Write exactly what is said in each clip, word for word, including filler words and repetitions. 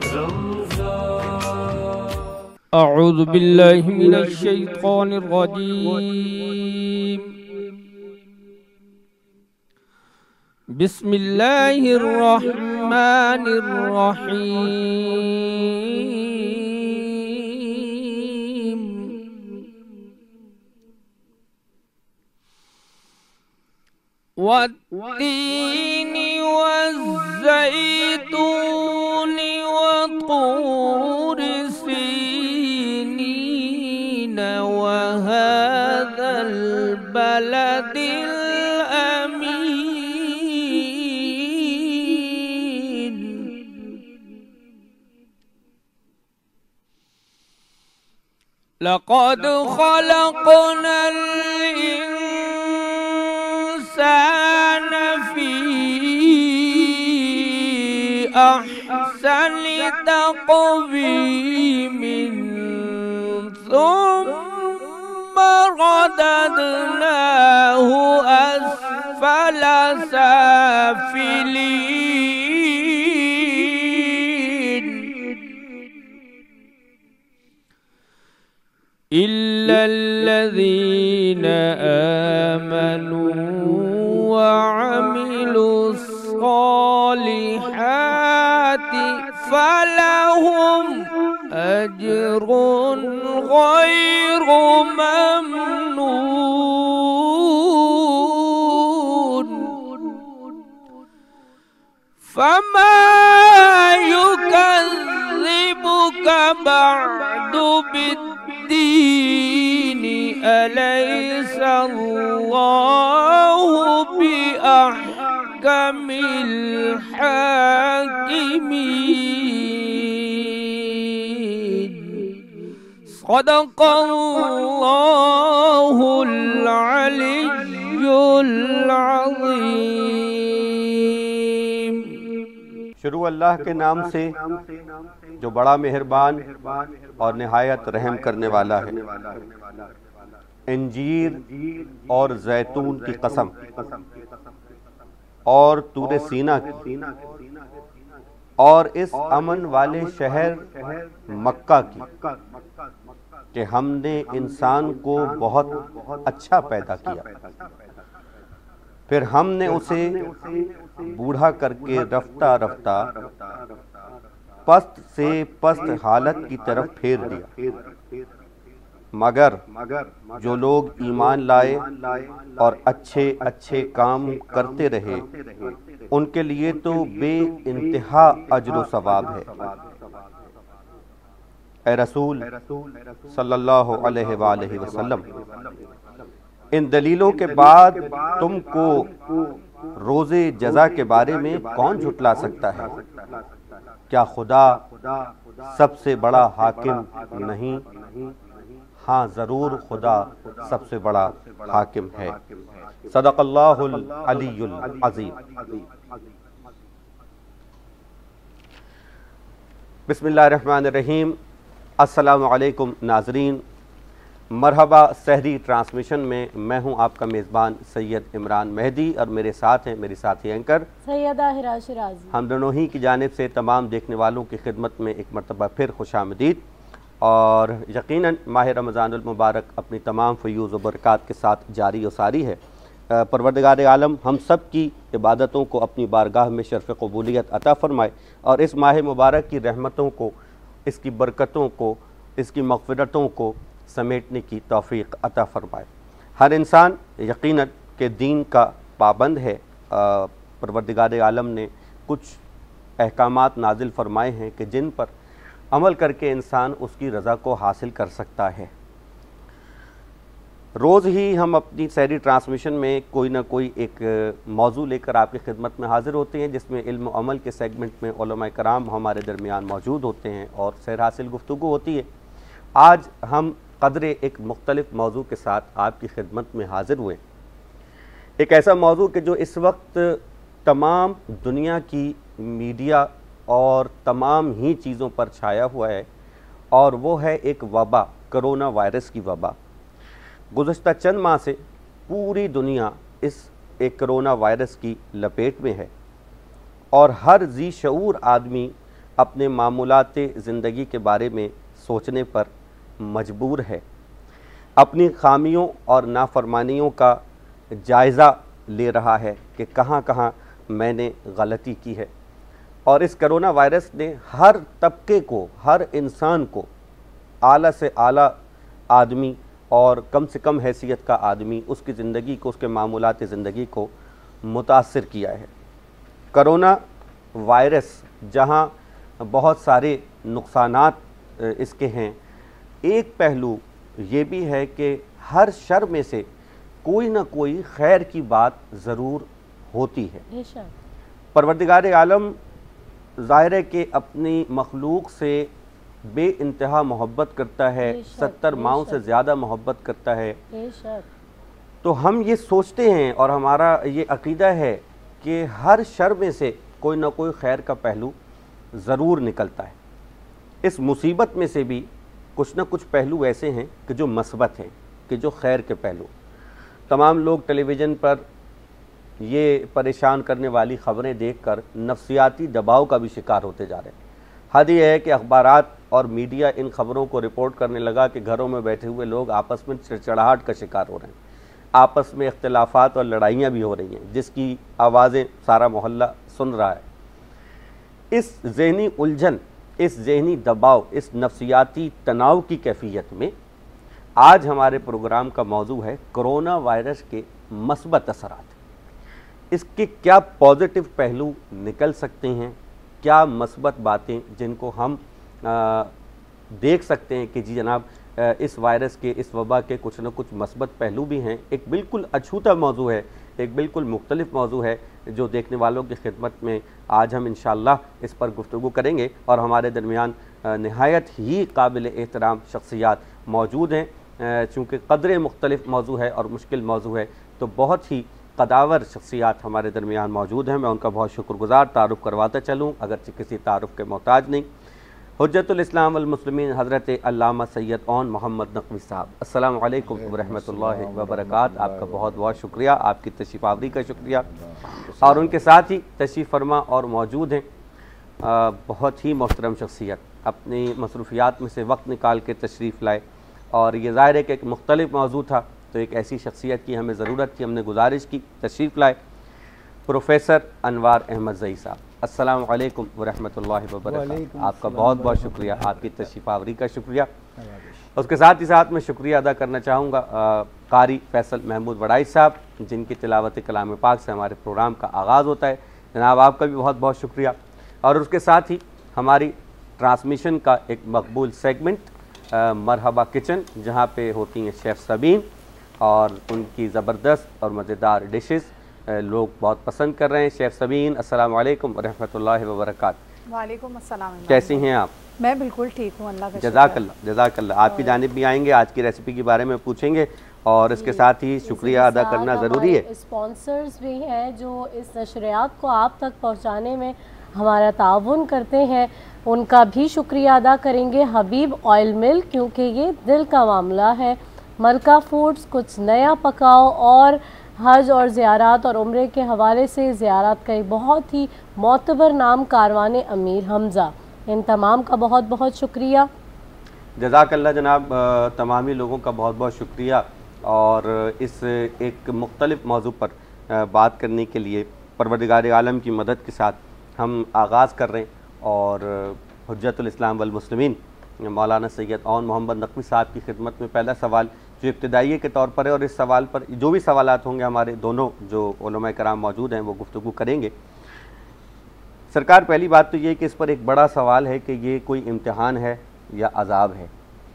अऊज़ु बिल्लाहि मिनश शैतानिर रजीम। बिस्मिल्लाहिर रहमानिर रहीम। वत्तीनि वज़्ज़ैतूनि वतूरि सीनीन वहाज़ल बलदिल अमीन। लक़द ख़लक़नल इंसान फी अहसनि तक़वीमिन सुम्मा रददनाहु अस्फल साफिलीन। इल्लल्लज़ीना आमनू वअमिलुस्सॉलिहाति फलहुम अज्रुन गैरु ममनून। फमा युकज़्ज़िबुका बअदु बिद्दीनि अलैसल्लाहु बिअहकमिल हाकिमीन। सदक़ल्लाहुल अलिय्युल अज़ीम। शुरू अल्लाह के नाम से जो बड़ा मेहरबान और निहायत रहम करने वाला है। इंजीर और जैतून की कसम और तूरे सीना की और इस अमन वाले शहर मक्का की कि हमने इंसान को बहुत अच्छा पैदा किया, फिर हमने उसे बूढ़ा करके रफ्ता रफ्ता पस्त से पस्त हालत की तरफ फेर दिया। मगर जो लोग ईमान लाए और अच्छे अच्छे काम करते रहे उनके लिए तो बे इंतहा अज्र सवाब है। ए रसूल सल्लल्लाहु अलैहि वसल्लम, इन दलीलों के बाद तुमको रोज़े जज़ा के बारे में कौन झुटला सकता है? क्या खुदा सबसे बड़ा हाकिम नहीं? हाँ, ज़रूर खुदा सबसे बड़ा हाकिम है। सदक़ल्लाहुल अलियुल अज़ीम। बिस्मिल्लाहिर्रहमानिर्रहीम। अस्सलामु अलैकुम नाज़रीन, मरहबा। सहरी ट्रांसमिशन में मैं हूं आपका मेज़बान सैयद इमरान मेहदी और मेरे साथ हैं मेरी साथी एंकर सैयदा हिरा शिराज़ी। हम दोनों ही की जानिब से तमाम देखने वालों की खिदमत में एक मरतबा फिर खुशामदीद। और यकीनन माह रमज़ानुल मुबारक अपनी तमाम फ़यूज़ व बरक़ात के साथ जारी और सारी है। परवरदिगार आलम हम सब की इबादतों को अपनी बारगाह में शर्फ़ क़बूलियत अता फ़रमाए और इस माह मुबारक की रहमतों को, इसकी बरकतों को, इसकी मग़फ़िरतों को समेटने की तौफ़ीक़ अता फ़रमाए। हर इंसान यकीनन के दीन का पाबंद है। परवरदिगार आलम ने कुछ अहकामात नाजिल फ़रमाए हैं कि जिन पर अमल करके इंसान उसकी रज़ा को हासिल कर सकता है। रोज़ ही हम अपनी सहरी ट्रांसमिशन में कोई ना कोई एक मौजू लेकर आपकी खिदमत में हाज़िर होते हैं, जिसमें इल्म अमल के सेगमेंट में उलमा कराम हमारे दरमियान मौजूद होते हैं और सैर हासिल गुफ्तगू होती है। आज हम क़दरे एक मुख्तलिफ़ मौजू के साथ आपकी खिदमत में हाज़िर हुए। एक ऐसा मौजू कि जो इस वक्त तमाम दुनिया की मीडिया और तमाम ही चीज़ों पर छाया हुआ है और वो है एक वबा, कोरोना वायरस की वबा। गुज़श्ता चंद माह से पूरी दुनिया इस एक कोरोना वायरस की लपेट में है और हर जी शऊर आदमी अपने मामूलात ज़िंदगी के बारे में सोचने पर मजबूर है, अपनी खामियों और नाफरमानियों का जायज़ा ले रहा है कि कहाँ कहाँ मैंने गलती की है। और इस करोना वायरस ने हर तबके को, हर इंसान को, आला से आला आदमी और कम से कम हैसियत का आदमी, उसकी ज़िंदगी को, उसके मामूलात ज़िंदगी को मुतासिर किया है। करोना वायरस जहाँ बहुत सारे नुकसानात इसके हैं, एक पहलू ये भी है कि हर शर में से कोई ना कोई खैर की बात ज़रूर होती है। परवरदिगार आलम ज़ाहिर है कि अपनी मखलूक से बे इंतहा मोहब्बत करता है, सत्तर माओं से ज़्यादा मोहब्बत करता है। तो हम ये सोचते हैं और हमारा ये अक़ीदा है कि हर शर में से कोई ना कोई खैर का पहलू ज़रूर निकलता है। इस मुसीबत में से भी कुछ ना कुछ पहलू ऐसे हैं कि जो मस्बत हैं, कि जो खैर के पहलू। तमाम लोग टेलीविज़न पर ये परेशान करने वाली ख़बरें देखकर नफ्सियाती दबाव का भी शिकार होते जा रहे हैं। हद यह है कि अखबारात और मीडिया इन ख़बरों को रिपोर्ट करने लगा कि घरों में बैठे हुए लोग आपस में चिड़चिड़ाहट का शिकार हो रहे हैं, आपस में इख्तिलाफ़ात और लड़ाइयाँ भी हो रही हैं, जिसकी आवाज़ें सारा मोहल्ला सुन रहा है। इस ज़हनी उलझन, इस ज़हनी दबाव, इस नफ्सियाती तनाव की कैफियत में आज हमारे प्रोग्राम का मौजू है कोरोना वायरस के मस्बत असरात। इसके क्या पॉजिटिव पहलू निकल सकते हैं, क्या मस्बत बातें जिनको हम आ, देख सकते हैं कि जी जनाब आ, इस वायरस के, इस वबा के कुछ न कुछ मस्बत पहलू भी हैं। एक बिल्कुल अछूता मौजू है, एक बिल्कुल मुख्तलिफ मौजू है जो देखने वालों की खिदमत में आज हम इंशाअल्लाह इस पर गुफ्तगू करेंगे। और हमारे दरमियान नहायत ही काबिल एहतराम शख्सियात मौजूद हैं। चूँकि कदर मुख्तलिफ मौजू है और मुश्किल मौजू है, तो बहुत ही कदावर शख्सियात हमारे दरमियान मौजूद हैं। मैं उनका बहुत शुक्रगुज़ार, तारुफ़ करवाता चलूँ अगरचे किसी तारुफ़ के मोहताज नहीं। हुज्जतुल इस्लाम वल मुस्लिमीन हज़रत अल्लामा सैयद ओन मोहम्मद नक़वी साहब, अस्सलामु अलैकुम व रहमतुल्लाहि व बरकातहू। आपका बहुत बहुत शुक्रिया, आपकी तशरीफ़ आवरी का शुक्रिया। और उनके साथ ही तशरीफ़ फरमा और मौजूद हैं बहुत ही मोहतरम शख्सियत, अपनी मसरूफ़ियात में से वक्त निकाल के तशरीफ़ लाए। और ये ज़ाहिर है कि एक मुख्तलिफ मौजू था, तो एक ऐसी शख्सियत की हमें ज़रूरत थी, हमने गुजारिश की, तशरीफ़ लाए। प्रोफेसर अनवार अहमद ज़ई साहब, अस्सलामु अलैकुम व रहमतुल्लाहि व बरकातहू। आपका बहुत बहुत शुक्रिया, आपकी तशरीफ़ आवरी का शुक्रिया। उसके साथ ही साथ मैं शुक्रिया अदा करना चाहूँगा कारी फैसल महमूद वड़ाई साहब, जिनकी तिलावत कलाम पाक से हमारे प्रोग्राम का आगाज़ होता है। जनाब आपका भी बहुत बहुत शुक्रिया। और उसके साथ ही हमारी ट्रांसमिशन का एक मकबूल सेगमेंट मरहबा किचन, जहाँ पे होती हैं शेफ़ सबीन और उनकी ज़बरदस्त और मज़ेदार डिशेज़ लोग बहुत पसंद कर रहे हैं। शेफ़ सबीन, अस्सलामु अलैकुम व रहमतुल्लाहि व बरकातहू। वालेकुम अस्सलाम। कैसी हैं आप? मैं बिल्कुल ठीक हूँ, अल्लाह का जज़ाकल्लाह जज़ाकल्लाह। आपकी जानिब भी आएंगे, आज की रेसिपी के बारे में पूछेंगे और इसके साथ ही शुक्रिया अदा करना ज़रूरी है। स्पॉन्सर्स भी हैं जो इस नशरियात को आप तक पहुँचाने में हमारा ताउन करते हैं, उनका भी शुक्रिया अदा करेंगे। हबीब ऑयल मिल, क्योंकि ये दिल का मामला है। मलका फूड्स, कुछ नया पकाओ। और हज और ज़ियारत और उम्रे के हवाले से ज़ियारत का एक बहुत ही मोतबर नाम कारवाने अमीर हमज़ा, इन तमाम का बहुत बहुत शुक्रिया। जज़ाकल्लाह जनाब, तमामी लोगों का बहुत बहुत शुक्रिया। और इस एक मुख्तलिफ मौजू पर बात करने के लिए परवरदिगार आलम की मदद के साथ हम आगाज़ कर रहे हैं। और हुज्जतुल इस्लाम वल मुस्लिमीन मौलाना सैयद ओन मोहम्मद नक़वी साहब की खिदमत में पहला सवाल जो इब्तिदाई के तौर पर है, और इस सवाल पर जो भी सवालात होंगे हमारे दोनों जो उलमा कराम मौजूद हैं वो गुफ्तगू करेंगे। सरकार, पहली बात तो ये कि इस पर एक बड़ा सवाल है कि ये कोई इम्तिहान है या अज़ाब है।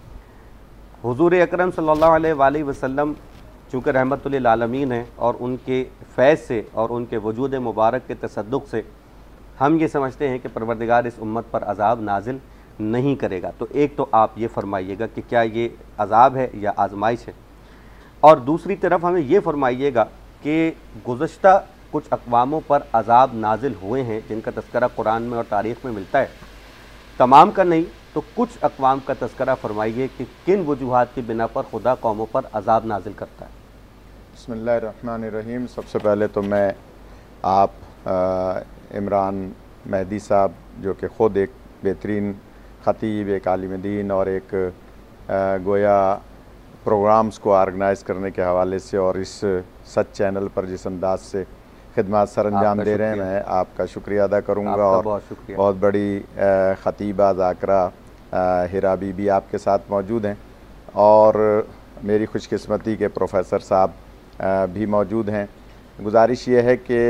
हुज़ूर अकरम सल्लल्लाहु अलैहि वसल्लम चूँकि रहमतुल लिल आलमीन हैं और उनके फैज़ से और उनके वजूद मुबारक के तसद्दुक़ से हम ये समझते हैं कि परवरदिगार इस उम्मत पर अज़ाब नाजिल नहीं करेगा। तो एक तो आप ये फरमाइएगा कि क्या ये अज़ाब है या आजमाइश है, और दूसरी तरफ हमें ये फरमाइएगा कि गुज़श्ता कुछ अक़वामों पर अज़ाब नाजिल हुए हैं जिनका तज़किरा कुरान में और तारीख़ में मिलता है, तमाम का नहीं तो कुछ अक़वाम का तज़किरा फरमाइए कि किन वजूहात की बिना पर खुदा कौमों पर अज़ाब नाजिल करता है। बिस्मिल्लाहिर्रहमानिर्रहीम। सबसे पहले तो मैं आप इमरान मेहदी साहब, जो कि ख़ुद एक बेहतरीन ख़तीब, एक आलिम दीन और एक गोया प्रोग्राम्स को ऑर्गेनाइज़ करने के हवाले से और इस सच चैनल पर जिस अंदाज से खिदमत सर अंजाम दे रहे हैं, मैं आपका शुक्रिया अदा करूँगा। और बहुत, बहुत बड़ी ख़तीबा ज़ाकरा हिरा बीबी आपके साथ मौजूद हैं और मेरी खुशकिस्मती के प्रोफेसर साहब भी मौजूद हैं। गुजारिश ये है कि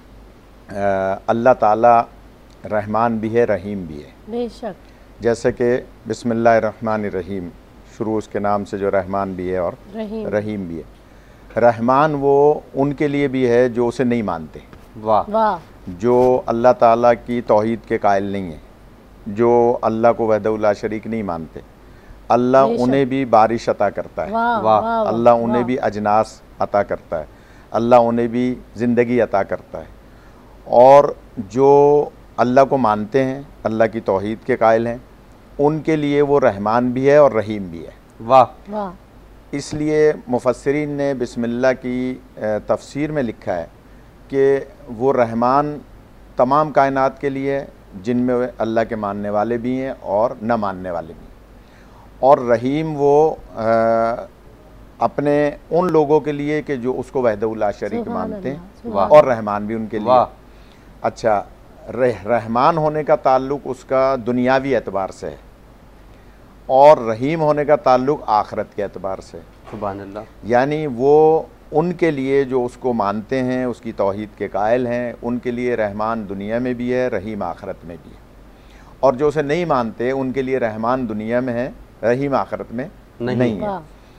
अल्लाह ताला रहमान भी है, रहीम भी है। बेशक। जैसे कि बिस्मिल्लाहिर्रहमानिर्रहीम शुरू उसके नाम से जो रहमान भी है और रहीम, रहीम भी है। रहमान वो उनके लिए भी है जो उसे नहीं मानते, वाह वाह, जो अल्लाह ताला की तौहीद के कायल नहीं है, जो अल्लाह को वहदहू ला शरीक नहीं मानते। अल्लाह उन्हें भी बारिश अता करता है, वाह, वाह। वाह, अल्लाह वाह, उन्हें भी अजनास अता करता है, अल्लाह उन्हें भी ज़िंदगी अता करता है। और जो अल्लाह को मानते हैं, अल्लाह की तौहीद के कायल हैं, उनके लिए वो रहमान भी है और रहीम भी है। वाह वाह। इसलिए मुफस्सिरीन ने बिस्मिल्लाह की तफसीर में लिखा है कि वो रहमान तमाम कायनात के लिए है, जिनमें अल्लाह के मानने वाले भी हैं और न मानने वाले भी, और रहीम वो आ, अपने उन लोगों के लिए कि जो उसको वहदहू ला शरीक मानते हैं, और रहमान भी उनके लिए। अच्छा, रह, रहमान होने का ताल्लुक़ उसका दुनियावी एतबार से है और रहीम होने का ताल्लुक़ आखिरत के एतबार से। सुभान अल्लाह। यानी वो उनके लिए जो उसको मानते हैं, उसकी तौहीद के कायल हैं, उनके लिए रहमान दुनिया में भी है, रहीम आखिरत में भी है। और जो उसे नहीं मानते उनके लिए रहमान दुनिया में है, रहीम आखिरत में नहीं, नहीं है।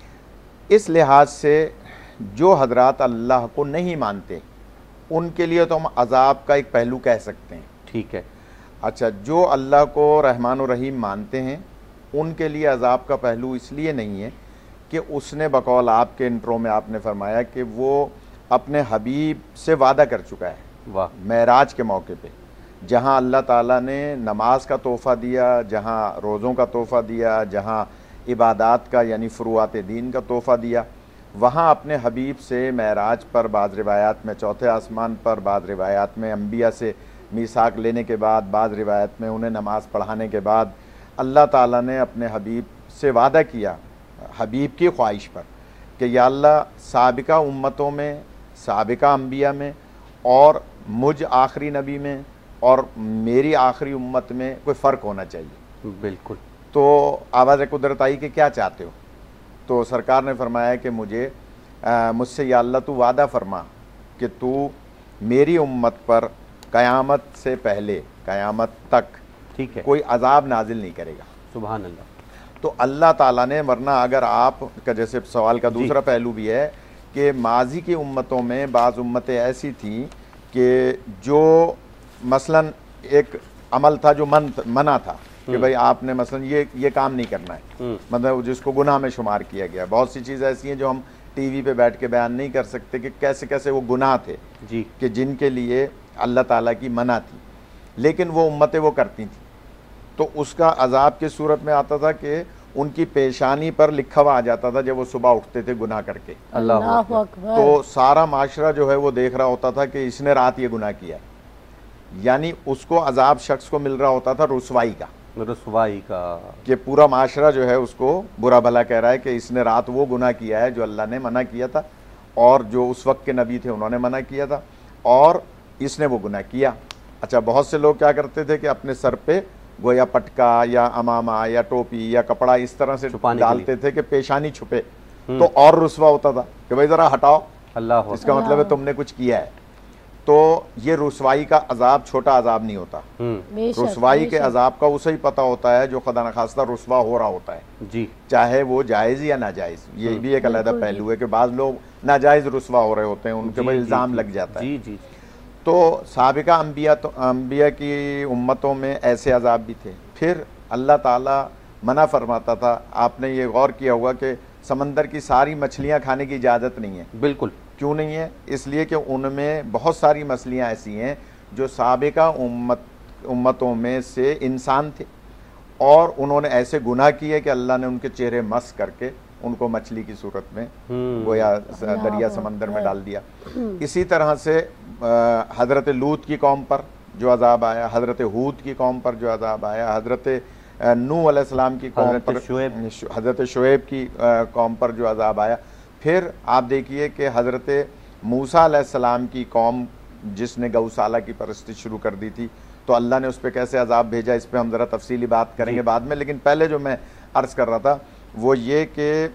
इस लिहाज से जो हजरात अल्लाह को नहीं मानते उनके लिए तो हम अजाब का एक पहलू कह सकते हैं। ठीक है। अच्छा, जो अल्लाह को रहमान और रहीम मानते हैं उनके लिए अजाब का पहलू इसलिए नहीं है कि उसने बकौल आपके इंट्रो में आपने फरमाया कि वो अपने हबीब से वादा कर चुका है। वाह। मेराज के मौके पे जहाँ अल्लाह ताला ने नमाज का तोहफ़ा दिया, जहाँ रोज़ों का तोहफ़ा दिया, जहाँ इबादात का यानी फ़ुरूआत दीन का तोहफ़ा दिया, वहाँ अपने हबीब से मेराज पर बाज़ रिवायात में चौथे आसमान पर, बाज़ रिवायात में अम्बिया से मीसाक लेने के बाद, बाज़ रिवायत में उन्हें नमाज़ पढ़ाने के बाद अल्लाह ताला ने अपने हबीब से वादा किया हबीब की ख्वाहिश पर कि या अल्लाह साबिका उम्मतों में, साबिका अम्बिया में और मुझ आखिरी नबी में और मेरी आखिरी उम्मत में कोई फ़र्क होना चाहिए। बिल्कुल। तो आवाज़ कुदरत आई कि क्या चाहते हो? तो सरकार ने फरमाया कि मुझे मुझसे या अल्लाह तू वादा फरमा कि तू मेरी उम्मत पर क़यामत से पहले, क़यामत तक, ठीक है, कोई अजाब नाजिल नहीं करेगा। सुभान अल्लाह। तो अल्लाह ताला ने, वरना अगर आप का जैसे सवाल का दूसरा पहलू भी है कि माजी की उम्मतों में बाज़ उम्मतें ऐसी थीं कि जो मसलन एक अमल था जो मन मना था कि भाई आपने मसलन ये ये काम नहीं करना है, मतलब जिसको गुनाह में शुमार किया गया। बहुत सी चीज़ें ऐसी हैं जो हम टीवी पे बैठ के बयान नहीं कर सकते कि कैसे कैसे वो गुनाह थे जी, कि जिनके लिए अल्लाह ताला की मना थी, लेकिन वो उम्मतें वो करती थी। तो उसका अजाब की सूरत में आता था कि उनकी पेशानी पर लिखा हुआ आ जाता था जब वो सुबह उठते थे गुनाह करके, अल्लाह अकबर। तो सारा माशरा जो है वो देख रहा होता था कि इसने रात ये गुनाह किया, यानी उसको अजाब शख्स को मिल रहा होता था रुसवाई का, रुसवाई का, कि पूरा माशरा जो है उसको बुरा भला कह रहा है कि इसने रात वो गुनाह किया है जो अल्लाह ने मना किया था और जो उस वक्त के नबी थे उन्होंने मना किया था, और इसने वो गुनाह किया। अच्छा, बहुत से लोग क्या करते थे कि अपने सर पे गोया पटका या अमामा या टोपी या कपड़ा इस तरह से डालते थे कि पेशानी छुपे, तो और रुसवा होता था कि भाई ज़रा हटाओ, अल्लाह, इसका मतलब है तुमने कुछ किया है। तो ये रुसवाई का अजाब छोटा अजाब नहीं होता। रुसवाई के अजाब का उसे ही पता होता है जो खुदा न खास्ता रुसवा हो रहा होता है जी, चाहे वो जायज़ या नाजायज़। ये भी एक अलग पहलू है कि बाज़ लोग नाजायज़ रुसवा हो रहे होते हैं, उनके ऊपर इल्ज़ाम लग जाता है। जी जी। तो साबिका अम्बिया तो अम्बिया की उम्मतों में ऐसे अजाब भी थे। फिर अल्लाह ताला मना फरमाता था, आपने ये गौर किया होगा कि समंदर की सारी मछलियाँ खाने की इजाज़त नहीं है। बिल्कुल। क्यों नहीं है? इसलिए कि उनमें बहुत सारी मछलियाँ ऐसी हैं जो साबिका उम्मत उम्मतों में से इंसान थे और उन्होंने ऐसे गुनाह किए कि अल्लाह ने उनके चेहरे मस करके उनको मछली की सूरत में गोया दरिया समंदर में डाल दिया। इसी तरह से हज़रत लूत की कौम पर जो अजाब आया, हज़रत हूद की कौम पर जो अजाब आया, हज़रत नूह अलैहिस्सलाम की कौम पर, हज़रत शुएब की कौम पर जो अजाब आया। फिर आप देखिए कि हज़रत मूसा अलैहिस्सलाम की कौम जिसने गौशाला की परस्ती शुरू कर दी थी, तो अल्लाह ने उस पर कैसे अजाब भेजा, इस पर हम ज़रा तफसीली बात करेंगे बाद में। लेकिन पहले जो मैं अर्ज़ कर रहा था वो ये कि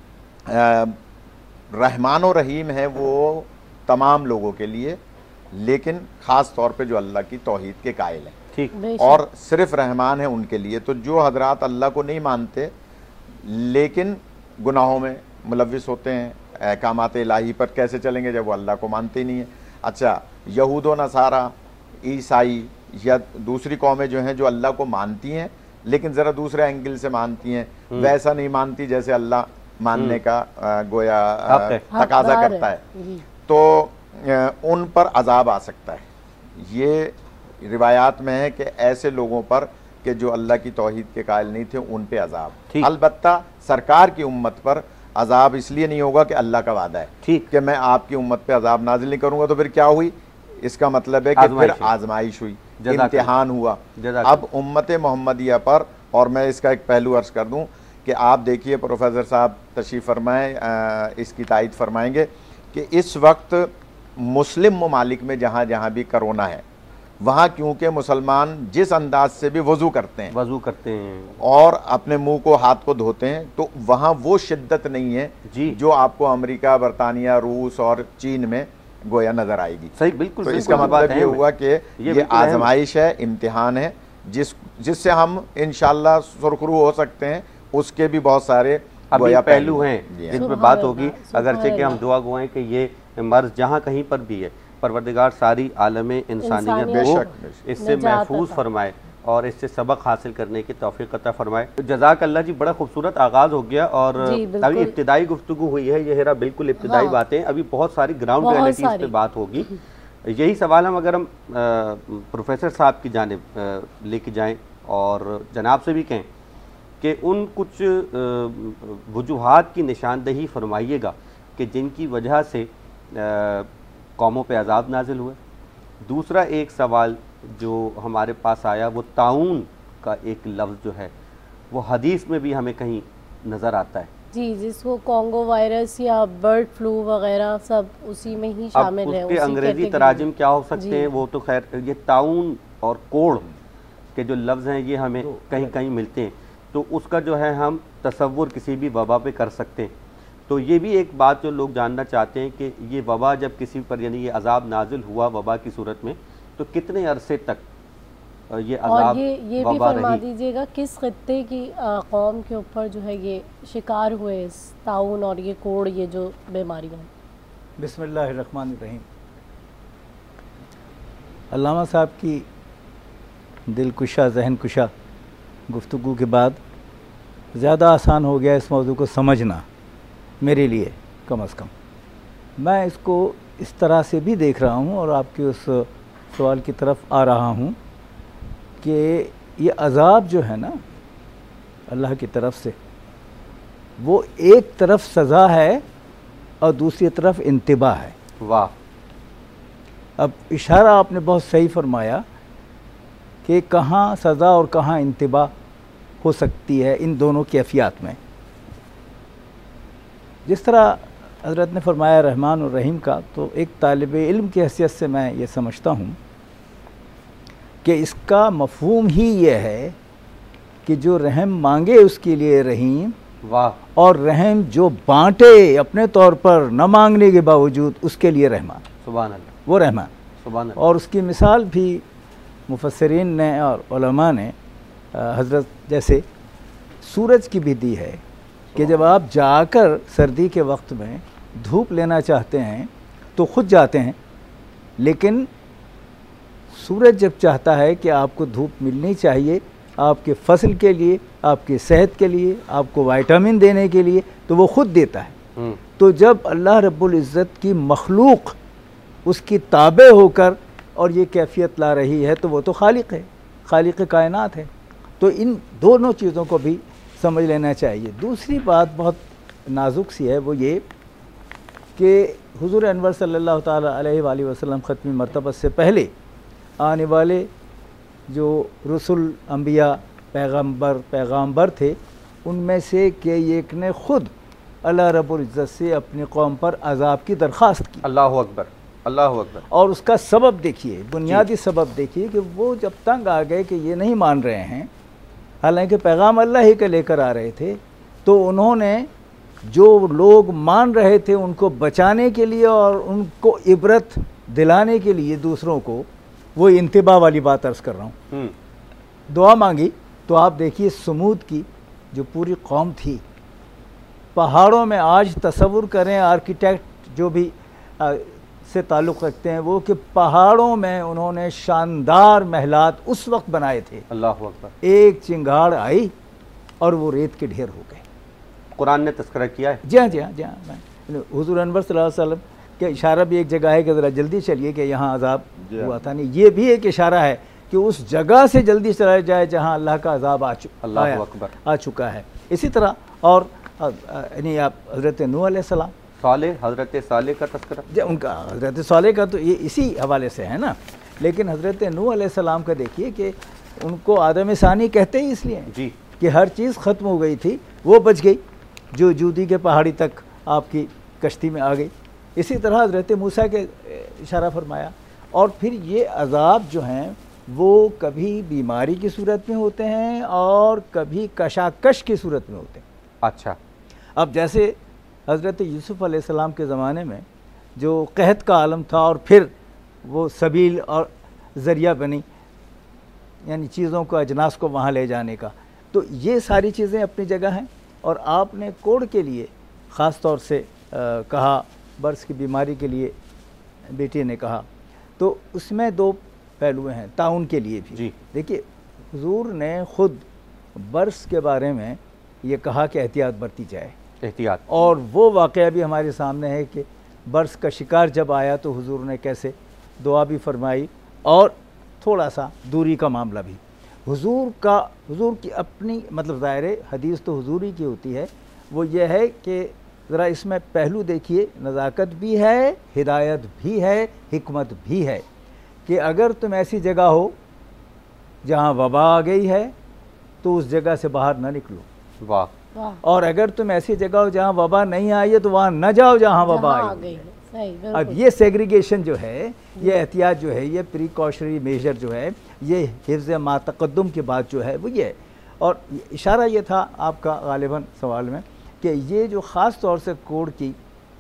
रहमान और रहीम है वो तमाम लोगों के लिए, लेकिन ख़ास तौर पे जो अल्लाह की तौहीद के कायल हैं, ठीक, और सिर्फ रहमान है उनके लिए। तो जो हजरात अल्लाह को नहीं मानते लेकिन गुनाहों में मुलव्विस होते हैं, अहकामात इलाही पर कैसे चलेंगे जब वो अल्लाह को मानते ही नहीं है। अच्छा, यहूद व नसारा, ईसाई या दूसरी कौमें जो हैं जो अल्लाह को मानती हैं लेकिन ज़रा दूसरे एंगल से मानती हैं, वैसा नहीं मानती जैसे अल्लाह मानने का गोया तकाजा करता है, तो उन पर अजाब आ सकता है। ये रिवायात में है कि ऐसे लोगों पर कि जो अल्लाह की तौहीद के कायल नहीं थे उन पे अजाब। अलबत्ता सरकार की उम्मत पर अजाब इसलिए नहीं होगा कि अल्लाह का वादा है ठीक कि मैं आपकी उम्मत पे अजाब नाजिल नहीं करूंगा। तो फिर क्या हुई, इसका मतलब है कि फिर आजमाइश हुई, इम्तिहान हुआ। अब उम्मत मोहम्मदिया पर, और मैं इसका एक पहलू अर्ज कर दूं कि आप देखिए प्रोफेसर साहब तशरीफ़ फरमाएं, इसकी तायद फरमाएंगे कि इस वक्त मुस्लिम ममालिक में जहाँ जहाँ भी करोना है वहाँ क्योंकि मुसलमान जिस अंदाज से भी वज़ू करते हैं वज़ू करते हैं और अपने मुंह को हाथ को धोते हैं, तो वहाँ वो शिद्दत नहीं है जी जो आपको अमेरिका, बरतानिया, रूस और चीन में गोया नज़र आएगी। सही, बिल्कुल। तो इसका मतलब ये हुआ कि ये, ये आजमाइश है, इम्तिहान है, जिस जिससे हम इंशाअल्लाह सुरखरू हो सकते हैं। उसके भी बहुत सारे अभी पहलू हैं जिन पर बात होगी, अगरचे कि हम दुआ गुआएं कि ये मर्ज जहाँ कहीं पर भी है परवरदिगार सारी आलम इंसानियत को इससे महफूज फरमाए और इससे सबक हासिल करने की तौफीक अता फरमाए। जज़ाक अल्लाह जी, बड़ा खूबसूरत आगाज़ हो गया और अभी इब्तिदाई गुफ्तगू हुई है, ये हेरा बिल्कुल इब्तिदाई बातें, अभी बहुत सारी ग्राउंड रियलिटी इस पर बात होगी। यही सवाल हम अगर हम प्रोफेसर साहब की जानिब लेके जाएँ और जनाब से भी कहें कि उन कुछ वजूहात की निशानदही फरमाइएगा कि जिनकी वजह से कौमों पे अजाब नाजिल हुए। दूसरा एक सवाल जो हमारे पास आया वो ताउन का एक लफ्ज़ जो है वो हदीस में भी हमें कहीं नज़र आता है जी, जिसको कॉन्गो वायरस या बर्ड फ्लू वगैरह सब उसी में ही शामिल है। उसके अंग्रेज़ी तराजिम क्या हो सकते हैं वो तो खैर, ये ताउन और कोड़ के जो लफ्ज़ हैं ये हमें कहीं कहीं मिलते हैं, तो उसका जो है हम तसव्वुर किसी भी वबा पे कर सकते हैं। तो ये भी एक बात जो लोग जानना चाहते हैं कि ये वबा जब किसी पर यानी ये अजाब नाजिल हुआ वबा की सूरत में, तो कितने अरसे तक ये अजाब और ये ये भी फरमा दीजिएगा किस खित्ते की कौम के ऊपर जो है ये शिकार हुए इस ताउन और ये कोड़, ये जो बीमारियाँ। बिस्मिल्लाहिर्रहमानिर्रहीम। अल्लामा साहब की दिलकुशा जहनकुशा गुफ्तगू के बाद ज़्यादा आसान हो गया इस मौजू को समझना मेरे लिए, कम अज़ कम। मैं इसको इस तरह से भी देख रहा हूँ और आपके उस सवाल की तरफ आ रहा हूँ कि ये अज़ाब जो है ना अल्लाह की तरफ से, वो एक तरफ सज़ा है और दूसरी तरफ इंतिबा है। वाह। अब इशारा आपने बहुत सही फरमाया कि कहाँ सज़ा और कहाँ इंतिबा हो सकती है इन दोनों कैफियत में। जिस तरह हज़रत ने फरमाया रहमान और रहीम का, तो एक तालिब इल्म की हैसियत से मैं ये समझता हूँ कि इसका मफ़हूम ही ये है कि जो रहम मांगे उसके लिए रहीम, वाह, और रहम जो बांटे अपने तौर पर न मांगने के बावजूद उसके लिए रहमान, सुभान अल्लाह, वो रहमान, सुभान अल्लाह। और उसकी मिसाल भी मुफस्सिरीन ने और उलमा ने हज़रत जैसे सूरज की भी दी है कि जब आप जाकर सर्दी के वक्त में धूप लेना चाहते हैं तो खुद जाते हैं, लेकिन सूरज जब चाहता है कि आपको धूप मिलनी चाहिए आपके फसल के लिए, आपकी सेहत के लिए, आपको विटामिन देने के लिए, तो वो ख़ुद देता है। तो जब अल्लाह रब्बुल इज़्ज़त की मखलूक उसकी ताबे होकर और ये कैफियत ला रही है तो वो तो खालिक है, खालिक कायनात है। तो इन दोनों चीज़ों को भी समझ लेना चाहिए। दूसरी बात बहुत नाजुक सी है, वो ये कि हुज़ूर अनवर सल्लल्लाहु ताला अलैहि वसल्लम ख़त्मी मरतबत से पहले आने वाले जो रसूल अंबिया पैगंबर पैगंबर थे उनमें से के एक ने खुद अल्लाह रब्बुल इज़्ज़त से अपनी कौम पर अजाब की दरख्वास्त की। अल्लाह अकबर, अल्लाह अकबर। और उसका सबब देखिए, बुनियादी सबब देखिए कि वो जब तंग आ गए कि ये नहीं मान रहे हैं, हालांकि पैगाम अल्लाह ही का लेकर आ रहे थे, तो उन्होंने जो लोग मान रहे थे उनको बचाने के लिए और उनको इबरत दिलाने के लिए दूसरों को, वो इंतबा वाली बात अर्ज़ कर रहा हूँ, दुआ मांगी। तो आप देखिए समूद की जो पूरी कौम थी, पहाड़ों में, आज तसव्वुर करें आर्किटेक्ट जो भी आ, से ताल्लुक़ रखते हैं वो, कि पहाड़ों में उन्होंने शानदार महलात उस वक्त बनाए थे। अल्लाह अकबर। एक चिंगाड़ आई और वो रेत के ढेर हो गए। कुरान ने तस्करा किया है। जी हाँ, जी हाँ, जी हाँ। हुज़ूर अनवर सल्लल्लाहु अलैहि वसल्लम के इशारा भी एक जगह है कि ज़रा जल्दी चलिए कि यहाँ अजाब हुआ था। नहीं, ये भी एक इशारा है कि उस जगह से जल्दी चला जाए जहाँ अल्लाह का अजाब आ चुका अल्लाह अकबर आ चुका है। इसी तरह और यानी आप हज़रत नूह अलैहिस्सलाम, सालेह, हज़रत सालेह का तस्करा, उनका हज़रत सालेह का तो ये इसी हवाले से है ना। लेकिन हज़रत नूह अलैहिस्सलाम का देखिए कि उनको आदम सानी कहते ही इसलिए जी कि हर चीज़ ख़त्म हो गई थी, वो बच गई जो जूदी के पहाड़ी तक आपकी कश्ती में आ गई। इसी तरह हज़रत मूसा के इशारा फरमाया। और फिर ये अजाब जो हैं वो कभी बीमारी की सूरत में होते हैं और कभी कशाकश की सूरत में होते हैं। अच्छा, अब जैसे हज़रत यूसुफ़ अलैहिस्सलाम के ज़माने में जो कहत का आलम था और फिर वो सबील और ज़रिया बनी, यानी चीज़ों को, अजनास को वहाँ ले जाने का, तो ये सारी चीज़ें अपनी जगह हैं। और आपने कोढ़ के लिए ख़ास तौर से आ, कहा, बर्स की बीमारी के लिए बेटी ने कहा, तो उसमें दो पहलू हैं ताउन के लिए भी। देखिए, हुज़ूर ने ख़ुद बर्स के बारे में ये कहा कि एहतियात बरती जाए, एहतियात। और वो वाक़या भी हमारे सामने है कि बर्स का शिकार जब आया तो हुज़ूर ने कैसे दुआ भी फरमाई और थोड़ा सा दूरी का मामला भी। हुज़ूर का, हुज़ूर की अपनी मतलब ज़ाहिर हदीस तो हुज़ूर ही की होती है, वो ये है कि ज़रा इसमें पहलू देखिए, नज़ाकत भी है, हिदायत भी है, हिकमत भी है कि अगर तुम ऐसी जगह हो जहाँ वबा आ गई है तो उस जगह से बाहर ना निकलो। वाह। और अगर तुम ऐसी जगह हो जहाँ वबा नहीं आई है तो वहाँ न जाओ जहाँ वबा आई गई है। अब ये सेग्रीगेशन जो है, ये एहतियात जो है, ये प्रिकॉशनरी मेजर जो है, ये हिफ्ज़ मा तक़द्दुम की बात जो है वो ये है। और इशारा ये था आपका गालिबन सवाल में कि ये जो ख़ास तौर से कोढ़ की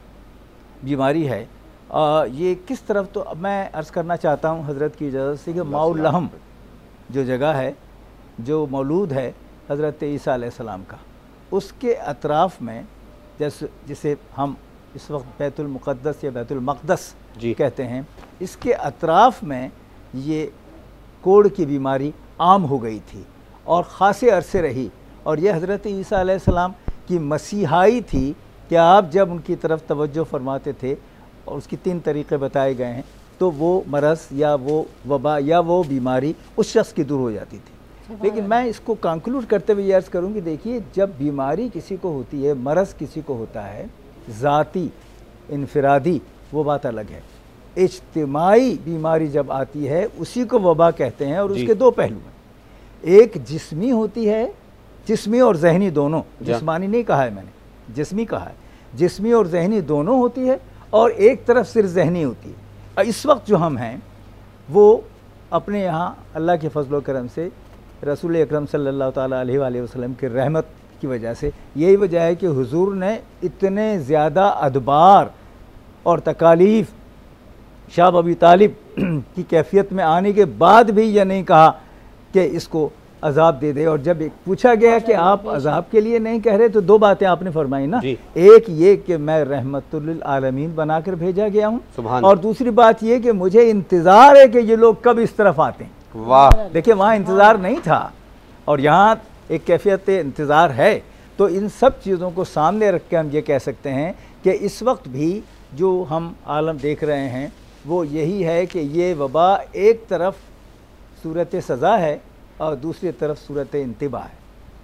बीमारी है, आ, ये किस तरफ, तो मैं अर्ज़ करना चाहता हूँ हज़रत की इजाज़त से कि माउल लहम जो जगह है, जो मौलूद है हज़रत ईसा अलैहिस्सलाम का, उसके अतराफ़ में, जैसे जिसे हम इस वक्त बैतुल मुक़द्दस या बैतुल मक़दस कहते हैं, इसके अतराफ़ में ये कोढ़ की बीमारी आम हो गई थी और ख़ासे अरसे रही। और ये हज़रत ईसा अलैहिस्सलाम की मसीहाई थी कि आप जब उनकी तरफ तवज्जो फरमाते थे, और उसकी तीन तरीक़े बताए गए हैं, तो वो मरज़ या वो वबा या वो बीमारी उस शख्स की दूर हो जाती थी। लेकिन मैं इसको कंक्लूड करते हुए ये अर्ज़ करूँगी, देखिए, जब बीमारी किसी को होती है, मरज़ किसी को होता है, ज़ाती इनफरादी, वो बात अलग है। इज्तिमाई बीमारी जब आती है उसी को वबा कहते हैं। और उसके दो पहलू हैं, एक जिस्मी होती है, जिस्मी और जहनी दोनों, जिस्मानी नहीं कहा है मैंने, जिस्मी कहा है, जिस्मी और जहनी दोनों होती है, और एक तरफ सिर्फ जहनी होती है। इस वक्त जो हम हैं वो अपने यहाँ अल्लाह के फजल व करम से, रसूल अकरम सल्लल्लाहु ताला अलैहि वसल्लम की रहमत की वजह से, यही वजह है कि हुजूर ने इतने ज़्यादा अदबार और तकालीफ शाह अबी तालिब की कैफियत में आने के बाद भी यह नहीं कहा कि इसको अजाब दे दे। और जब एक पूछा गया कि आप अजाब के लिए नहीं कह रहे, तो दो बातें आपने फरमाई ना, एक ये कि मैं रहमतुल लिल आलमीन बनाकर भेजा गया हूँ, और दूसरी बात ये कि मुझे इंतज़ार है कि ये लोग कब इस तरफ आते हैं। वाह, देखिए, वहाँ इंतज़ार नहीं था और यहाँ एक कैफियत इंतज़ार है। तो इन सब चीज़ों को सामने रख के हम ये कह सकते हैं कि इस वक्त भी जो हम आलम देख रहे हैं वो यही है कि ये वबा एक तरफ सूरत सज़ा है और दूसरी तरफ सूरत इंतिबा है।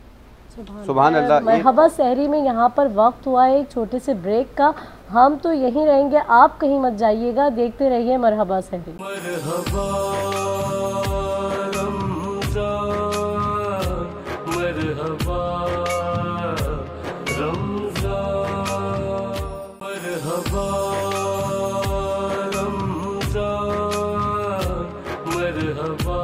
सुभान अल्लाह। मरहबा सहरी में यहाँ पर वक्त हुआ है एक छोटे से ब्रेक का, हम तो यहीं रहेंगे, आप कहीं मत जाइएगा, देखते रहिए मरहबा सहरी। मरहबा रमज़ान, मरहबा रमज़ान, मरहबा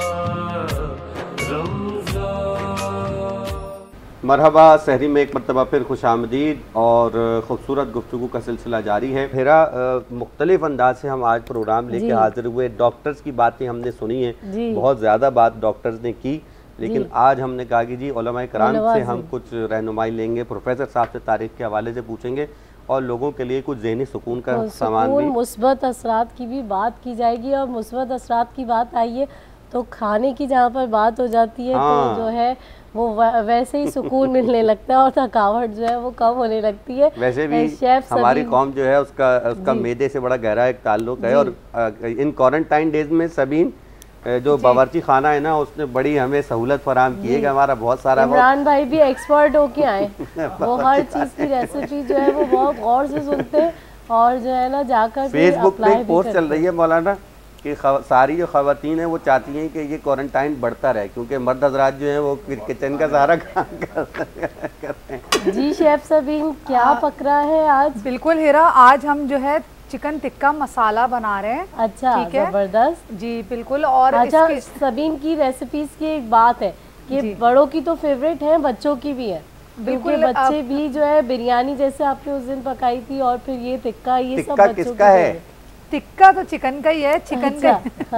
रमज़ान। मरहबा सहरी में एक मरतबा फिर खुश आमदीद और ख़ूबसूरत गुफ्तगू का सिलसिला जारी है। फिर मुख्तलिफ अंदाज से हम आज प्रोग्राम लेके हाजिर हुए। डॉक्टर्स की बातें हमने सुनी हैं, बहुत ज़्यादा बात डॉक्टर्स ने की, लेकिन आज हमने कहा कि जी उलमाए कराम से हम कुछ रहनुमाई लेंगे, प्रोफेसर साहब से तारीख के हवाले से पूछेंगे और लोगों के लिए कुछ ज़हनी सुकून का सामान भी, मुस्बत असरात की भी बात की जाएगी। और मुस्बत असरात की बात आई है तो खाने की जहाँ पर बात हो जाती है हाँ। तो जो है वो वैसे ही सुकून मिलने लगता है और थकावट जो है वो कम होने लगती है। वैसे भी हमारी कौम जो है उसका उसका मैदे से बड़ा गहरा एक ताल्लुक है। और इन क्वारंटाइन डेज में सबीन जो बावर्ची खाना है ना, उसने बड़ी हमें सहूलत फराहम की है कि हमारा बहुत सारा इमरान भाई भी एक्सपर्ट होके आए, वो हर चीज़ की रेसिपी जो है वो बहुत गौर से सुनते हैं और जो है ना जाकर फेसबुक पे एक पोस्ट चल रही है मौलाना कि सारी जो खवातीन हैं वो चाहती हैं कि ये क्वारंटाइन बढ़ता रहे, क्योंकि मर्द हजरात जो हैं वो किचन का सारा काम करते हैं। जी शेफ सबीन क्या पक रहा है आज? बिल्कुल हिरा, आज हम जो है चिकन टिक्का मसाला बना रहे हैं। अच्छा, ठीक है, जबरदस्त जी बिल्कुल। और अच्छा, सबीन की रेसिपीज की एक बात है कि बड़ों की तो फेवरेट है, बच्चों की भी है। बिल्कुल, बच्चे भी जो है बिरयानी जैसे आपने उस दिन पकाई थी और फिर ये टिक्का, ये सब बच्चों किसका है? टिक्का तो चिकन का ही है, चिकन का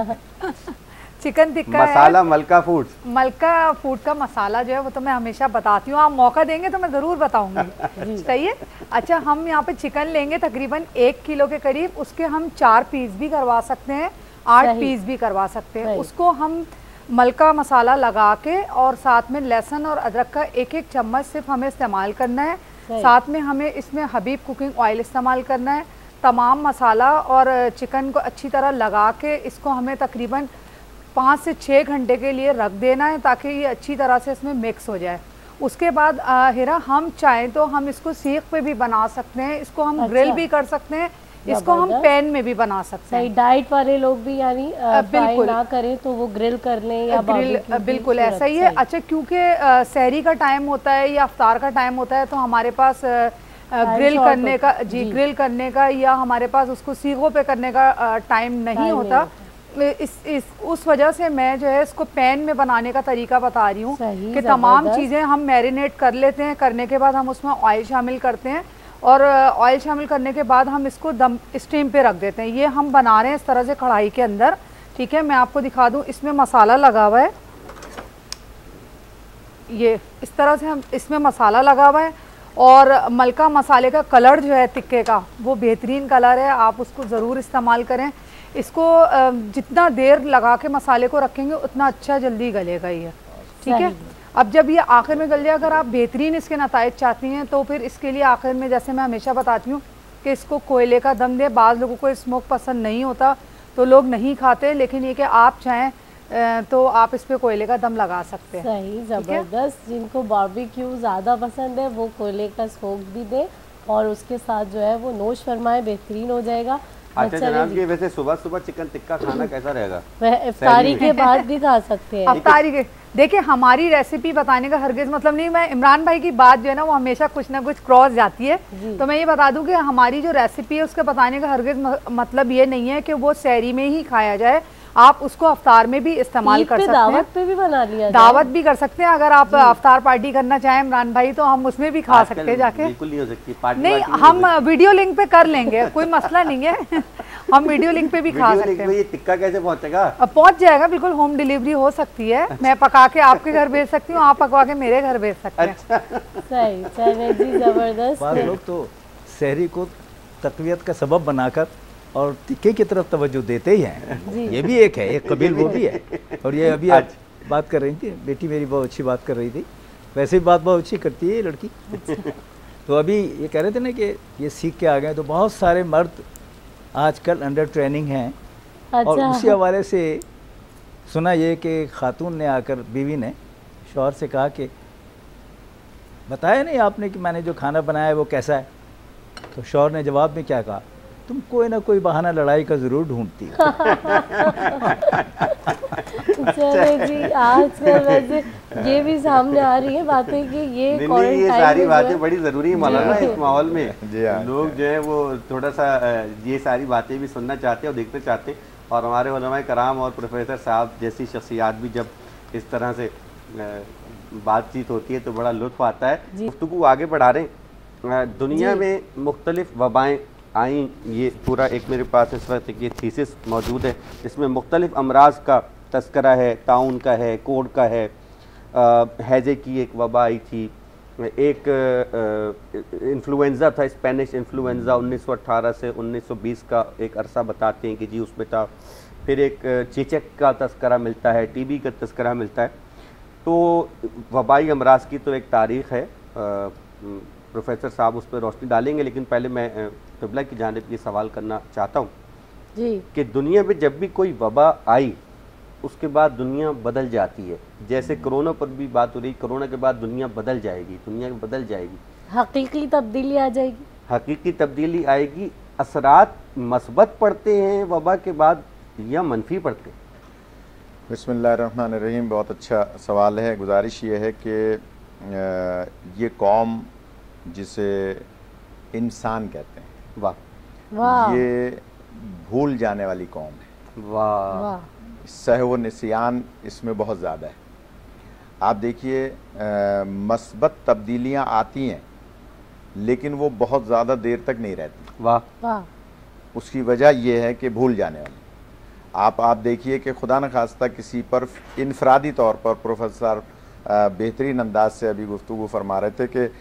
चिकन टिक्का मसाला है। मलका फूड मलका फूड का मसाला जो है वो तो मैं हमेशा बताती हूँ, आप मौका देंगे तो मैं ज़रूर बताऊंगी। सही है। अच्छा, हम यहाँ पे चिकन लेंगे तकरीबन एक किलो के करीब, उसके हम चार पीस भी करवा सकते हैं, आठ पीस भी करवा सकते हैं। उसको हम मलका मसाला लगा के और साथ में लहसुन और अदरक का एक एक चम्मच सिर्फ हमें इस्तेमाल करना है। साथ में हमें इसमें हबीब कुकिंग ऑयल इस्तेमाल करना है। तमाम मसाला और चिकन को अच्छी तरह लगा के इसको हमें तकरीबन पाँच से छः घंटे के लिए रख देना है ताकि ये अच्छी तरह से इसमें मिक्स हो जाए। उसके बाद हिरा हम चाहें तो हम इसको सीख पे भी बना सकते हैं, इसको हम अच्छा। ग्रिल भी कर सकते हैं, इसको हम पैन में भी बना सकते हैं। डाइट वाले लोग भी यानी बिल्कुल ना करें तो वो ग्रिल कर लें या ग्रिल, बिल्कुल ऐसा ही है। अच्छा, क्योंकि सहरी का टाइम होता है या अफ्तार का टाइम होता है तो हमारे पास ग्रिल करने का जी, जी ग्रिल करने का या हमारे पास उसको सीखों पे करने का टाइम नहीं होता। इस इस उस वजह से मैं जो है इसको पैन में बनाने का तरीका बता रही हूँ कि तमाम चीज़ें हम मैरिनेट कर लेते हैं, करने के बाद हम उसमें ऑयल शामिल करते हैं और ऑयल शामिल करने के बाद हम इसको दम स्टीम पे रख देते हैं। ये हम बना रहे हैं इस तरह से कढ़ाई के अंदर, ठीक है। मैं आपको दिखा दूँ, इसमें मसाला लगा हुआ है, ये इस तरह से हम इसमें मसाला लगा हुआ है और मलका मसाले का कलर जो है टिक्के का वो बेहतरीन कलर है, आप उसको ज़रूर इस्तेमाल करें। इसको जितना देर लगा के मसाले को रखेंगे उतना अच्छा जल्दी गलेगा ये, ठीक है। अब जब ये आखिर में गल जाए, अगर आप बेहतरीन इसके नताइज चाहती हैं तो फिर इसके लिए आखिर में जैसे मैं हमेशा बताती हूँ कि इसको कोयले का दम दे। बाज़ लोगों को स्मोक पसंद नहीं होता तो लोग नहीं खाते, लेकिन ये कि आप चाहें तो आप इस पे कोयले का दम लगा सकते हैं। सही, ज़बरदस्त। जिनको बारबेक्यू ज़्यादा पसंद है वो कोयले का स्मोक भी दे और उसके साथ जो है वो नोश फरमाए, बेहतरीन हो जाएगा। अच्छा जनाब, ये वैसे सुबह सुबह चिकन टिक्का खाना कैसा रहेगा? इफ्तारी के बाद भी खा सकते हैं। इफ्तारी के देखिए, हमारी रेसिपी बताने का हरगिज मतलब नहीं, मैं इमरान भाई की बात जो है ना वो हमेशा कुछ ना कुछ क्रॉस जाती है, तो मैं ये बता दूं कि हमारी जो रेसिपी है उसके बताने का हरगिज मतलब ये नहीं है कि वो सहरी में ही खाया जाए, आप उसको अफ्तार में भी इस्तेमाल कर सकते हैं, दावत पे भी बना लिया, दावत भी कर सकते हैं। अगर आप अफ्तार पार्टी करना चाहें इमरान भाई तो हम उसमें भी खा सकते हैं जाके। बिल्कुल नहीं हो सकती पार्टी, नहीं हम वीडियो लिंक पे कर लेंगे, कोई मसला नहीं है, हम वीडियो लिंक पे भी खा सकते हैं। ये टिक्का कैसे पहुंचेगा? पहुंच जाएगा, बिल्कुल होम डिलीवरी हो सकती है, मैं पका के आपके घर भेज सकती हूँ, आप पकवा के मेरे घर भेज सकते हैं। सही, चले जी, जबरदस्त। बाद लोग तो सहरी को तकवीत का सबब बनाकर और टिक्के की तरफ तवज्जो देते ही हैं, ये भी एक है, एक कबील वो भी है। और ये अभी आप बात कर रही थी, बेटी मेरी बहुत अच्छी बात कर रही थी, वैसे भी बात बहुत अच्छी करती है ये लड़की। तो अभी ये कह रहे थे ना कि ये सीख के आ गए, तो बहुत सारे मर्द आजकल अंडर ट्रेनिंग हैं। अच्छा। और उसी हवाले से सुना ये कि खातून ने आकर, बीवी ने शौहर से कहा कि बताया नहीं आपने कि मैंने जो खाना बनाया है वो कैसा है? तो शौहर ने जवाब में क्या कहा तुम कोई ना कोई बहाना लड़ाई का जरूर ढूंढती हो। चले जी, आजकल वैसे ये भी सामने आ रही है बातें कि ये ये सारी बातें बड़ी ज़रूरी है मौलाना इस माहौल में। हाँ, लोग जो है वो थोड़ा सा ये सारी बातें भी सुनना चाहते हैं और देखना चाहते हैं, और हमारे उलमाए कराम और प्रोफेसर साहब जैसी शख्सियात भी जब इस तरह से बातचीत होती है तो बड़ा लुत्फ़ आता है। गुफ्तगू आगे बढ़ा रहे हैं। दुनिया में मुख्तलिफ वबाएँ आई, ये पूरा एक मेरे पास इस वक्त ये थीसिस मौजूद है, इसमें मुख्तलिफ अमराज का तस्करा है, ताउन का है, कोड का है, हैजे की एक वबा आई थी, एक इन्फ्लुएंज़ा था, स्पेनिश इन्फ्लुएंज़ा उन्नीस सौ अठारह से उन्नीस सौ बीस का एक अरसा बताते हैं कि जी उसमें था। फिर एक चेचक का तस्करा मिलता है, टीबी का तस्करा मिलता है। तो वबाई अमराज की तो एक तारीख़ है, प्रोफेसर साहब उस पर रोशनी डालेंगे, लेकिन पहले मैं क़िबला की जानिब ये सवाल करना चाहता हूँ जी कि दुनिया में जब भी कोई वबा आई उसके बाद दुनिया बदल जाती है। जैसे कोरोना पर भी बात हो रही, कोरोना के बाद दुनिया बदल जाएगी, दुनिया बदल जाएगी, हकीकी तब्दीली आ जाएगी, हकीकी तब्दीली आएगी। असरात मस्बत पड़ते हैं वबा के बाद या मनफी पड़ते हैं? बिस्मिल्लाहिर्रहमानिर्रहीम, बहुत अच्छा सवाल है। गुजारिश ये है कि ये कौम जिसे इंसान कहते हैं, वाह वाह, ये भूल जाने वाली कौम है। वाह वाह, सहव निसियान इसमें बहुत ज़्यादा है। आप देखिए मस्बत तब्दीलियाँ आती हैं लेकिन वो बहुत ज़्यादा देर तक नहीं रहती। वाह वाह, उसकी वजह यह है कि भूल जाने वाली। आप आप देखिए कि खुदा न खास्ता किसी पर इनफरादी तौर पर, प्रोफेसर बेहतरीन अंदाज से अभी गुफ्तगू फरमा रहे थे कि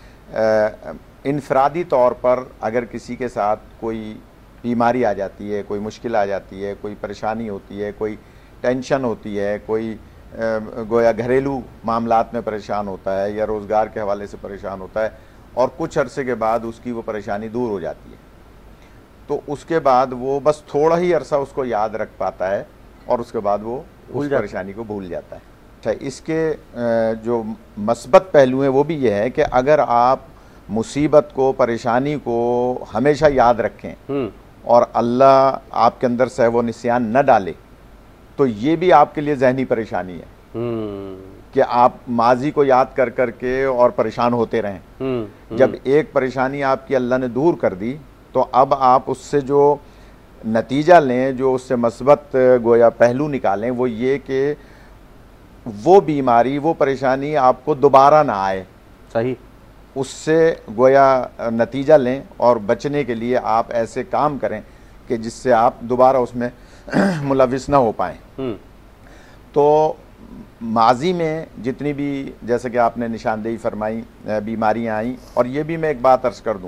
इनफरादी तौर पर अगर किसी के साथ कोई बीमारी आ जाती है, कोई मुश्किल आ जाती है, कोई परेशानी होती है, कोई टेंशन होती है, कोई गोया घरेलू मामलात में परेशान होता है या रोज़गार के हवाले से परेशान होता है, और कुछ अरसे के बाद उसकी वो परेशानी दूर हो जाती है, तो उसके बाद वो बस थोड़ा ही अरसा उसको याद रख पाता है और उसके बाद वो उस परेशानी को भूल जाता है। अच्छा, इसके जो मस्बत पहलू हैं वो भी ये है कि अगर आप मुसीबत को, परेशानी को हमेशा याद रखें और अल्लाह आपके अंदर सहव निस्यान न डाले, तो ये भी आपके लिए जहनी परेशानी है कि आप माजी को याद कर कर के और परेशान होते रहें। जब एक परेशानी आपकी अल्लाह ने दूर कर दी तो अब आप उससे जो नतीजा लें, जो उससे मस्बत गोया पहलू निकालें, वो ये कि वो बीमारी, वो परेशानी आपको दोबारा ना आए। सही, उससे गोया नतीजा लें और बचने के लिए आप ऐसे काम करें कि जिससे आप दोबारा उसमें मुलविस ना हो पाएँ। तो माजी में जितनी भी, जैसे कि आपने निशानदेही फरमाई, बीमारियां आई, और ये भी मैं एक बात अर्ज़ कर दूं,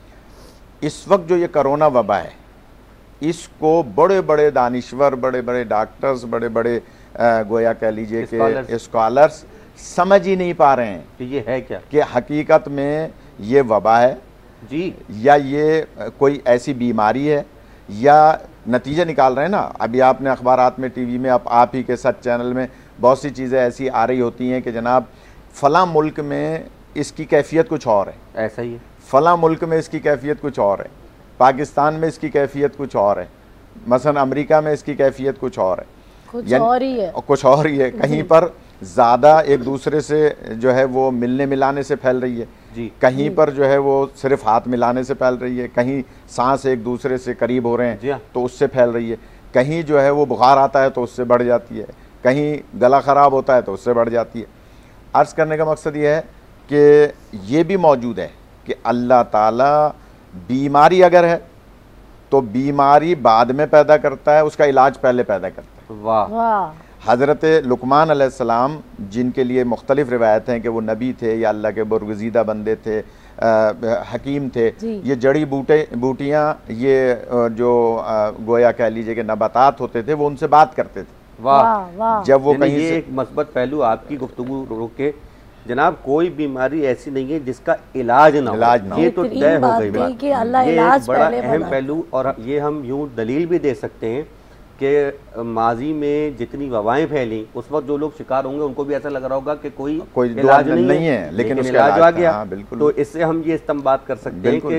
इस वक्त जो ये कोरोना वबा है, इसको बड़े बड़े दानिश्वर, बड़े बड़े डॉक्टर्स, बड़े बड़े गोया कह लीजिए कि स्कॉलर्स समझ ही नहीं पा रहे हैं कि ये है क्या, कि हकीकत में ये वबा है जी, या ये कोई ऐसी बीमारी है, या नतीजे निकाल रहे हैं ना। अभी आपने अखबारात में, टीवी में, आप आप ही के सच चैनल में बहुत सी चीज़ें ऐसी आ रही होती हैं कि जनाब फ़लाँ मुल्क में इसकी कैफियत कुछ और है, ऐसा ही है, फ़लाँ मुल्क में इसकी कैफियत कुछ और है, पाकिस्तान में इसकी कैफियत कुछ और है, मसलन अमेरिका में इसकी कैफियत कुछ और है, कुछ और ही है, कुछ और ही है। कहीं पर ज़्यादा एक दूसरे से जो है वो मिलने मिलाने से फैल रही है जी, कहीं पर जो है वो सिर्फ हाथ मिलाने से फैल रही है, कहीं सांस एक दूसरे से करीब हो रहे हैं तो उससे फैल रही है, कहीं जो है वो बुखार आता है तो उससे बढ़ जाती है, कहीं गला ख़राब होता है तो उससे बढ़ जाती है। अर्ज़ करने का मकसद ये है कि ये भी मौजूद है कि अल्लाह ताला बीमारी अगर है तो बीमारी बाद में पैदा करता है, उसका इलाज पहले पैदा करता है। वाह वाह। हज़रत लुकमान अलैहिस्सलाम, जिनके लिए मुख्तलिफ रिवायत हैं कि वो नबी थे या अल्लाह के बरगुज़ीदा बंदे थे, आ, हकीम थे, ये जड़ी बूटे बूटियाँ, ये जो आ, गोया कह लीजिए कि नबातात होते थे, वो उनसे बात करते थे। वाह वाह। जब वो कहीं ये से एक मस्बत पहलू आपकी गुफ्तगू रोके, जनाब कोई बीमारी ऐसी नहीं है जिसका इलाज ना इलाज ना हो, ये तो तय हो गई बात, कि अल्लाह ये इलाज बड़ा पहले अहम पहलू। और ये हम यूँ दलील भी दे सकते हैं कि माजी में जितनी वबाएं फैली उस वक्त जो लोग शिकार होंगे उनको भी ऐसा लग रहा होगा कि कोई, कोई इलाज नहीं, नहीं है, है लेकिन, लेकिन इलाज आ गया। हाँ, बिल्कुल। तो इससे हम ये इस्तेमाल कर सकते हैं कि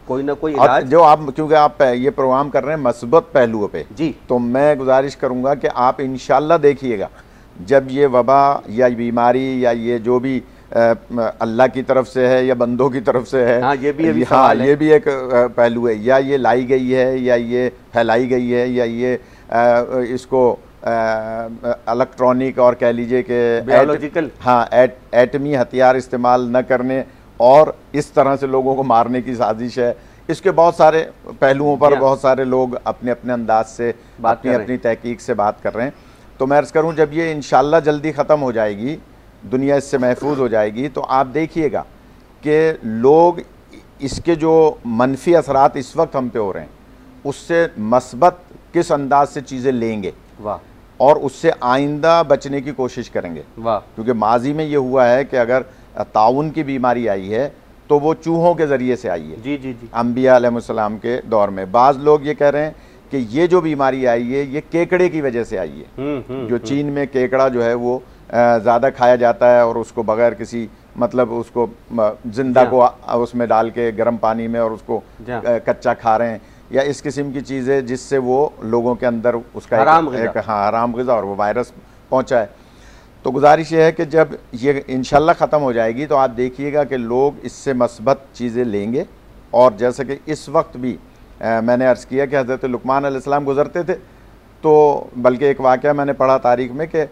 कोई ना कोई इलाज। जो आप, क्योंकि आप ये प्रोग्राम कर रहे हैं मस्बत पहलुओं पे जी, तो मैं गुजारिश करूंगा कि आप इंशाल्लाह देखिएगा जब ये वबा या बीमारी या ये जो भी अल्लाह की तरफ से है या बंदों की तरफ से है, हाँ, ये भी अभी हाँ, सवाल है। ये भी एक पहलू है, या ये लाई गई है या ये फैलाई गई है या ये आ, इसको इलेक्ट्रॉनिक और कह लीजिए कि बायोलॉजिकल, हाँ, एट, एटमी हथियार इस्तेमाल न करने और इस तरह से लोगों को मारने की साजिश है। इसके बहुत सारे पहलुओं पर बहुत सारे लोग अपने अपने अंदाज से अपनी अपनी तहकीक से बात कर रहे हैं। तो मैं अर्ज़ करूं जब ये इंशाल्लाह जल्दी ख़त्म हो जाएगी, दुनिया इससे महफूज हो जाएगी, तो आप देखिएगा कि लोग इसके जो मनफी असरात इस वक्त हम पे हो रहे हैं उससे मस्बत किस अंदाज से चीज़ें लेंगे, वाह, और उससे आइंदा बचने की कोशिश करेंगे। वाह, क्योंकि माजी में ये हुआ है कि अगर ताउन की बीमारी आई है तो वो चूहों के ज़रिए से आई है। जी जी जी अम्बिया अलैहिस्सलाम के दौर में बाज़ लोग ये कह रहे हैं कि ये जो बीमारी आई है ये केकड़े की वजह से आई है। जो चीन में केकड़ा जो है वो ज़्यादा खाया जाता है और उसको बगैर किसी मतलब उसको जिंदा को उसमें डाल के गर्म पानी में और उसको कच्चा खा रहे हैं, या इस किस्म की चीज़ें जिससे वो लोगों के अंदर उसका हराम एक, एक हाँ हराम ग़िज़ा और वो वायरस पहुँचा है। तो गुजारिश ये है कि जब ये इंशाल्लाह ख़त्म हो जाएगी तो आप देखिएगा कि लोग इससे मस्बत चीज़ें लेंगे। और जैसे कि इस वक्त भी आ, मैंने अर्ज़ किया कि हज़रत लुक़मान अलैहिस्सलाम गुज़रते थे, तो बल्कि एक वाक़या मैंने पढ़ा तारीख़ में कि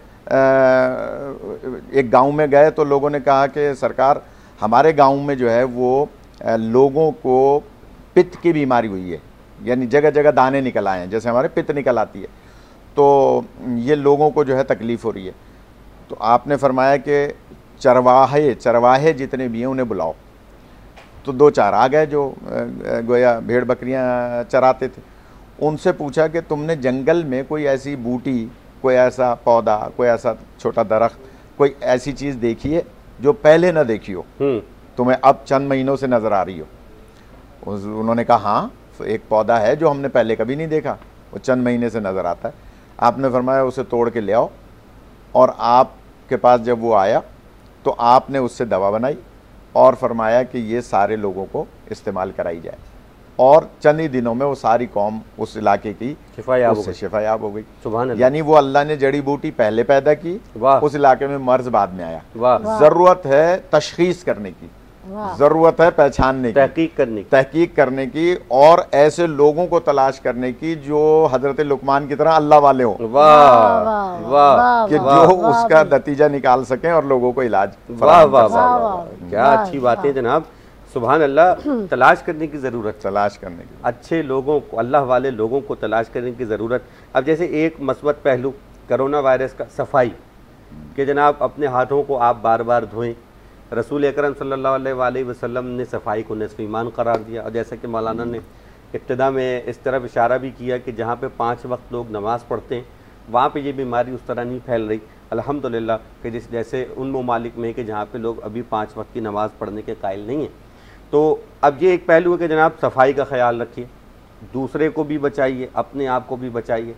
एक गांव में गए तो लोगों ने कहा कि सरकार हमारे गांव में जो है वो लोगों को पित्त की बीमारी हुई है, यानी जगह जगह दाने निकल आए हैं जैसे हमारे पित्त निकल आती है, तो ये लोगों को जो है तकलीफ़ हो रही है। तो आपने फरमाया कि चरवाहे चरवाहे जितने भी हैं उन्हें बुलाओ। तो दो चार आ गए जो गोया भेड़ बकरियां चराते थे। उनसे पूछा कि तुमने जंगल में कोई ऐसी बूटी, कोई ऐसा पौधा, कोई ऐसा छोटा दरख्त, कोई ऐसी चीज़ देखी है जो पहले ना देखी हो, तुम्हें अब चंद महीनों से नज़र आ रही हो? उन्होंने कहा हाँ, एक पौधा है जो हमने पहले कभी नहीं देखा, वो चंद महीने से नज़र आता है। आपने फरमाया उसे तोड़ के ले आओ, और आपके पास जब वो आया तो आपने उससे दवा बनाई और फरमाया कि ये सारे लोगों को इस्तेमाल कराई जाए, और चंद ही दिनों में वो सारी कौम उस इलाके की शिफायाब उससे शिफायाब हो गई। सुभान अल्लाह। यानी वो अल्लाह ने जड़ी बूटी पहले पैदा की, उस इलाके में मर्ज बाद में आया। ज़रूरत है तशखीस करने की, ज़रूरत है पहचानने की, तहकीक करने की तहकीक करने की और ऐसे लोगों को तलाश करने की जो हजरत लुकमान की तरह अल्लाह वाले हों, वाह वाह, कि जो उसका नतीजा निकाल सकें और लोगों को इलाज। वाह वाह वाह, क्या अच्छी बातें जनाब, सुभान अल्लाह। तलाश करने की ज़रूरत, तलाश करने की, अच्छे लोगों को, अल्लाह वाले लोगों को तलाश करने की ज़रूरत। अब जैसे एक मस्बत पहलू कोरोना वायरस का, सफाई कि जनाब अपने हाथों को आप बार बार धोएं। रसूल अकरम सल्लल्लाहु अलैहि वसल्लम ने सफाई को निस्फ़ ईमान करार दिया, और जैसा कि मौलाना ने इब्तिदा में इस तरफ इशारा भी किया कि जहाँ पे पाँच वक्त लोग नमाज़ पढ़ते हैं वहाँ पे ये बीमारी उस तरह नहीं फैल रही अल्हम्दुलिल्लाह, कि जिस जैसे उन ममालिक में कि जहाँ पे लोग अभी पाँच वक्त की नमाज़ पढ़ने के कायल नहीं हैं। तो अब ये एक पहलू है कि जनाब सफाई का ख्याल रखिए, दूसरे को भी बचाइए, अपने आप को भी बचाइए।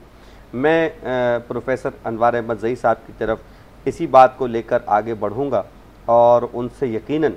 मैं प्रोफेसर अनवार अहमद ज़ई साहब की तरफ इसी बात को लेकर आगे बढ़ूँगा और उनसे यकीनन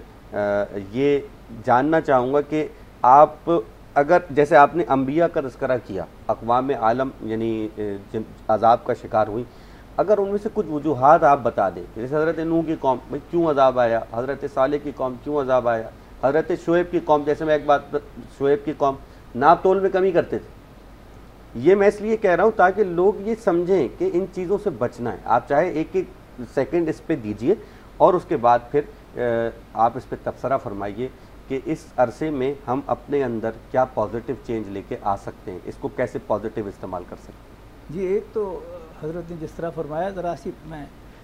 ये जानना चाहूँगा कि आप अगर जैसे आपने अम्बिया का तज़किरा किया, अक़वाम आलम यानी जिन अज़ाब का शिकार हुई, अगर उनमें से कुछ वजूहात आप बता दें, जैसे हज़रत नूह की कौम भाई क्यों अज़ाब आया, हज़रत सालेह की कौम क्यों अज़ाब आया, हज़रत शुएब की कौम, जैसे मैं एक बात, शुएब की कौम नाप तोल में कमी करते थे। ये मैं इसलिए कह रहा हूँ ताकि लोग ये समझें कि इन चीज़ों से बचना है। आप चाहे एक एक सेकंड इस पर दीजिए और उसके बाद फिर आप इस पर तबसरा फरमाइए कि इस अरसे में हम अपने अंदर क्या पॉजिटिव चेंज लेके आ सकते हैं, इसको कैसे पॉजिटिव इस्तेमाल कर सकते हैं। जी, एक तो हज़रत ने जिस तरह फरमाया, ज़रा सी मैं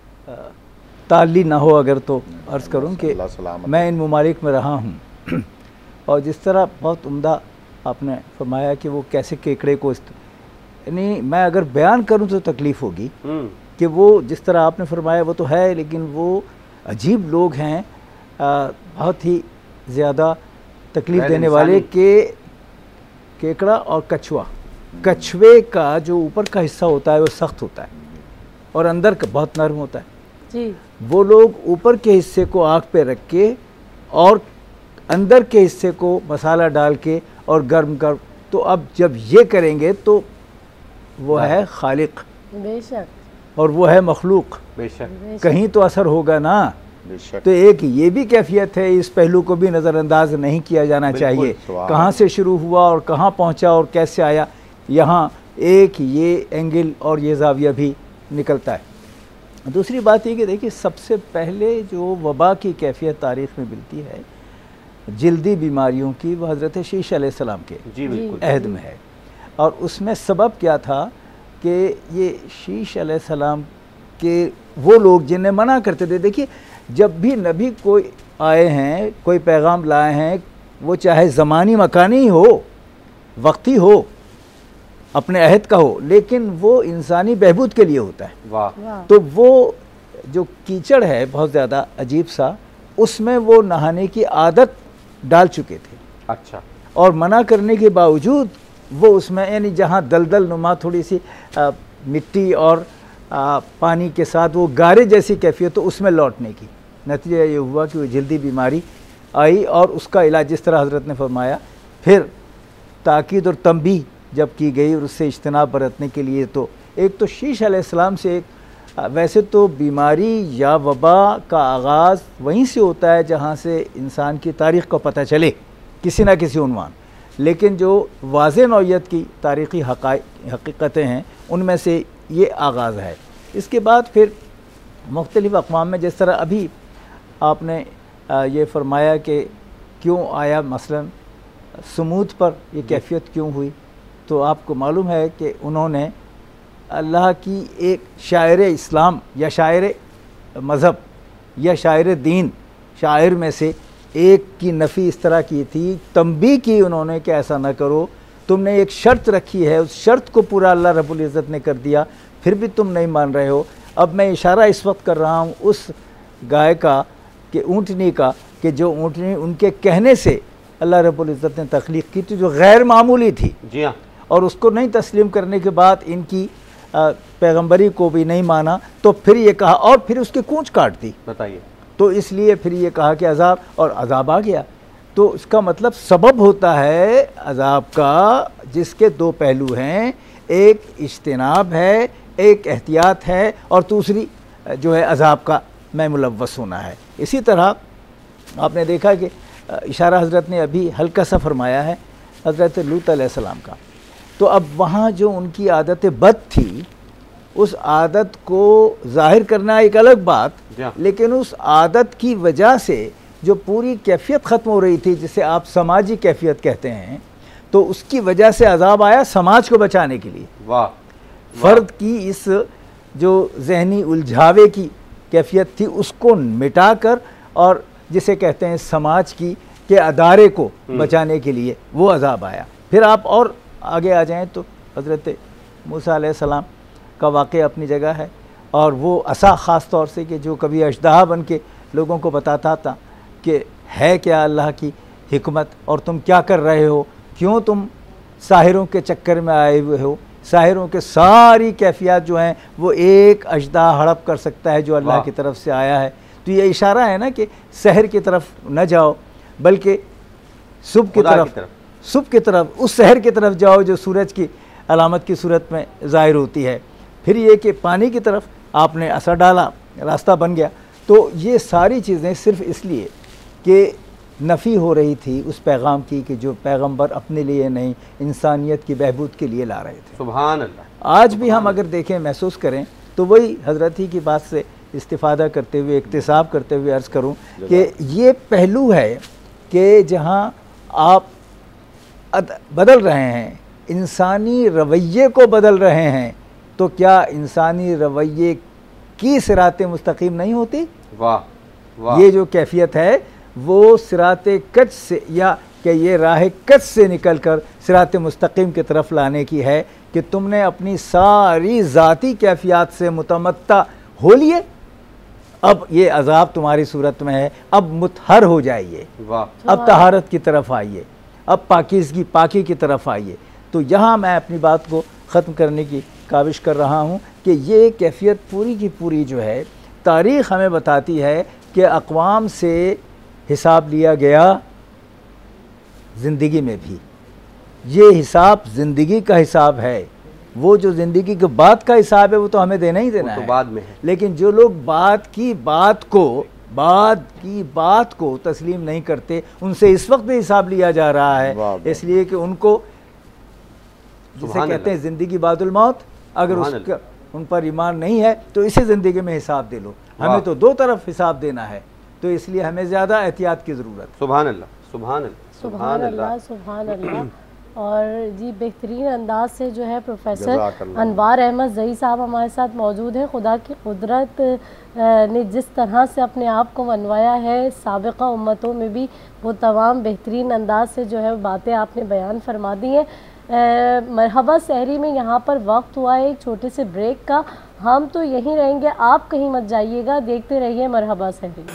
ताली ना हो अगर तो अर्ज़ करूं कि मैं इन ममालिक में रहा हूं और जिस तरह बहुत उम्दा आपने फरमाया कि वो कैसे केकड़े को, यानी मैं अगर बयान करूं तो तकलीफ़ होगी कि वो जिस तरह आपने फरमाया वो तो है, लेकिन वो अजीब लोग हैं, बहुत ही ज़्यादा तकलीफ़ देने वाले के केकड़ा और कछुआ। कछुए का जो ऊपर का हिस्सा होता है वो सख्त होता है और अंदर का बहुत नरम होता है जी। वो लोग ऊपर के हिस्से को आग पे रख के और अंदर के हिस्से को मसाला डाल के और गर्म कर, तो अब जब ये करेंगे तो वो है खालिक बेशक, और वो है मखलूक बेशक, कहीं तो असर होगा ना। बेशक। तो एक ये भी कैफियत है, इस पहलू को भी नज़रअंदाज नहीं किया जाना चाहिए। कहाँ से शुरू हुआ और कहाँ पहुँचा और कैसे आया, यहाँ एक ये एंगल और ये जाविया भी निकलता है। दूसरी बात ये कि देखिए, सबसे पहले जो वबा की कैफियत तारीख़ में मिलती है जल्दी बीमारियों की, वो हज़रत शीश अलैहिस्सलाम के जी बिल्कुल अहद में है। और उसमें सबब क्या था कि ये शीश अलैहिस्सलाम के वो लोग जिन्हें मना करते थे, देखिए जब भी नबी कोई आए हैं, कोई पैगाम लाए हैं, वो चाहे ज़मानी मकानी हो, वक्ती हो, अपने अहद का हो, लेकिन वो इंसानी बहबूद के लिए होता है। वाह। तो वो जो कीचड़ है बहुत ज़्यादा अजीब सा, उसमें वो नहाने की आदत डाल चुके थे। अच्छा। और मना करने के बावजूद वो उसमें, यानी जहाँ दलदल नुमा थोड़ी सी आ, मिट्टी और आ, पानी के साथ वो गारे जैसी कैफियत, तो उसमें लौटने की नतीजा ये हुआ कि वो जल्दी बीमारी आई। और उसका इलाज जिस तरह हज़रत ने फरमाया, फिर ताकीद और तंबीह जब की गई और उससे इज्तनाब बरतने के लिए, तो एक तो शीश अलैहिस्सलाम से एक, वैसे तो बीमारी या वबा का आगाज़ वहीं से होता है जहाँ से इंसान की तारीख़ को पता चले किसी न किसी उन्वान, लेकिन जो वाज़े नौइयत की तारीख़ी हकीकतें हैं उनमें से ये आगाज़ है। इसके बाद फिर मुख्तलिफ़ अक़वाम में, जिस तरह अभी आपने ये फरमाया कि क्यों आया मसलन समूद पर ये कैफियत क्यों हुई, तो आपको मालूम है कि उन्होंने अल्लाह की एक शायर इस्लाम या शायर मज़हब या शायर दीन, शायर में से एक की नफ़ी इस तरह की थी, तंबीह की उन्होंने कि ऐसा ना करो, तुमने एक शर्त रखी है, उस शर्त को पूरा अल्लाह रब्बुल इज़्ज़त ने कर दिया, फिर भी तुम नहीं मान रहे हो। अब मैं इशारा इस वक्त कर रहा हूँ उस गाय का, कि ऊँटनी का, कि जो ऊँटनी उनके कहने से अल्लाह रब्बुल इज़्ज़त ने तख्लीक़ की थी, जो गैर मामूली थी। जी हाँ। और उसको नहीं तस्लीम करने के बाद इनकी पैगंबरी को भी नहीं माना, तो फिर ये कहा, और फिर उसकी कूंच काट दी। बताइए। तो इसलिए फिर ये कहा कि अज़ाब, और अज़ाब आ गया। तो इसका मतलब सबब होता है अज़ाब का, जिसके दो पहलू हैं, एक इज्तिनाब है, एक एहतियात है, और दूसरी जो है अज़ाब का मैं मुलव्वस होना है। इसी तरह आपने देखा कि इशारा हज़रत ने अभी हल्का सा फरमाया है हज़रत लूत अलैहिस्सलाम का। तो अब वहाँ जो उनकी आदत बद थी, उस आदत को ज़ाहिर करना एक अलग बात, लेकिन उस आदत की वजह से जो पूरी कैफियत ख़त्म हो रही थी, जिसे आप समाजी कैफियत कहते हैं, तो उसकी वजह से अज़ाब आया समाज को बचाने के लिए। वाह। फ़र्द की इस जो जहनी उलझावे की कैफियत थी, उसको मिटाकर, और जिसे कहते हैं समाज की के अदारे को बचाने के लिए वो अज़ाब आया। फिर आप और आगे आ जाएं तो हज़रत मूसा अलैहिस्सलाम का वाक़या अपनी जगह है, और वो असा ख़ास तौर से कि जो कभी अजदहा बन के लोगों को बताता था कि है क्या अल्लाह की हिकमत, और तुम क्या कर रहे हो, क्यों तुम साहिरों के चक्कर में आए हुए हो। साहिरों के सारी कैफियत जो हैं वो एक अजदहा हड़प कर सकता है जो अल्लाह की तरफ से आया है। तो ये इशारा है ना कि शहर की तरफ न जाओ, बल्कि सुबह की तरफ, सुबह की तरफ, उस शहर की तरफ जाओ जो सूरज की अलामत की सूरत में ज़ाहिर होती है। फिर ये कि पानी की तरफ आपने असर डाला, रास्ता बन गया। तो ये सारी चीज़ें सिर्फ़ इसलिए कि नफ़ी हो रही थी उस पैगाम की कि जो पैगंबर अपने लिए नहीं, इंसानियत की बहबूद के लिए ला रहे थे। सुभान अल्लाह। आज भी हम अगर देखें, महसूस करें, तो वही हज़रत ही की बात से इस्तिफ़ादा करते हुए, इक्तिसाब करते हुए अर्ज़ करूँ कि ये पहलू है कि जहाँ आप बदल रहे हैं, इंसानी रवैये को बदल रहे हैं, तो क्या इंसानी रवैये की सिराते मुस्तकीम नहीं होती? वाह वाह। ये जो कैफियत है वो सिराते कच से, या कि ये राह कच से निकल कर सिराते मुस्तकीम की तरफ लाने की है कि तुमने अपनी सारी ज़ाती कैफियत से मुतमत्ता हो लिए, अब ये अज़ाब तुम्हारी सूरत में है, अब मुतहर हो जाइए, अब तहारत की तरफ आइए, अब पाकीज़गी पाकी की तरफ आइए। तो यहाँ मैं अपनी बात को ख़त्म करने की काविश कर रहा हूँ कि ये कैफियत पूरी की पूरी जो है तारीख़ हमें बताती है कि अक़वाम से हिसाब लिया गया, ज़िंदगी में भी। ये हिसाब ज़िंदगी का हिसाब है, वो जो ज़िंदगी के बाद का हिसाब है वो तो हमें देना ही देना है, तो बाद में है। लेकिन जो लोग बात की बात को बात की बात को तस्लीम नहीं करते, उनसे इस वक्त भी हिसाब लिया जा रहा है, इसलिए कि उनको जिसे कहते हैं ज़िंदगी बादुल मौत, अगर उसका उन पर ईमान नहीं है तो इसे ज़िंदगी में हिसाब दे लो। हमें तो दो तरफ हिसाब देना है, तो इसलिए हमें ज़्यादा एहतियात की ज़रूरत। सुभान अल्लाह, सुभान अल्लाह, सुभान अल्लाह, सुभान अल्लाह। और जी बेहतरीन अंदाज से जो है प्रोफेसर अनवार अहमद ज़ई साहब हमारे साथ मौजूद हैं। खुदा की कुदरत ने जिस तरह से अपने आप को मनवाया है, साबिक़ा उम्मतों में भी वो तमाम बेहतरीन अंदाज से जो है बातें आपने बयान फरमा दी हैं। मरहबा सहरी में यहाँ पर वक्त हुआ है एक छोटे से ब्रेक का, हम तो यहीं रहेंगे, आप कहीं मत जाइएगा, देखते रहिए मरहबा सहरी।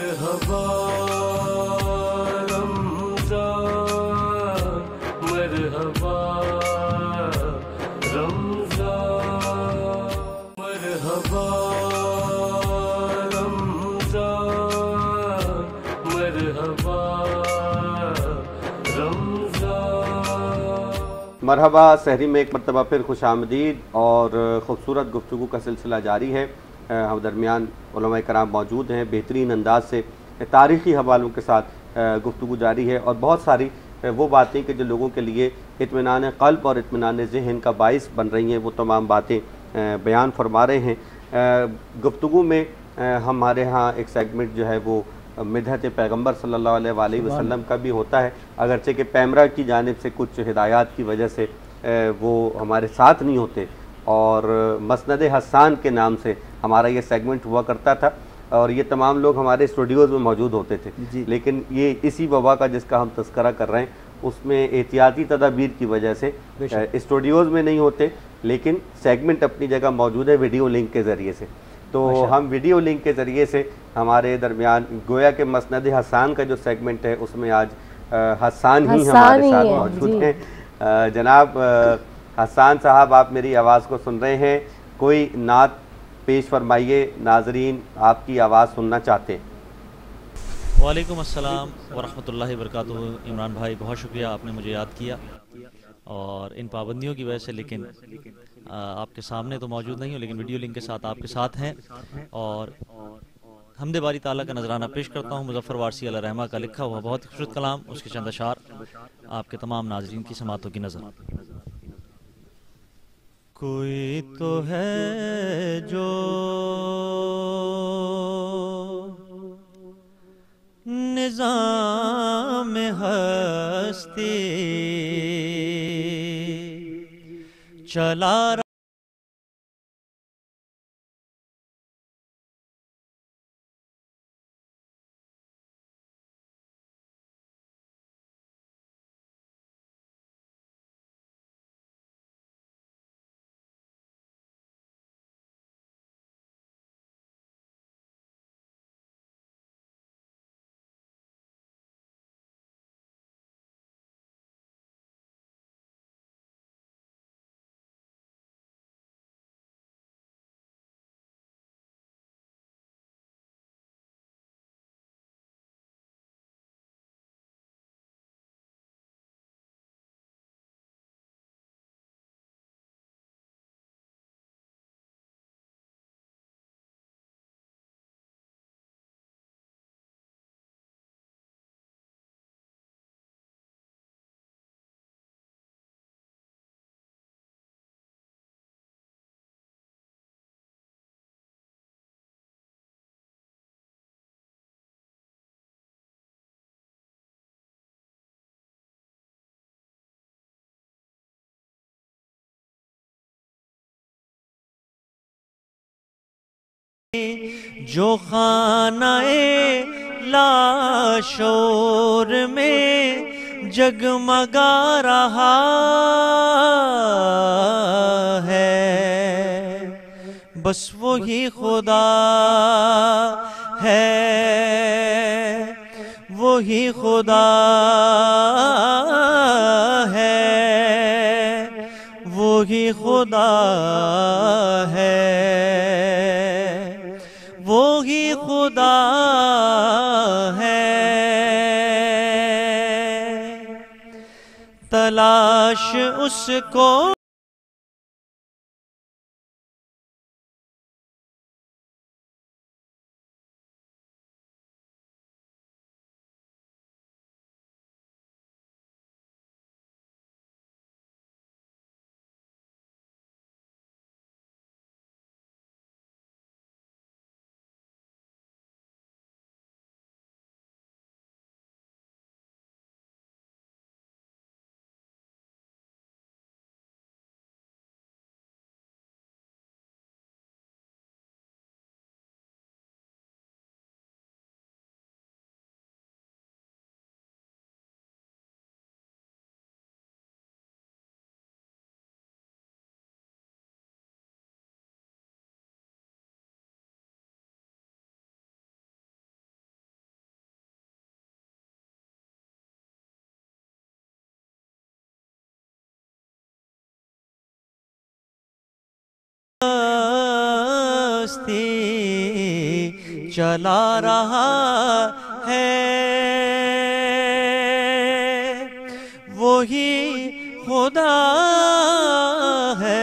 मरहबा सहरी में एक मरतबा फिर खुश आमदीद और ख़ूबसूरत गुफ्तगू का सिलसिला जारी है। हम दरमियान उलमा कराम मौजूद हैं, बेहतरीन अंदाज से तारीख़ी हवालों के साथ गुफ्तगू जारी है और बहुत सारी वो बातें कि जो लोगों के लिए इत्मीनान क़ल्ब और इत्मीनान ज़हन का बाइस बन रही हैं, वो तमाम बातें बयान फरमा रहे हैं। गुफ्तगू में हमारे यहाँ एक सेगमेंट जो है वो मिदहत पैगम्बर सल्लल्लाहु अलैहि वसल्लम का भी होता है, अगरचे कि पैमरा की जानिब से कुछ हिदायत की वजह से वो हमारे साथ नहीं होते, और मसनद हसान के नाम से हमारा ये सेगमेंट हुआ करता था और ये तमाम लोग हमारे स्टूडियोज़ में मौजूद होते थे। लेकिन ये इसी वबा का जिसका हम तस्करा कर रहे हैं, उसमें एहतियाती तदाबीर की वजह से स्टूडियोज़ में नहीं होते, लेकिन सेगमेंट अपनी जगह मौजूद है वीडियो लिंक के ज़रिए से। तो हम वीडियो लिंक के ज़रिए से हमारे दरमियान गोया के मसनद हसान का जो सेगमेंट है उसमें आज हसान ही हमारे साथ मौजूद हैं। जनाब हसान साहब, आप मेरी आवाज़ को सुन रहे हैं, कोई नात पेश फरमाइए, नाजरीन आपकी आवाज़ सुनना चाहते हैं। वालेकुम अस्सलाम वरहमतुल्लाहि वबरकातुहू। इमरान भाई, बहुत शुक्रिया, आपने मुझे याद किया और इन पाबंदियों की वजह से, लेकिन आपके सामने तो मौजूद नहीं हो, लेकिन वीडियो लिंक के साथ आपके साथ हैं और हमदे बारी ताला का नजराना पेश करता हूँ। मुज़फ़्फ़र वारसी अला रहमा का लिखा हुआ बहुत ही खूबसूरत कलाम, उसके चंद अशार आपके तमाम नाज़रीन की समातों की नज़र। कोई तो है जो निज़ाम हस्ती चला जो खानाए लाशोर में जगमगा रहा है, बस वो ही खुदा है, वो ही खुदा है, वो ही खुदा है, वो ही खुदा है। तलाश उसको चला रहा है, वही खुदा है।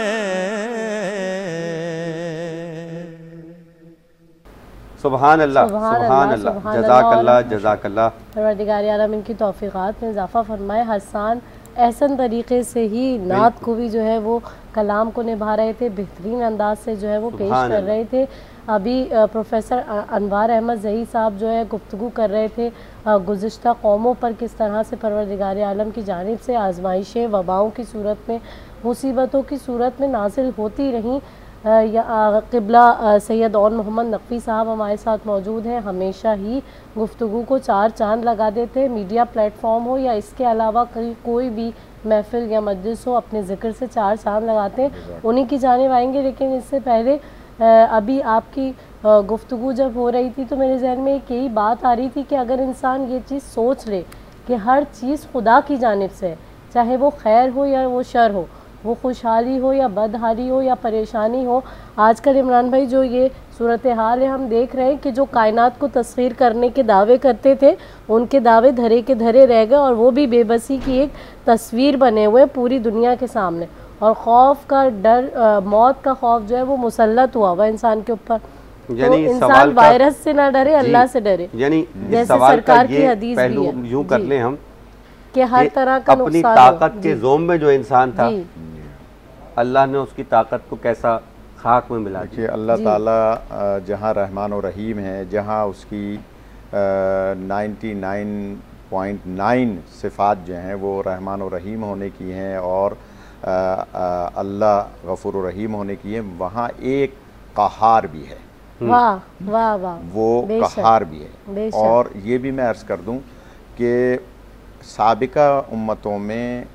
सुभान अल्लाह, सुभान अल्लाह, जज़ाकल्लाह, जज़ाकल्लाह। परवरदिगार आलम इनकी तौफ़ीक़ात में इजाफ़ा फरमाए। हसन एहसन तरीक़े से ही नात को भी जो है वो कलाम को निभा रहे थे, बेहतरीन अंदाज से जो है वो पेश कर रहे थे। अभी प्रोफेसर अनवार अहमद ज़ही साहब जो है गुफ्तगू कर रहे थे गुज़िश्ता कौमों पर किस तरह से परवरदिगार आलम की जानिब से आजमाइशें वबाओं की सूरत में, मुसीबतों की सूरत में नाजिल होती रहीं। या क़िबला सैयद और मोहम्मद नकवी साहब हमारे साथ मौजूद हैं। हमेशा ही गुफ्तगू को चार चांद लगा देते हैं, मीडिया प्लेटफॉर्म हो या इसके अलावा कोई भी महफिल या मजलिस हो, अपने ज़िक्र से चार चांद लगाते हैं। उन्हीं की जानिब आएंगे, लेकिन इससे पहले अभी आपकी गुफ्तगू जब हो रही थी तो मेरे जहन में एक यही बात आ रही थी कि अगर इंसान ये चीज़ सोच ले कि हर चीज़ खुदा की जानिब से है, चाहे वो खैर हो या वो शर हो, वो खुशहाली हो या बदहाली हो या परेशानी हो। आजकल इमरान भाई जो ये सूरत हाल है, हम देख रहे हैं कि जो कायनात को तस्खीर करने के दावे करते थे, उनके दावे धरे के धरे रह गए और वो भी बेबसी की एक तस्वीर बने हुए पूरी दुनिया के सामने। और खौफ का डर, आ, मौत का खौफ जो है वो मुसल्लत हुआ हुआ इंसान के ऊपर। तो इंसान वायरस से ना डरे, अल्लाह से डरे। यानी इस सवाल का ये पहलू यूं कर लें हम कि हर तरह का अपनी ताकत के जोम में जो इंसान था, अल्लाह ने उसकी ताकत को कैसा खाक में मिला दिया। अल्लाह ताला जहाँ रहमान और रहीम है, जहाँ उसकी नाइन्टी नाइन पॉइंट नाइन सिफ़ात जो हैं वो रहमान और रहीम होने की हैं और अल्लाह गफूर और रहीम होने की है, वहाँ एक कहार भी है। वाह वाह वाह, वो कहार भी है। और ये भी मैं अर्ज़ कर दूँ कि साबिका उम्मतों में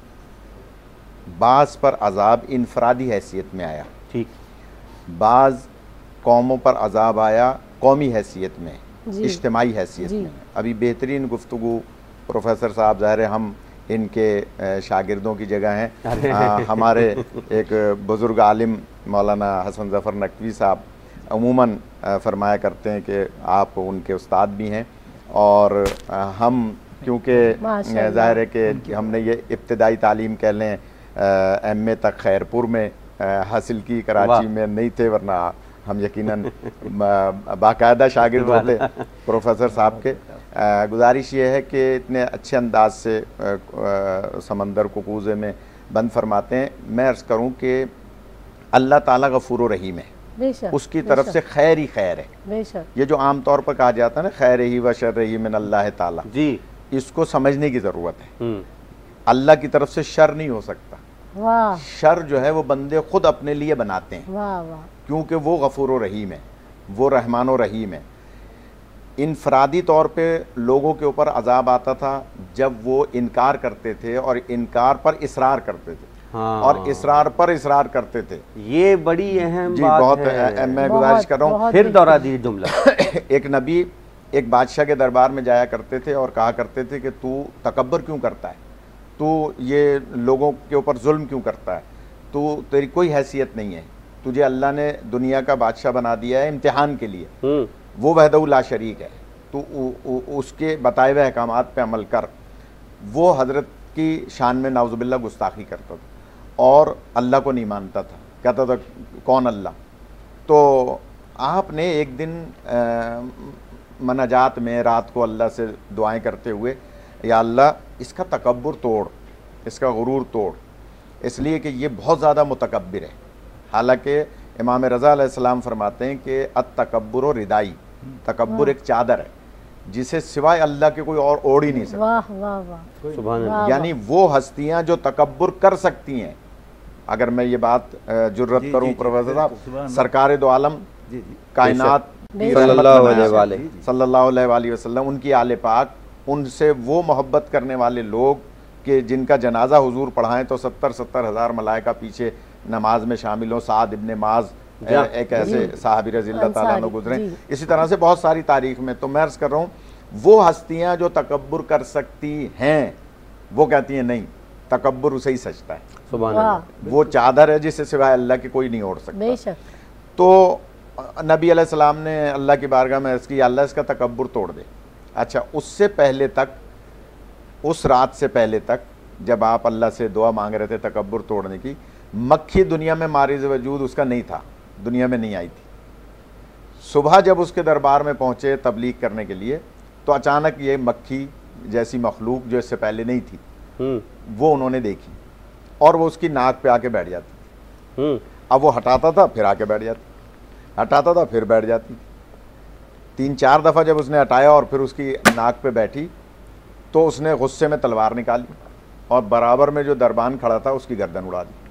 बाज़ पर अज़ाब इनफरादी हैसियत में आया, ठीक, बाज़ कौमों पर अज़ाब आया कौमी हैसियत में, इज्तिमाई हैसियत में। अभी बेहतरीन गुफ्तगू प्रोफेसर साहब, ज़ाहिर है हम इनके शागिर्दों की जगह हैं। आ, हमारे एक बुज़ुर्ग आलिम मौलाना हसन ज़फ़र नकवी साहब अमूमन फरमाया करते हैं कि आप उनके उस्ताद भी हैं और हम क्योंकि ज़ाहिर है कि हमने ये इब्तदाई तालीम कह लें एम ए तक खैरपुर में हासिल की, कराची में नहीं थे, वरना हम यकीनन बाकायदा शागिर्द होते प्रोफेसर साहब के। गुजारिश ये है कि इतने अच्छे अंदाज से समंदर को कूज़े में बंद फरमाते हैं। मैं अर्ज़ करूँ कि अल्लाह ताला गफूर रहीम है, उसकी तरफ से खैर ही खैर है। ये जो आम तौर पर कहा जाता है ना, खैर ही व शर ही मिन अल्लाह ताला, जी, इसको समझने की ज़रूरत है। अल्लाह की तरफ से शर नहीं हो सकता। वाह। शर जो है वो बंदे खुद अपने लिए बनाते हैं। वाह वाह। क्योंकि वो गफूर रहीम है, वो रहमान और रहीम है। इनफरादी तौर पे लोगों के ऊपर अजाब आता था जब वो इनकार करते थे और इनकार पर इसरार करते थे। हाँ। और इसरार पर इसरार करते थे। ये बड़ी अहम जी, बात बहुत है। मैं गुजारिश कर रहा हूँ, फिर दोहरा दी जुमला। एक नबी एक बादशाह के दरबार में जाया करते थे और कहा करते थे कि तू तकब्बर क्यों करता है, तू ये लोगों के ऊपर जुल्म क्यों करता है, तू तेरी कोई हैसियत नहीं है, तुझे अल्लाह ने दुनिया का बादशाह बना दिया है इम्तिहान के लिए, वो वहदहू ला शरीक है, तो उ, उ, उसके बताए हुए अहकामात पे अमल कर। वो हज़रत की शान में नाउज़ुबिल्लाह गुस्ताखी करता था और अल्लाह को नहीं मानता था, कहता था कौन अल्लाह। तो आपने एक दिन मनाजात में रात को अल्लाह से दुआएं करते हुए, या अल्लाह इसका तकब्बुर तोड़, इसका गुरूर तोड़, इसलिए कि ये बहुत ज़्यादा मुतकब्बिर है। हालांकि इमाम रज़ा अलैहिस्सलाम फरमाते हैं कि अत तकब्बुर रिदाई, तकब्बुर एक चादर है जिसे सिवाय अल्लाह के कोई और ओढ़ ही नहीं सकता। वाह वाह वाह, सुभान अल्लाह। यानी वो हस्तियां जो तकब्बुर कर सकती हैं, अगर मैं ये बात जुर्रत करूं प्रोफेसर साहब, सरकार दो आलम कायनात सल्लल्लाहु अलैहि वसल्लम, उनकी आले पाक, उनसे वो मोहब्बत करने वाले लोग कि जिनका जनाजा हुजूर पढ़ाएं तो सत्तर सत्तर हज़ार मलाइका पीछे नमाज में शामिल हो। साद इब्ने माज एक ऐसे साहबी रज़ी अल्लाह ताला अन्हु गुजरे। इसी तरह से बहुत सारी तारीख में, तो मैं अर्ज़ कर रहा हूँ वो हस्तियाँ जो तकब्बुर कर सकती हैं वो कहती हैं नहीं, तकब्बुर उसे ही सजता है। सुभान अल्लाह। वो चादर है जिससे सिवाय अल्लाह के कोई नहीं ओढ़ सकता। बेशक। तो नबी अलैहिस्सलाम ने अल्लाह की बारगाह में अर्ज़ की, अल्लाह इसका तकब्बुर तोड़ दे। अच्छा, उससे पहले तक, उस रात से पहले तक जब आप अल्लाह से दुआ मांग रहे थे तकब्बुर तोड़ने की, मक्खी दुनिया में मारिज़ वजूद उसका नहीं था, दुनिया में नहीं आई थी। सुबह जब उसके दरबार में पहुँचे तबलीग करने के लिए, तो अचानक ये मक्खी जैसी मखलूक जो इससे पहले नहीं थी वो उन्होंने देखी और वो उसकी नाक पे आके बैठ जाती थी। अब वो हटाता था फिर आके बैठ जाती, हटाता था फिर बैठ जाती। तीन चार दफ़ा जब उसने हटाया और फिर उसकी नाक पे बैठी तो उसने गुस्से में तलवार निकाली और बराबर में जो दरबान खड़ा था उसकी गर्दन उड़ा दी।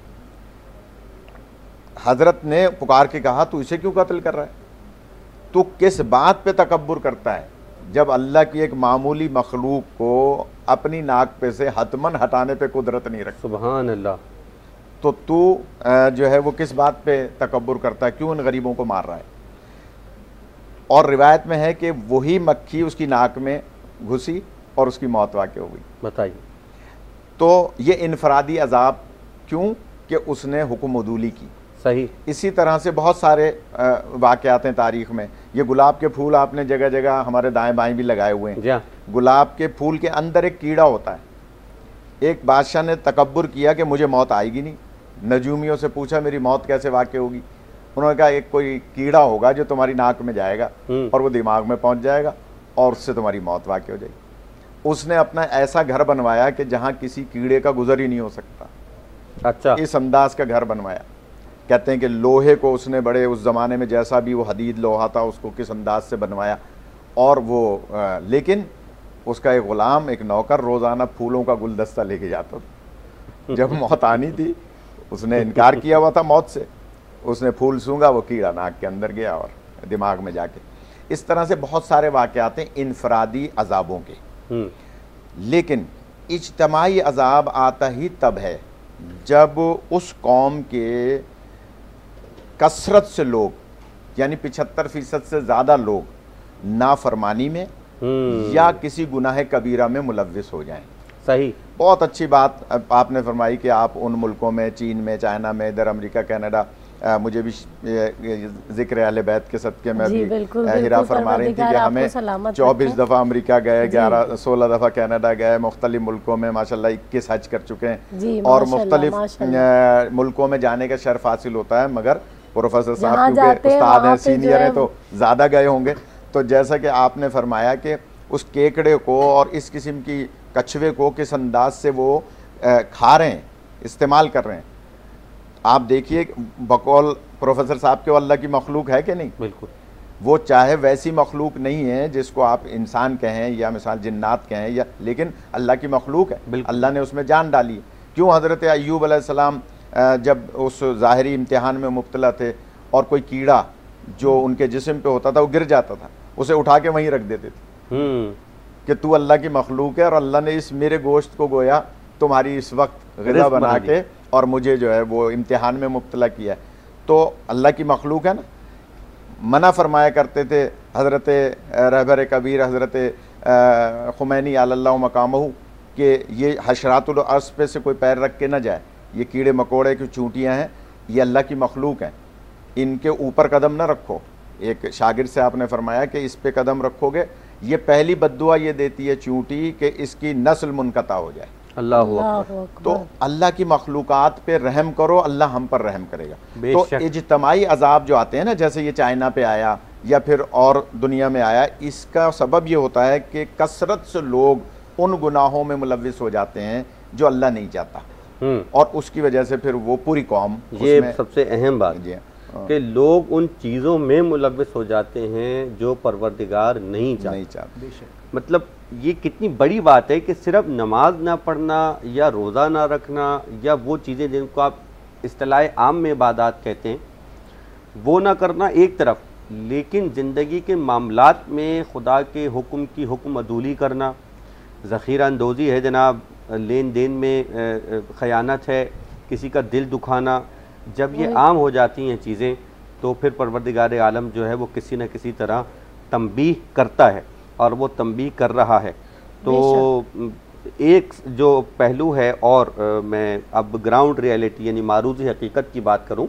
हजरत ने पुकार के कहा, तू इसे क्यों कत्ल कर रहा है? तू किस बात पे तकब्बुर करता है जब अल्लाह की एक मामूली मखलूक को अपनी नाक पे से हतमन हटाने पे कुदरत नहीं रखती। सुभान अल्लाह। तो तू जो है वो किस बात पे तकब्बुर करता है, क्यों इन गरीबों को मार रहा है? और रिवायत में है कि वही मक्खी उसकी नाक में घुसी और उसकी मौत वाक़ हो गई। बताइए। तो ये इनफरादी अजाब क्यों? कि उसने हुक्म उदूली की। सही। इसी तरह से बहुत सारे वाक़यात हैं तारीख़ में। ये गुलाब के फूल आपने जगह जगह हमारे दाएं बाएं भी लगाए हुए हैं। गुलाब के फूल के अंदर एक कीड़ा होता है। एक बादशाह ने तकब्बुर किया कि मुझे मौत आएगी नहीं, नजूमियों से पूछा मेरी मौत कैसे वाक़ होगी? उन्होंने कहा एक कोई कीड़ा होगा जो तुम्हारी नाक में जाएगा और वो दिमाग में पहुंच जाएगा और उससे तुम्हारी मौत वाक़ हो जाएगी। उसने अपना ऐसा घर बनवाया कि जहाँ किसी कीड़े का गुजर ही नहीं हो सकता। अच्छा। इस अंदाज का घर बनवाया। कहते हैं कि लोहे को उसने बड़े, उस ज़माने में जैसा भी वो हदीद लोहा था उसको किस अंदाज से बनवाया। और वो आ, लेकिन उसका एक ग़ुलाम, एक नौकर रोज़ाना फूलों का गुलदस्ता लेके जाता था। जब मौत आनी थी उसने इनकार किया हुआ था मौत से, उसने फूल सूंघा, वो कीड़ा नाक के अंदर गया और दिमाग में जाके। इस तरह से बहुत सारे वाक़यात हैं इनफरादी अजाबों के। लेकिन इज्तमाई अजाब आता ही तब है जब उस कौम के कसरत से लोग, यानी पिछहत्तर फीसद से ज़्यादा लोग नाफरमानी में या किसी गुनाह कबीरा में मुलव्विस हो जाएं। सही। बहुत अच्छी बात आपने फरमाई कि आप उन मुल्कों में, चीन में, चाइना में, इधर अमेरिका, कनाडा, आ, मुझे भी जिक्र अहले बैत के सदक़े में भी हिरा फरमा रही थी कि हमें चौबीस दफ़ा अमेरिका गए, ग्यारह सोलह दफ़ा कनाडा गए, मुख्तलिफ मुल्कों में माशाल्लाह इक्कीस हज कर चुके हैं और मुख्तलिफ मुल्कों में जाने का शर्फ हासिल होता है। मगर प्रोफेसर साहब क्योंकि उस्ताद हैं, सीनियर हैं, तो ज़्यादा गए होंगे। तो जैसा कि आपने फरमाया कि उस केकड़े को और इस किस्म की कछुए को किस अंदाज से वो खा रहे हैं, इस्तेमाल कर रहे हैं। आप देखिए बकौल प्रोफेसर साहब के, अल्लाह की मखलूक है कि नहीं? बिल्कुल। वो चाहे वैसी मखलूक नहीं है जिसको आप इंसान कहें या मिसाल जिन्नात कहें, या लेकिन अल्लाह की मखलूक है, अल्लाह ने उसमें जान डाली। क्यों? हज़रत अय्यूब अलैहिस्सलाम जब उस ज़ाहिरी इम्तिहान में मुब्तला थे और कोई कीड़ा जो उनके जिस्म पे होता था वो गिर जाता था, उसे उठा के वहीं रख देते थे कि तू अल्लाह की मखलूक है और अल्लाह ने इस मेरे गोश्त को गोया तुम्हारी इस वक्त ग़िज़ा बना के और मुझे जो है वो इम्तिहान में मुब्तला किया है। तो अल्लाह की मखलूक है ना। मना फरमाया करते थे हज़रत रहबर कबीर हज़रत खुमैनी अल्लाह मकामहू कि ये हशरातुल अर्श पे से कोई पैर रख के ना जाए, ये कीड़े मकोड़े की चूंटियाँ हैं, ये अल्लाह की मखलूक हैं, इनके ऊपर कदम ना रखो। एक शागिर से आपने फरमाया कि इस पे कदम रखोगे, ये पहली बद्दुआ ये देती है चूंटी कि इसकी नस्ल मुनक़ता हो जाए। अल्लाह तो अल्लाह की मखलूक़ात पे रहम करो, अल्लाह हम पर रहम करेगा। तो इज्तमाई अजाब जो आते हैं ना, जैसे ये चाइना पे आया या फिर और दुनिया में आया, इसका सबब ये होता है कि कसरत से लोग उन गुनाहों में मुलव्विस हो जाते हैं जो अल्लाह नहीं चाहता, और उसकी वजह से फिर वो पूरी कौम, ये सबसे अहम बात है कि लोग उन चीज़ों में मुलव्विस हो जाते हैं जो परवरदिगार नहीं चाहते नहीं चाहते मतलब ये कितनी बड़ी बात है कि सिर्फ नमाज ना पढ़ना या रोज़ा ना रखना या वो चीज़ें जिनको आप इस्तिलाह आम में इबादत कहते हैं वो ना करना एक तरफ, लेकिन ज़िंदगी के मामलात में खुदा के हुक्म की हुक्म अदूली करना, ज़ख़ीरा अंदोज़ी है जनाब, लेन देन में ख़यानत है, किसी का दिल दुखाना, जब ये आम हो जाती हैं चीज़ें तो फिर परवरदिगार आलम जो है वो किसी न किसी तरह तंबीह करता है और वो तंबीह कर रहा है। तो एक जो पहलू है, और आ, मैं अब ग्राउंड रियलिटी यानी मारूज़ी हकीकत की बात करूं,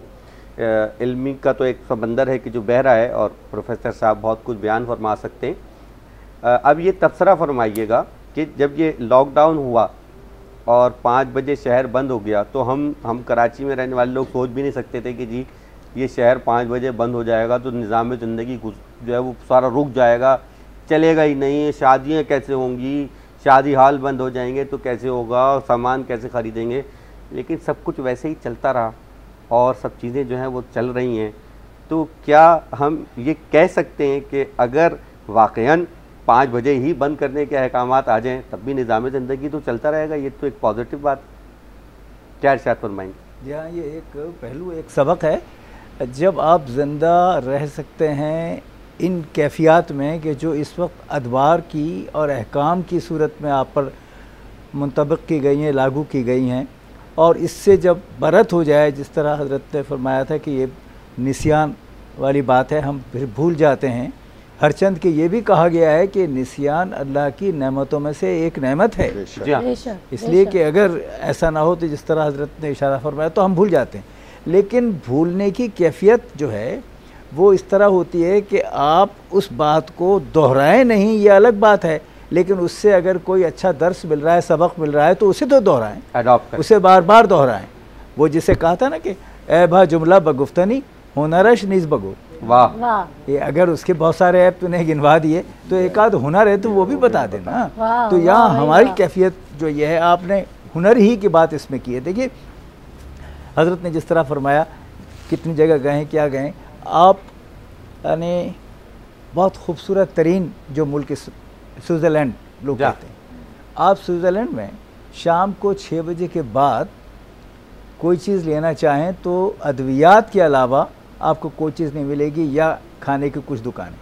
इल्मी का तो एक समंदर है कि जो बह रहा है और प्रोफेसर साहब बहुत कुछ बयान फरमा सकते हैं। आ, अब ये तबसरा फरमाइएगा कि जब ये लॉकडाउन हुआ और पाँच बजे शहर बंद हो गया तो हम हम कराची में रहने वाले लोग सोच भी नहीं सकते थे कि जी ये शहर पाँच बजे बंद हो जाएगा तो निज़ाम ज़िंदगी जो है वो सारा रुक जाएगा, चलेगा ही नहीं, शादियाँ कैसे होंगी, शादी हाल बंद हो जाएंगे तो कैसे होगा, सामान कैसे ख़रीदेंगे। लेकिन सब कुछ वैसे ही चलता रहा और सब चीज़ें जो हैं वो चल रही हैं। तो क्या हम ये कह सकते हैं कि अगर वाक़यान पाँच बजे ही बंद करने के अहकामात आ जाएँ तब भी निज़ाम ज़िंदगी तो चलता रहेगा? ये तो एक पॉजिटिव बात, क्या इरशाद फरमाएंगे? यहाँ ये एक पहलू, एक सबक है। जब आप ज़िंदा रह सकते हैं इन कैफियत में कि जो इस वक्त अदवार की और अहकाम की सूरत में आप पर मुंतबिक की गई हैं, लागू की गई हैं, और इससे जब बरत हो जाए, जिस तरह हज़रत ने फरमाया था कि ये निसियान वाली बात है, हम फिर भूल जाते हैं। हरचंद के ये भी कहा गया है कि निसियान अल्लाह की नेमतों में से एक नेमत है, इसलिए कि अगर ऐसा ना हो तो जिस तरह हज़रत ने इशारा फरमाया तो हम भूल जाते हैं। लेकिन भूलने की कैफियत जो है वो इस तरह होती है कि आप उस बात को दोहराएं नहीं, ये अलग बात है, लेकिन उससे अगर कोई अच्छा दर्स मिल रहा है, सबक मिल रहा है तो उसे तो दोहराएं, अडॉप्ट करें, उसे बार बार दोहराएं। वो जिसे कहा था ना कि ए भा जुमला बगुफ्तनी हुनरश नीज़ बगो, वाह, ये अगर उसके बहुत सारे ऐप तूने गिनवा दिए तो एक आध हुनर है तो वो भी बता देना। तो यहाँ हमारी कैफियत जो ये है, आपने हुनर ही की बात इसमें की है। देखिए हज़रत ने जिस तरह फरमाया, कितनी जगह गए, क्या गए आप, यानी बहुत खूबसूरत तरीन जो मुल्क स्विट्ज़रलैंड लोग कहते हैं, आप स्विट्ज़रलैंड में शाम को छः बजे के बाद कोई चीज़ लेना चाहें तो अद्वियात के अलावा आपको कोई चीज़ नहीं मिलेगी, या खाने की कुछ दुकानें।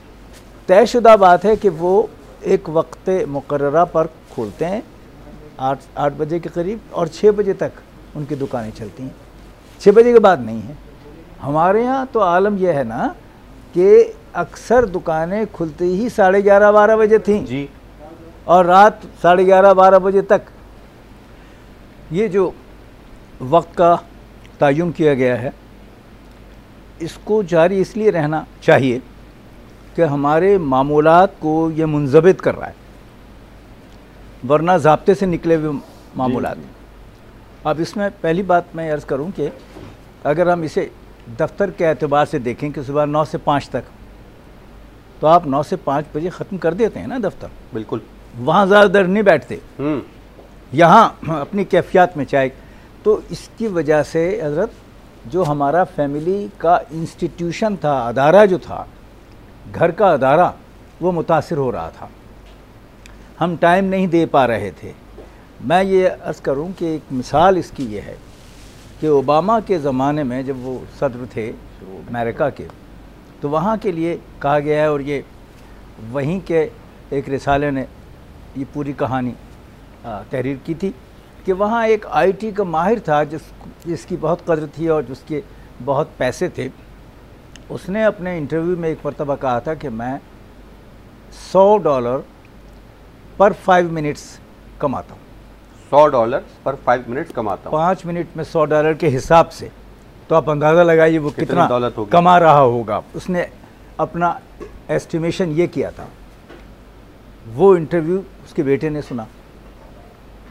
तयशुदा बात है कि वो एक वक्त मुकर्ररा पर खोलते हैं आठ आठ बजे के करीब, और छः बजे तक उनकी दुकानें चलती हैं, छः बजे के बाद नहीं है। हमारे यहाँ तो आलम यह है ना कि अक्सर दुकानें खुलती ही साढ़े ग्यारह बारह बजे थीं जी, और रात साढ़े ग्यारह बारह बजे तक। ये जो वक्त का तयन किया गया है, इसको जारी इसलिए रहना चाहिए कि हमारे मामूलात को ये मुंज़बित कर रहा है, वरना ज़ाब्ते से निकले हुए मामूलात। अब इसमें पहली बात मैं अर्ज़ करूं कि अगर हम इसे दफ्तर के एतबार से देखें कि सुबह नौ से पाँच तक, तो आप नौ से पाँच बजे ख़त्म कर देते हैं ना दफ्तर, बिल्कुल, वहाँ ज़्यादा देर नहीं बैठते, यहाँ अपनी कैफियत में चाहे। तो इसकी वजह से हज़रत जो हमारा फैमिली का इंस्टीट्यूशन था, अदारा जो था, घर का अदारा, वो मुतासिर हो रहा था, हम टाइम नहीं दे पा रहे थे। मैं ये अर्ज़ करूं कि एक मिसाल इसकी ये है कि ओबामा के ज़माने में जब वो सदर थे अमेरिका के, तो वहाँ के लिए कहा गया है, और ये वहीं के एक रिसाले ने ये पूरी कहानी तहरीर की थी कि वहाँ एक आईटी का माहिर था जिस जिसकी बहुत कदर थी और जिसके बहुत पैसे थे। उसने अपने इंटरव्यू में एक मरतबा कहा था कि मैं सौ डॉलर पर फाइव मिनट्स कमाता हूँ, सौ डॉलर पर फाइव मिनट्स कमाता हूँ, पाँच मिनट में सौ डॉलर के हिसाब से। तो आप अंदाज़ा लगाइए वो कितना कमा रहा होगा। उसने अपना एस्टिमेशन ये किया था। वो इंटरव्यू उसके बेटे ने सुना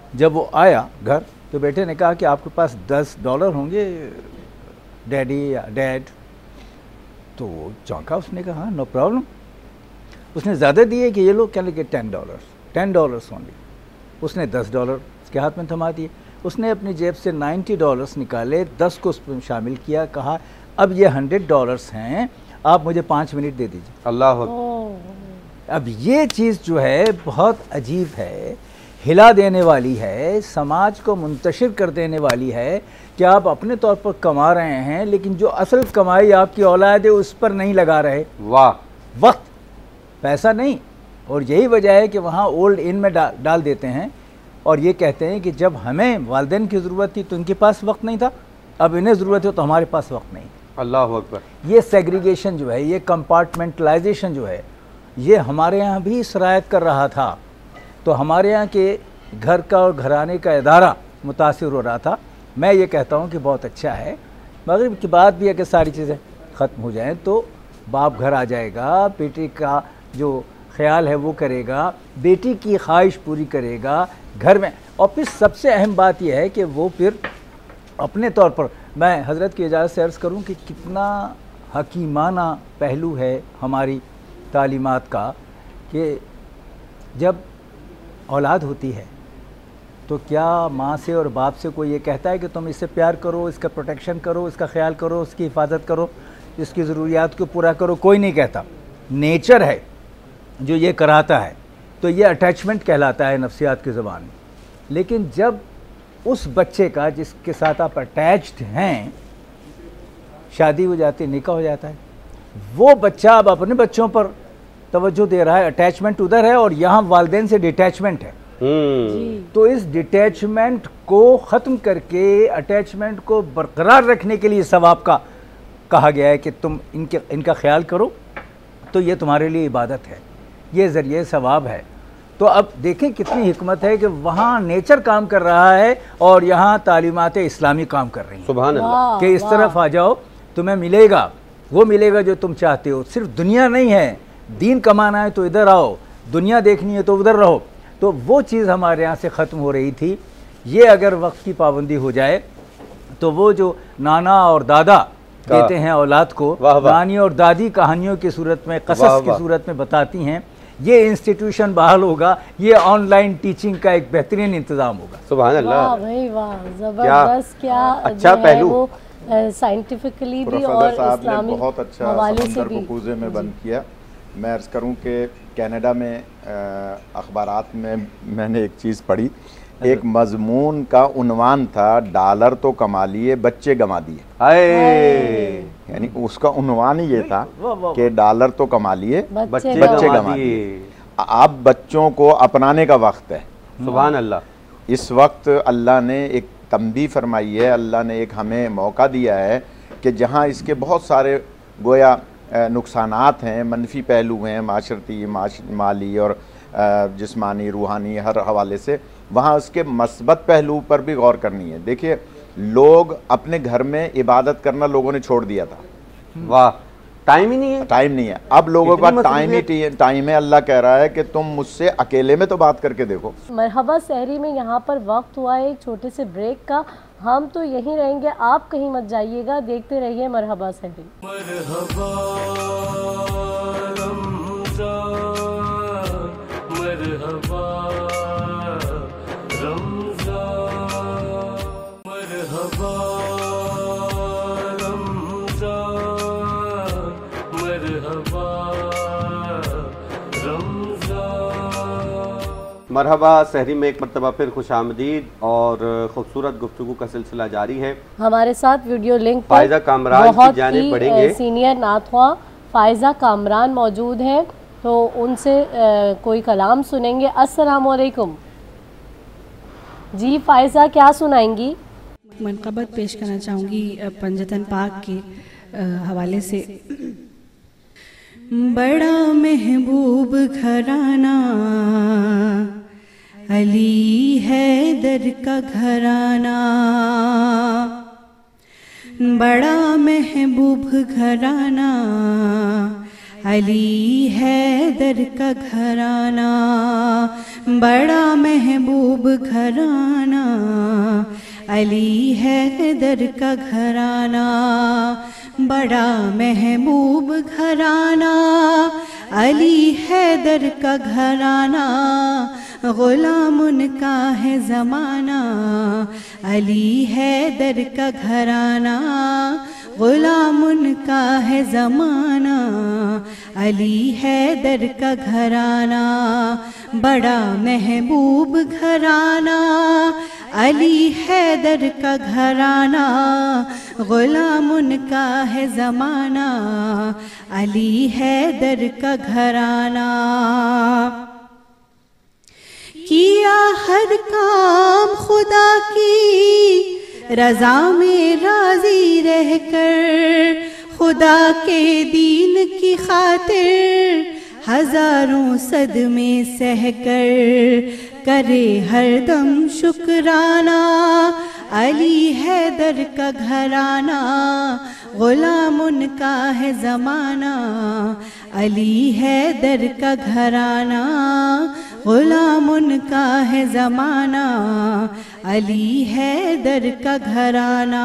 जब वो आया घर तो बेटे ने कहा कि आपके पास दस डॉलर होंगे डैडी या डैड? तो वो चौंका, उसने कहा हाँ नो प्रॉब्लम। उसने ज़्यादा दिए कि ये लोग क्या लगे टेन डॉलर्स टेन डॉलर्स होंगे। उसने दस डॉलर उसके हाथ में थमा दिए। उसने अपनी जेब से नाइन्टी डॉलर्स निकाले, दस को उसमें शामिल किया, कहा अब ये हंड्रेड डॉलर्स हैं, आप मुझे पाँच मिनट दे दीजिए। अल्लाह। अब ये चीज़ जो है बहुत अजीब है, हिला देने वाली है, समाज को मुंतशिर कर देने वाली है कि आप अपने तौर पर कमा रहे हैं लेकिन जो असल कमाई आपकी औलाद है उस पर नहीं लगा रहे। वाह। वक्त, पैसा नहीं। और यही वजह है कि वहाँ ओल्ड इन में डा, डाल देते हैं और ये कहते हैं कि जब हमें वालिदैन की ज़रूरत थी तो उनके पास वक्त नहीं था, अब इन्हें ज़रूरत है तो हमारे पास वक्त नहीं। अल्लाह अकबर। ये सेग्रीगेशन जो है, ये कंपार्टमेंटलाइजेशन जो है, ये हमारे यहाँ भी शरायत कर रहा था। तो हमारे यहाँ के घर का और घराने का इदारा मुतासिर हो रहा था। मैं ये कहता हूँ कि बहुत अच्छा है, मगरिब की बात भी है कि सारी चीज़ें ख़त्म हो जाएं तो बाप घर आ जाएगा, बेटी का जो ख्याल है वो करेगा, बेटी की ख्वाहिश पूरी करेगा घर में। और फिर सबसे अहम बात यह है कि वो फिर अपने तौर पर, मैं हज़रत की इजाज़त से अर्ज़ करूँ कि कितना हकीमाना पहलू है हमारी तालीमात का कि जब औलाद होती है तो क्या माँ से और बाप से कोई ये कहता है कि तुम इससे प्यार करो, इसका प्रोटेक्शन करो, इसका ख्याल करो, उसकी हिफाजत करो, इसकी ज़रूरियात को पूरा करो? कोई नहीं कहता। नेचर है जो ये कराता है, तो ये अटैचमेंट कहलाता है नफ्सियात की ज़बान में। लेकिन जब उस बच्चे का जिसके साथ आप अटैच्ड हैं शादी हो जाती है, निकाह हो जाता है, वो बच्चा अब अपने बच्चों पर तवज्जो दे रहा है, अटैचमेंट उधर है और यहाँ वालिदैन से डिटैचमेंट है। तो इस डिटैचमेंट को ख़त्म करके अटैचमेंट को बरकरार रखने के लिए सवाब का कहा गया है कि तुम इनके इनका ख्याल करो, तो ये तुम्हारे लिए इबादत है, ये ज़रिए सवाब है। तो अब देखें कितनी हिकमत है कि वहाँ नेचर काम कर रहा है और यहाँ तालीमात इस्लामी काम कर रही हैं। सुभान अल्लाह। कि इस तरफ आ जाओ, तुम्हें मिलेगा वो मिलेगा जो तुम चाहते हो। सिर्फ दुनिया नहीं है, दीन कमाना है तो इधर आओ, दुनिया देखनी है तो उधर रहो। तो वो चीज़ हमारे यहाँ से ख़त्म हो रही थी। ये अगर वक्त की पाबंदी हो जाए तो वो जो नाना और दादा कहते हैं औलाद को, नानी और दादी कहानियों की सूरत में, कसस की सूरत में बताती हैं, ये इंस्टीट्यूशन बहाल होगा, ये ऑनलाइन टीचिंग का एक बेहतरीन इंतज़ाम होगा। सुभान अल्लाह। वाह भाई वाह, ज़बरदस्त। क्या अच्छा पहलू, साइंटिफिकली भी और इस्लामी बहुत अच्छा हवाले से भी पूजे में बंद किया। मैं अर्ज़ करूं कि कनाडा में अखबारात में मैंने एक चीज़ पढ़ी, एक मजमून का उन्वान था, डॉलर तो कमा लिए बच्चे गंवा दिए। यानी उसका उन्वान ही ये था कि डॉलर तो कमा लिए बच्चे गंवा दिए। अब बच्चों को अपनाने का वक्त है। सुभान अल्लाह। इस वक्त अल्लाह ने एक तंबी फरमाई है, अल्लाह ने एक हमें मौका दिया है कि जहाँ इसके बहुत सारे गोया नुकसानात हैं, मनफी पहलू हैं, माशरती, माश, माली और जिस्मानी, रूहानी, हर हवाले से, वहाँ उसके मस्बत पहलू पर भी गौर करनी है। देखिए, लोग अपने घर में इबादत करना लोगों ने छोड़ दिया था। वाह, टाइम ही नहीं है। टाइम नहीं है, अब लोगों के पास टाइम ही टाइम है। अल्लाह कह रहा है कि तुम मुझसे अकेले में तो बात करके देखो। मरहबा सहरी में यहाँ पर वक्त हुआ है एक छोटे से ब्रेक का, हम तो यहीं रहेंगे, आप कहीं मत जाइएगा, देखते रहिए मरहबा सहरी। मरहबा रमज़ान, मरहबा रमज़ान, मरहबा रमज़ान, मरहबा मरहबा सहरी में एक मरतबा फिर खुश आमदीद और खूबसूरत गुफ्तगू का सिलसिला जारी है। हमारे साथ वीडियो लिंक फायजा कामरान की जानिब बढ़ेंगे। सीनियर नाथवा फायजा कामरान मौजूद हैं, तो उनसे आ, कोई कलाम सुनेंगे। अस्सलाम वालेकुम जी, फायजा क्या सुनाएंगी? मनक़बत पेश करना चाहूँगी पंजतन पाक के हवाले से। बड़ा महबूब घराना अली हैदर का घराना, बड़ा महबूब घराना अली हैदर का घराना बड़ा महबूब घराना, अली हैदर का घराना बड़ा महबूब घराना, अली हैदर का घराना गुलाम उनका है ज़माना, अली हैदर का घराना गुलाम उनका है ज़माना, अली हैदर का घराना बड़ा महबूब घराना, अली हैदर का घराना गुलाम उनका है ज़माना, अली हैदर का घराना। किया हर काम खुदा की रज़ा में राज़ी रहकर, खुदा के दीन की खातिर हज़ारों सदमे सहकर, करे हरदम शुक्राना, अली हैदर का घराना गुलाम उनका है ज़माना, अली हैदर का घराना गुलाम उनका है ज़माना, अली हैदर का घराना।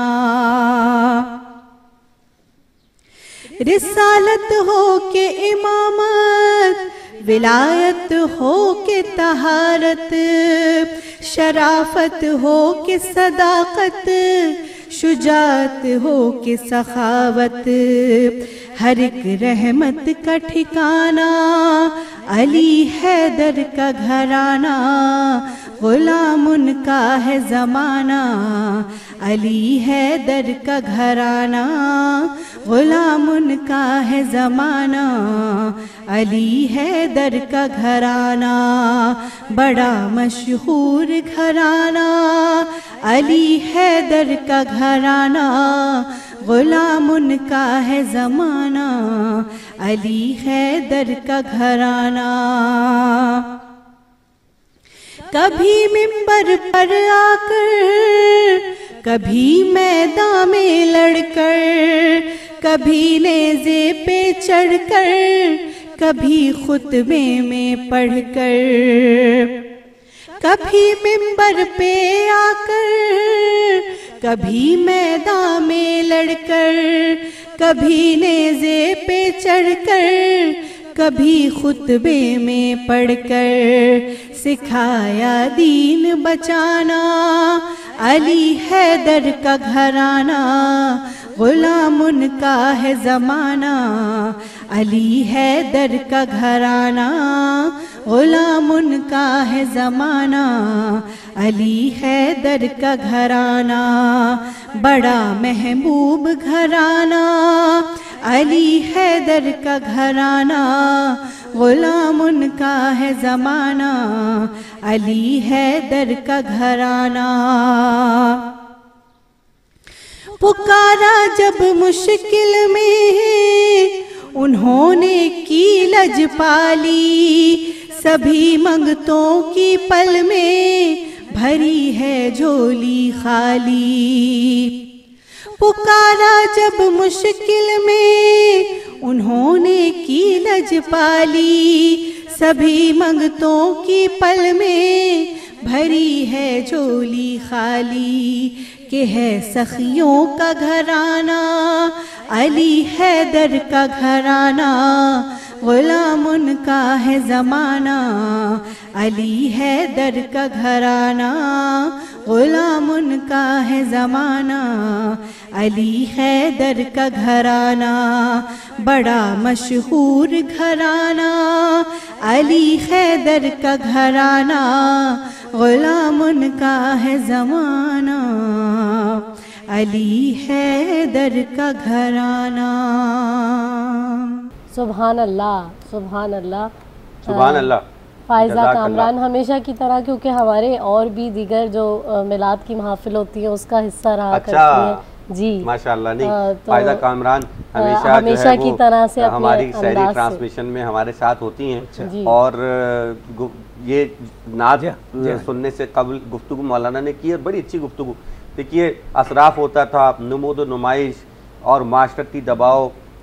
रिसालत हो के इमामत, विलायत हो के तहारत, शराफत हो के सदाकत, शुजात हो के सखावत, हर एक रहमत का ठिकाना, अली हैदर का घराना गुलाम उनका है ज़माना, अली हैदर का घराना गुलाम उनका है ज़माना, अली हैदर का घराना बड़ा मशहूर घराना, अली हैदर का घराना गुलाम उनका है ज़माना, अली हैदर का घराना। कभी मिंबर पर आकर, कभी मैदान में लड़कर, कभी नेज़े पे चढ़कर, कभी खुतबे में पढ़कर, कभी मिंबर पे आकर, कभी मैदान में लड़कर, कभी नेज़े पे चढ़कर, कभी खुतबे में पढ़कर, सिखाया दीन बचाना, अली हैदर का घराना गुलाम उनका है ज़माना, अली हैदर का घराना गुलाम उनका है ज़माना, अली हैदर का घराना बड़ा महबूब घराना, अली हैदर का घराना गुलाम उनका है ज़माना, अली हैदर का घराना। पुकारा जब मुश्किल में उन्होंने की लजपाली, सभी मंगतों की पल में भरी है झोली खाली। पुकारा जब मुश्किल में उन्होंने की लजपाली, सभी मंगतों की पल में भरी है झोली खाली, कि है सखियों का घराना अली हैदर का घराना, गुलाम उनका है ज़माना अली हैदर का घराना, गुलाम उनका है ज़माना अली हैदर का घराना, बड़ा मशहूर घराना अली हैदर का घराना, गुलाम उनका है ज़माना अली हैदर का घराना। सुभान अल्लाह, सुभान अल्लाह, सुभान अल्लाह। फ़ायज़ा कामरान हमेशा की तरह, क्योंकि हमारे और भी दीगर जो मिलाद की महफिल होती है उसका हिस्सा रहा अच्छा, करती है जी माशाअल्लाह। नहीं, तो फ़ायज़ा कामरान हमेशा हमेशा की तरह से हमारी शहरी ट्रांसमिशन में हमारे साथ होती हैं। और ये नात सुनने से कबल गुफ्तगू मौलाना ने की है, बड़ी अच्छी गुफ्तगू। देखिए, असराफ होता था, नमूद नुमाइश और माशरती दबाव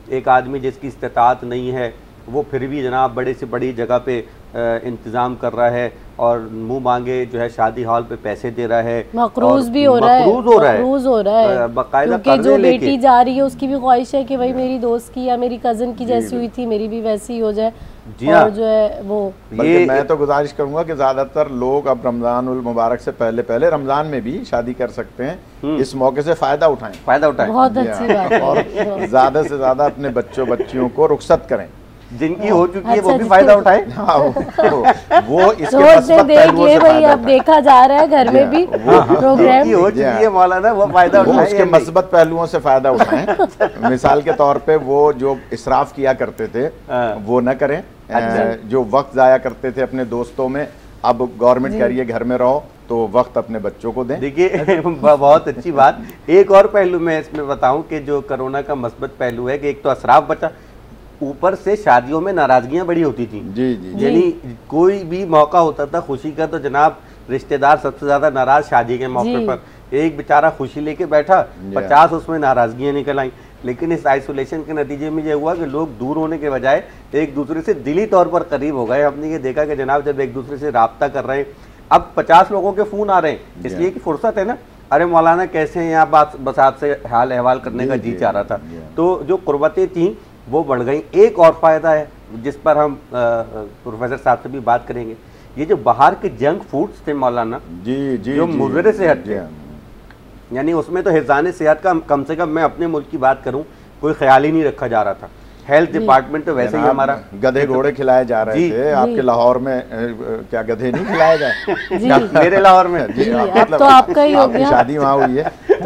एक आदमी जिसकी इस्तिताअत नहीं है वो फिर भी जनाब बड़े से बड़ी जगह पे इंतज़ाम कर रहा है और मुंह मांगे जो है शादी हॉल पे पैसे दे रहा है, मकरूज भी हो रहा है, मकरूज हो रहा है, मकरूज हो रहा है बाकायदा। क्योंकि जो बेटी जा रही है उसकी भी ख्वाहिश है कि भाई मेरी दोस्त की या मेरी कज़न की जैसी हुई थी मेरी भी वैसी ही हो जाए। जी और जो है वो ये मैं तो गुजारिश करूंगा कि ज़्यादातर लोग अब रमज़ान उल मुबारक से पहले पहले रमज़ान में भी शादी कर सकते हैं, इस मौके से फ़ायदा उठाएं, फ़ायदा उठाएं। बहुत अच्छी बात है। और ज़्यादा से ज़्यादा अपने बच्चों बच्चियों को रुखसत करें, जिनकी हो चुकी है वो भी फायदा उठाए। हाँ, वो, वो इसके मस्बत पहलुओं से फायदा अब देखा जा रहा है घर में भी प्रोग्राम हो चुकी है मौलाना, वो फायदा उठाए, उसके मस्बत पहलुओं से फायदा उठाएं। मिसाल के तौर पे वो जो इसराफ किया करते थे वो न करें, जो वक्त जाया करते थे अपने दोस्तों में, अब गवर्नमेंट कह रही है घर में रहो तो वक्त अपने बच्चों को दें। देखिए बहुत अच्छी बात। एक और पहलू मैं इसमें बताऊं कि जो कोरोना का मस्बत पहलू है कि एक तो असराफ बचा, ऊपर से शादियों में नाराजगियां बड़ी होती थी। जी जी यानी कोई भी मौका होता था खुशी का तो जनाब रिश्तेदार सबसे ज्यादा नाराज शादी के मौके पर। एक बेचारा खुशी लेके बैठा, पचास उसमें नाराजगियां निकल आई। लेकिन इस आइसोलेशन के नतीजे में ये हुआ कि लोग दूर होने के बजाय एक दूसरे से दिली तौर पर करीब हो गए। हमने ये देखा कि जनाब जब एक दूसरे से राब्ता कर रहे हैं, अब पचास लोगों के फ़ोन आ रहे हैं, इसलिए कि फुर्सत है ना, अरे मौलाना कैसे हैं आप, बात बस आपसे हाल अहवाल करने का जी चाह रहा था। तो जो कुर्बतें थीं वो बढ़ गई। एक और फ़ायदा है जिस पर हम प्रोफेसर साहब से भी बात करेंगे, ये जो बाहर के जंक फूड्स थे मौलाना, जी जी जो मुज़र सेहत थे, यानी उसमें तो हिफ़्ज़ान सेहत का कम से कम मैं अपने मुल्क की बात करूं कोई ख्याल ही नहीं रखा जा रहा था। हेल्थ डिपार्टमेंट तो वैसे ही हमारा गधे घोड़े खिलाए जा रहे थे। आपके लाहौर में क्या गधे नहीं खिलाए गए? मेरे लाहौर में जी, अब मतलब तो आपका ही हो गया। शादी वहाँ हुई है तो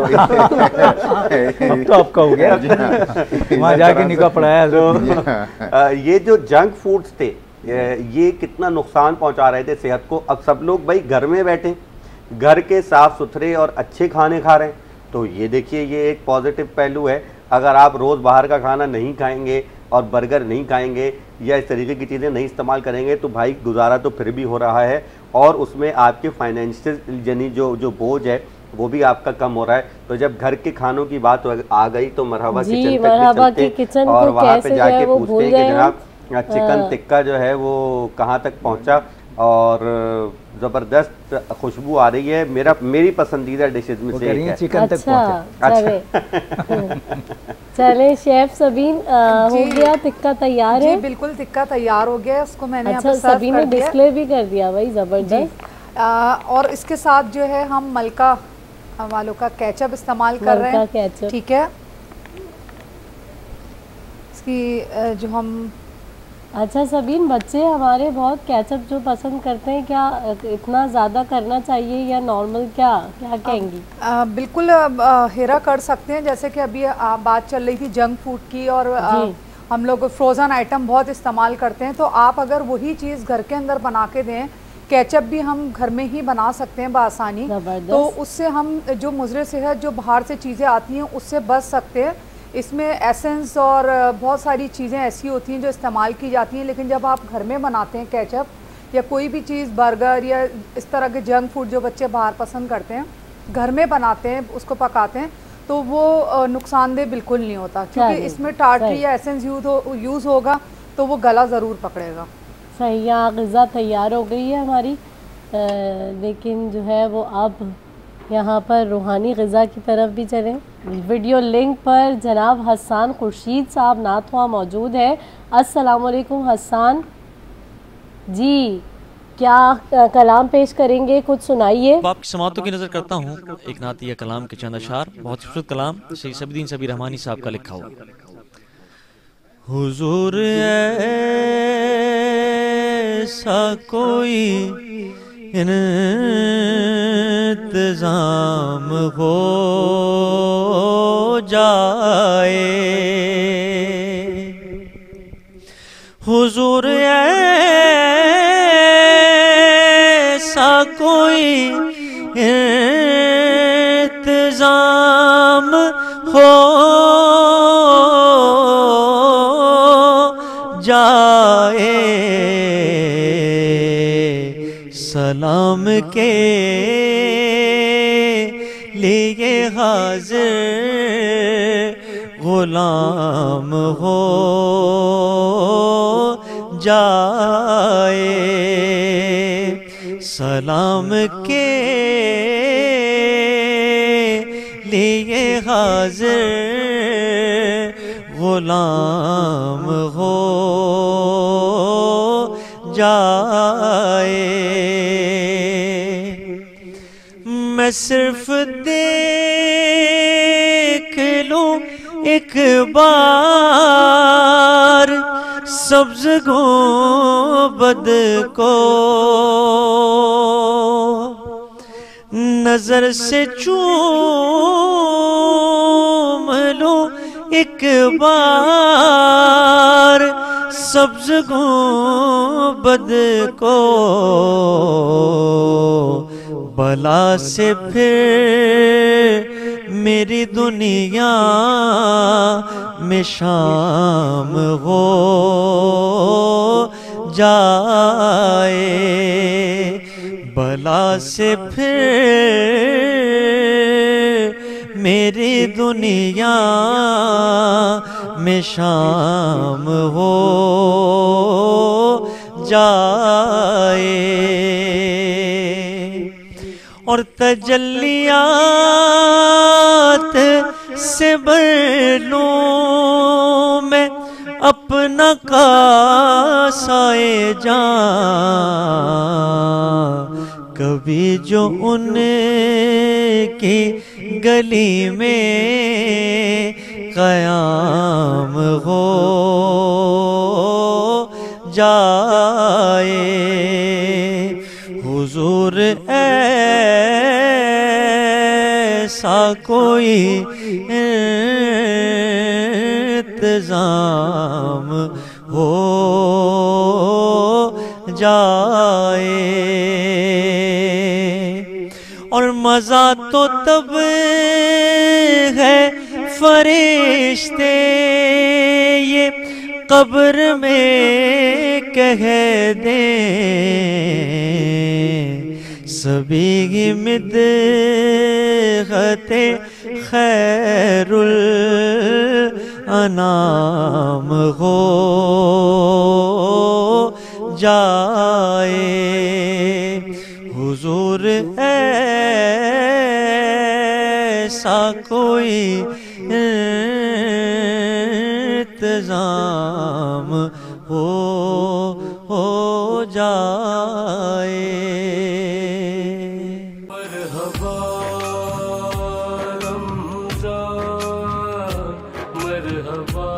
अब तो आपका हो गया, वहाँ जाके निकाह पढ़ाया। तो ये जो जंक फूड्स थे ये कितना नुकसान पहुंचा रहे थे सेहत को। अब सब लोग भाई घर में बैठे, घर के साफ सुथरे और अच्छे खाने खा रहे हैं, तो ये देखिए ये एक पॉजिटिव पहलू है। अगर आप रोज़ बाहर का खाना नहीं खाएंगे और बर्गर नहीं खाएंगे या इस तरीके की चीज़ें नहीं इस्तेमाल करेंगे तो भाई गुजारा तो फिर भी हो रहा है और उसमें आपके फाइनेंशियल यानी जो जो बोझ है वो भी आपका कम हो रहा है। तो जब घर के खानों की बात आ गई तो मरहबा किचन तक भी चलते और वहाँ पे जाके पूछते हैं कि जनाब चिकन टिक्का जो है वो कहाँ तक पहुँचा, और ज़बरदस्त खुशबू आ रही है। मेरा मेरी पसंदीदा डिशेज में से एक है। चिकन तक पहुंचा। चले शेफ सबीन, हो गया टिक्का तैयार है? जी बिल्कुल, टिक्का तैयार हो गया। इसको मैंने अच्छा, सबीन ने डिस्प्ले भी कर दिया भाई, जबरदस्त। और इसके साथ जो है हम मलका वालों का केचप इस्तेमाल कर रहे हैं, ठीक है। इसकी जो हम अच्छा सबीन, बच्चे हमारे बहुत केचप जो पसंद करते हैं, क्या इतना ज़्यादा करना चाहिए या नॉर्मल, क्या क्या कहेंगी? आ, बिल्कुल आ, हेरा कर सकते हैं। जैसे कि अभी आ, बात चल रही थी जंक फूड की और आ, हम लोग फ्रोज़न आइटम बहुत इस्तेमाल करते हैं, तो आप अगर वही चीज़ घर के अंदर बना के दें, केचप भी हम घर में ही बना सकते हैं बआसानी, तो उससे हम जो मुज़र सेहत जो बाहर से चीज़ें आती हैं उससे बच सकते हैं। इसमें एसेंस और बहुत सारी चीज़ें ऐसी होती हैं जो इस्तेमाल की जाती हैं, लेकिन जब आप घर में बनाते हैं केचप या कोई भी चीज़, बर्गर या इस तरह के जंक फूड जो बच्चे बाहर पसंद करते हैं, घर में बनाते हैं, उसको पकाते हैं, तो वो नुकसानदेह बिल्कुल नहीं होता, क्योंकि इसमें टार्टरी या एसेंस यूज हो यूज़ होगा तो वो गला ज़रूर पकड़ेगा। सही, यहाँ ग़िज़ा तैयार हो गई है हमारी, आ, लेकिन जो है वो अब यहाँ पर रूहानी ग़िज़ा की तरफ भी चलें। वीडियो लिंक पर जनाब हसन खुर्शीद साहब नाथवा मौजूद है। अस्सलाम वालेकुम हसन जी, क्या कलाम पेश करेंगे, कुछ सुनाइए। आपकी समातों की नज़र करता हूँ। एक नातिया कलाम के चंद अशार, बहुत खूबसूरत कलाम सैयद सबीदीन सबी रहमानी साहब का लिखा हुआ। हुजूर ऐसा कोई इंतज़ाम हो जाए, हुजूर ऐसा कोई इंतज़ाम हो जाए, सलाम के लिए हाजिर गुलाम हो जाए। सलाम के लिए हाजिर गुलाम हो जाए। मैं सिर्फ देख लूं एक बार सब्ज गुंबद को, नजर से चूम लूं एक बार सब्ज गुंबद को, बला से फिर मेरी दुनिया में शाम हो जाए। बला से फिर मेरी दुनिया में शाम हो जाए। और तजल्लियात से भर लूं मैं अपना कासाए जान, कभी जो उनकी गली में क़याम हो जाए। हुजूर ऐसा कोई इंतजाम हो जाए। और मज़ा तो तब है फरिश्ते ये कब्र में कह दें, सभी की मिदहते खैरुल अनाम हो जाए। हुजूर ऐसा कोई इंतजाम हो हो जाए। मरहबा रमज़ान, मरहबा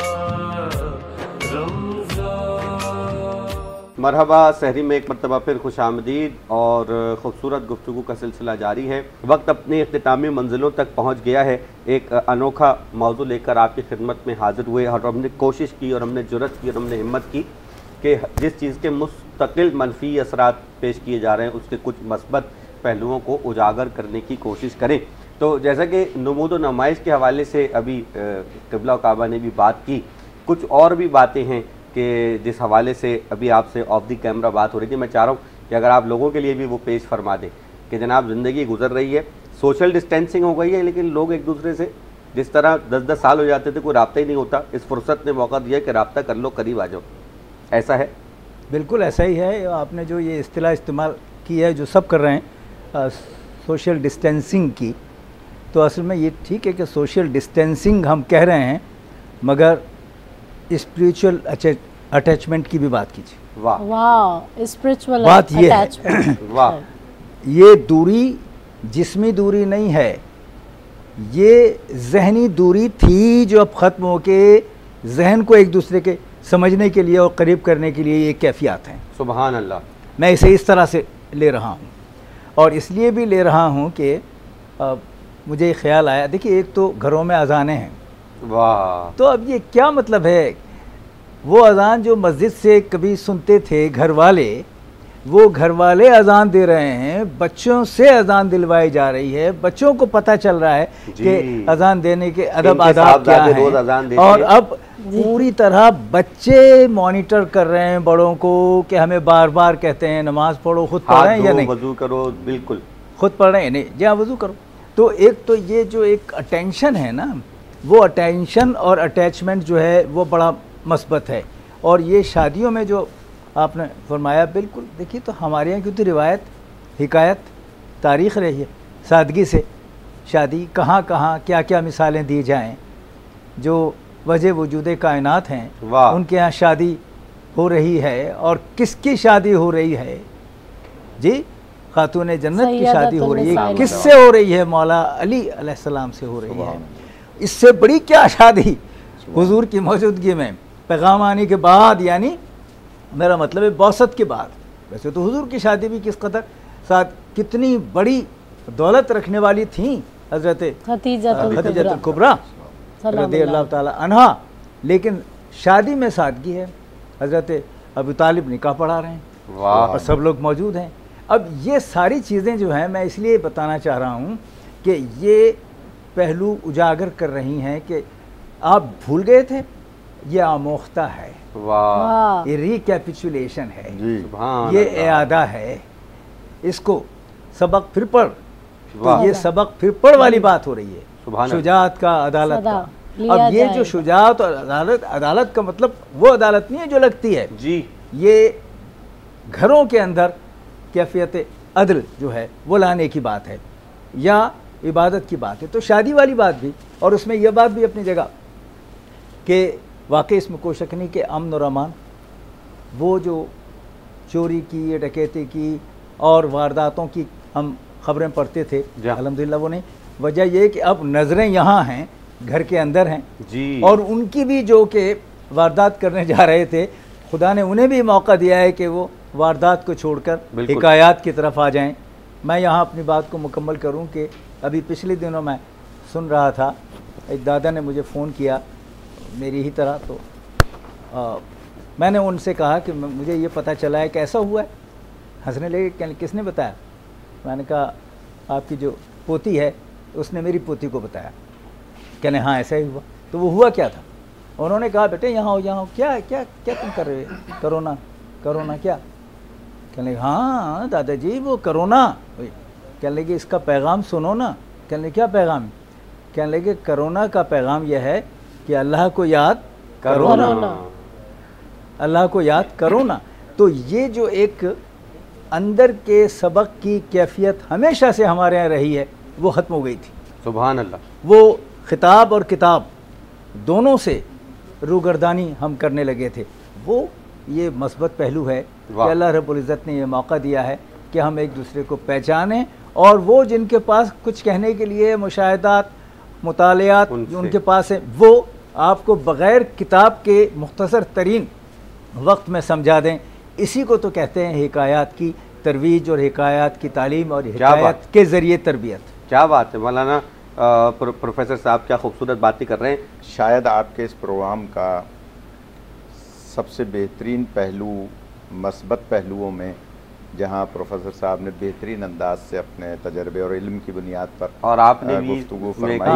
रमज़ान। मरहबा सहरी में एक मरतबा फिर खुश आमदीद और ख़ूबसूरत गुफ्तगू का सिलसिला जारी है। वक्त अपनी इख्तितामी मंजिलों तक पहुँच गया है। एक अनोखा मौजू लेकर आपकी खिदमत में हाजिर हुए और हमने कोशिश की और हमने जुर्रत की और हमने हिम्मत की कि जिस चीज़ के मुस्तकिल मनफी असरात पेश किए जा रहे हैं उसके कुछ मस्बत पहलुओं को उजागर करने की कोशिश करें। तो जैसा कि नमूद व नुमाइश के हवाले से अभी क़िबला काबा ने भी बात की, कुछ और भी बातें हैं कि जिस हवाले से अभी आपसे ऑफ दी कैमरा बात हो रही थी। मैं चाह रहा हूँ कि अगर आप लोगों के लिए भी वो पेश फरमा दें कि जनाब ज़िंदगी गुजर रही है, सोशल डिस्टेंसिंग हो गई है, लेकिन लोग एक दूसरे से जिस तरह दस दस साल हो जाते थे कोई रब्ता ही नहीं होता, इस फुर्सत ने मौका दिया कि रब्ता कर लो, करीब आ जाओ। ऐसा है? बिल्कुल ऐसा ही है। आपने जो ये इस्तिलाह इस्तेमाल की है, जो सब कर रहे हैं आ, सोशल डिस्टेंसिंग की, तो असल में ये ठीक है कि सोशल डिस्टेंसिंग हम कह रहे हैं, मगर स्पिरिचुअल अटैचमेंट की भी बात कीजिए। वाह वाह, स्पिरिचुअल बात ये है वाह, ये दूरी जिस्मी दूरी नहीं है, ये जहनी दूरी थी जो अब ख़त्म हो के जहन को एक दूसरे के समझने के लिए और करीब करने के लिए ये कैफियत हैं। सुभान अल्लाह। मैं इसे इस तरह से ले रहा हूँ और इसलिए भी ले रहा हूँ कि मुझे ख्याल आया, देखिए एक तो घरों में अजानें हैं, वाह, तो अब ये क्या मतलब है, वो अजान जो मस्जिद से कभी सुनते थे घर वाले, वो घर वाले अजान दे रहे हैं, बच्चों से अजान दिलवाई जा रही है, बच्चों को पता चल रहा है कि अजान देने के अदब आदाब क्या हैं, और अब पूरी तरह बच्चे मॉनिटर कर रहे हैं बड़ों को कि हमें बार बार कहते हैं नमाज पढ़ो, खुद पढ़ रहे हैं या नहीं, वजू करो, बिल्कुल खुद पढ़ रहे हैं नहीं, जी हाँ वजू करो। तो एक तो ये जो एक अटेंशन है ना, वो अटेंशन और अटैचमेंट जो है वो बड़ा मस्बत है। और ये शादियों में जो आपने फरमाया, बिल्कुल देखिए, तो हमारे यहाँ की तो रिवायत, हिकायत, तारीख़ रही है सादगी से। शादी कहाँ कहाँ क्या क्या मिसालें दी जाएं, जो वजह वजूद कायनात हैं उनके यहाँ शादी हो रही है, और किसकी शादी हो रही है जी? खातून जन्नत की शादी हो रही है। किससे हो रही है? मौला अली अलैहिस्सलाम से हो रही है। इससे बड़ी क्या शादी हुजूर की मौजूदगी में, पैगाम आने के बाद, यानी मेरा मतलब है बौसत के बाद। वैसे तो हुजूर की शादी भी किस कदर साथ कितनी बड़ी दौलत रखने वाली थी हज़रत खदीजतुल कुबरा रज़ियल्लाहु ताला अन्हा, लेकिन शादी में सादगी है। हज़रत अबू तालिब निकाह पढ़ा रहे हैं और सब लोग मौजूद हैं। अब ये सारी चीज़ें जो हैं, मैं इसलिए बताना चाह रहा हूँ कि ये पहलू उजागर कर रही हैं कि आप भूल गए थे, ये आमोख्ता है, वाह, ये रिकैपिचुलेशन है, ये इआदा है, इसको सबक फिर पढ़। तो ये सबक फिर पढ़ वाली बात हो रही है, शुजाअत का, अदालत का। अब ये जो शुजाअत और अदालत, अदालत का मतलब वो अदालत नहीं है जो लगती है जी, ये घरों के अंदर कैफियत अदल जो है वो लाने की बात है, या इबादत की बात है। तो शादी वाली बात भी, और उसमें यह बात भी अपनी जगह कि वाकई इसमें कोई शक नहीं कि अमन और अमान, वो जो चोरी की, डकैती की और वारदातों की हम खबरें पढ़ते थे, अल्हम्दुलिल्लाह वो नहीं। वजह यह कि अब नज़रें यहाँ हैं, घर के अंदर हैं जी, और उनकी भी जो कि वारदात करने जा रहे थे, खुदा ने उन्हें भी मौका दिया है कि वो वारदात को छोड़कर हिकायात की तरफ आ जाएं। मैं यहाँ अपनी बात को मुकम्मल करूँ कि अभी पिछले दिनों मैं सुन रहा था, एक दादा ने मुझे फ़ोन किया मेरी ही तरह, तो आ, मैंने उनसे कहा कि मुझे ये पता चला है कि ऐसा हुआ है। हंसने लगे, क्या किसने बताया? मैंने कहा आपकी जो पोती है उसने मेरी पोती को बताया। कहने हाँ ऐसा ही हुआ। तो वो हुआ क्या था? उन्होंने कहा बेटे यहाँ हो, यहाँ हो। क्या क्या क्या तुम कर रहे हो? करोना करोना क्या? कहने लगे हाँ दादाजी वो करोना। कहने लगे इसका पैगाम सुनो ना। कहने लगे क्या पैगाम? कहने लगे करोना का पैगाम यह है कि अल्लाह को याद करो ना, अल्लाह को याद करो ना। तो ये जो एक अंदर के सबक की कैफियत हमेशा से हमारे यहाँ रही है वो ख़त्म हो गई थी। सुभान अल्लाह। वो खिताब और किताब दोनों से रूगर्दानी हम करने लगे थे। वो ये मस्बत पहलू है कि अल्लाह रब्बुल इज़्ज़त ने ये मौका दिया है कि हम एक दूसरे को पहचानें, और वो जिनके पास कुछ कहने के लिए मुशाहिदात, मुतालियात उनके पास है, वो आपको बग़ैर किताब के मुख्तसर तरीन वक्त में समझा दें। इसी को तो कहते हैं हिकायात की तरवीज और हिकायात की तालीम और हिकायात के ज़रिए तरबियत। क्या बात है मौलाना, प्रोफेसर साहब क्या खूबसूरत बातें कर रहे हैं। शायद आपके इस प्रोग्राम का सबसे बेहतरीन पहलू मस्बत पहलुओं में, जहां प्रोफेसर साहब ने बेहतरीन अंदाज से अपने तजर्बे और इल्म की बुनियाद पर और आपने गुफ्तगू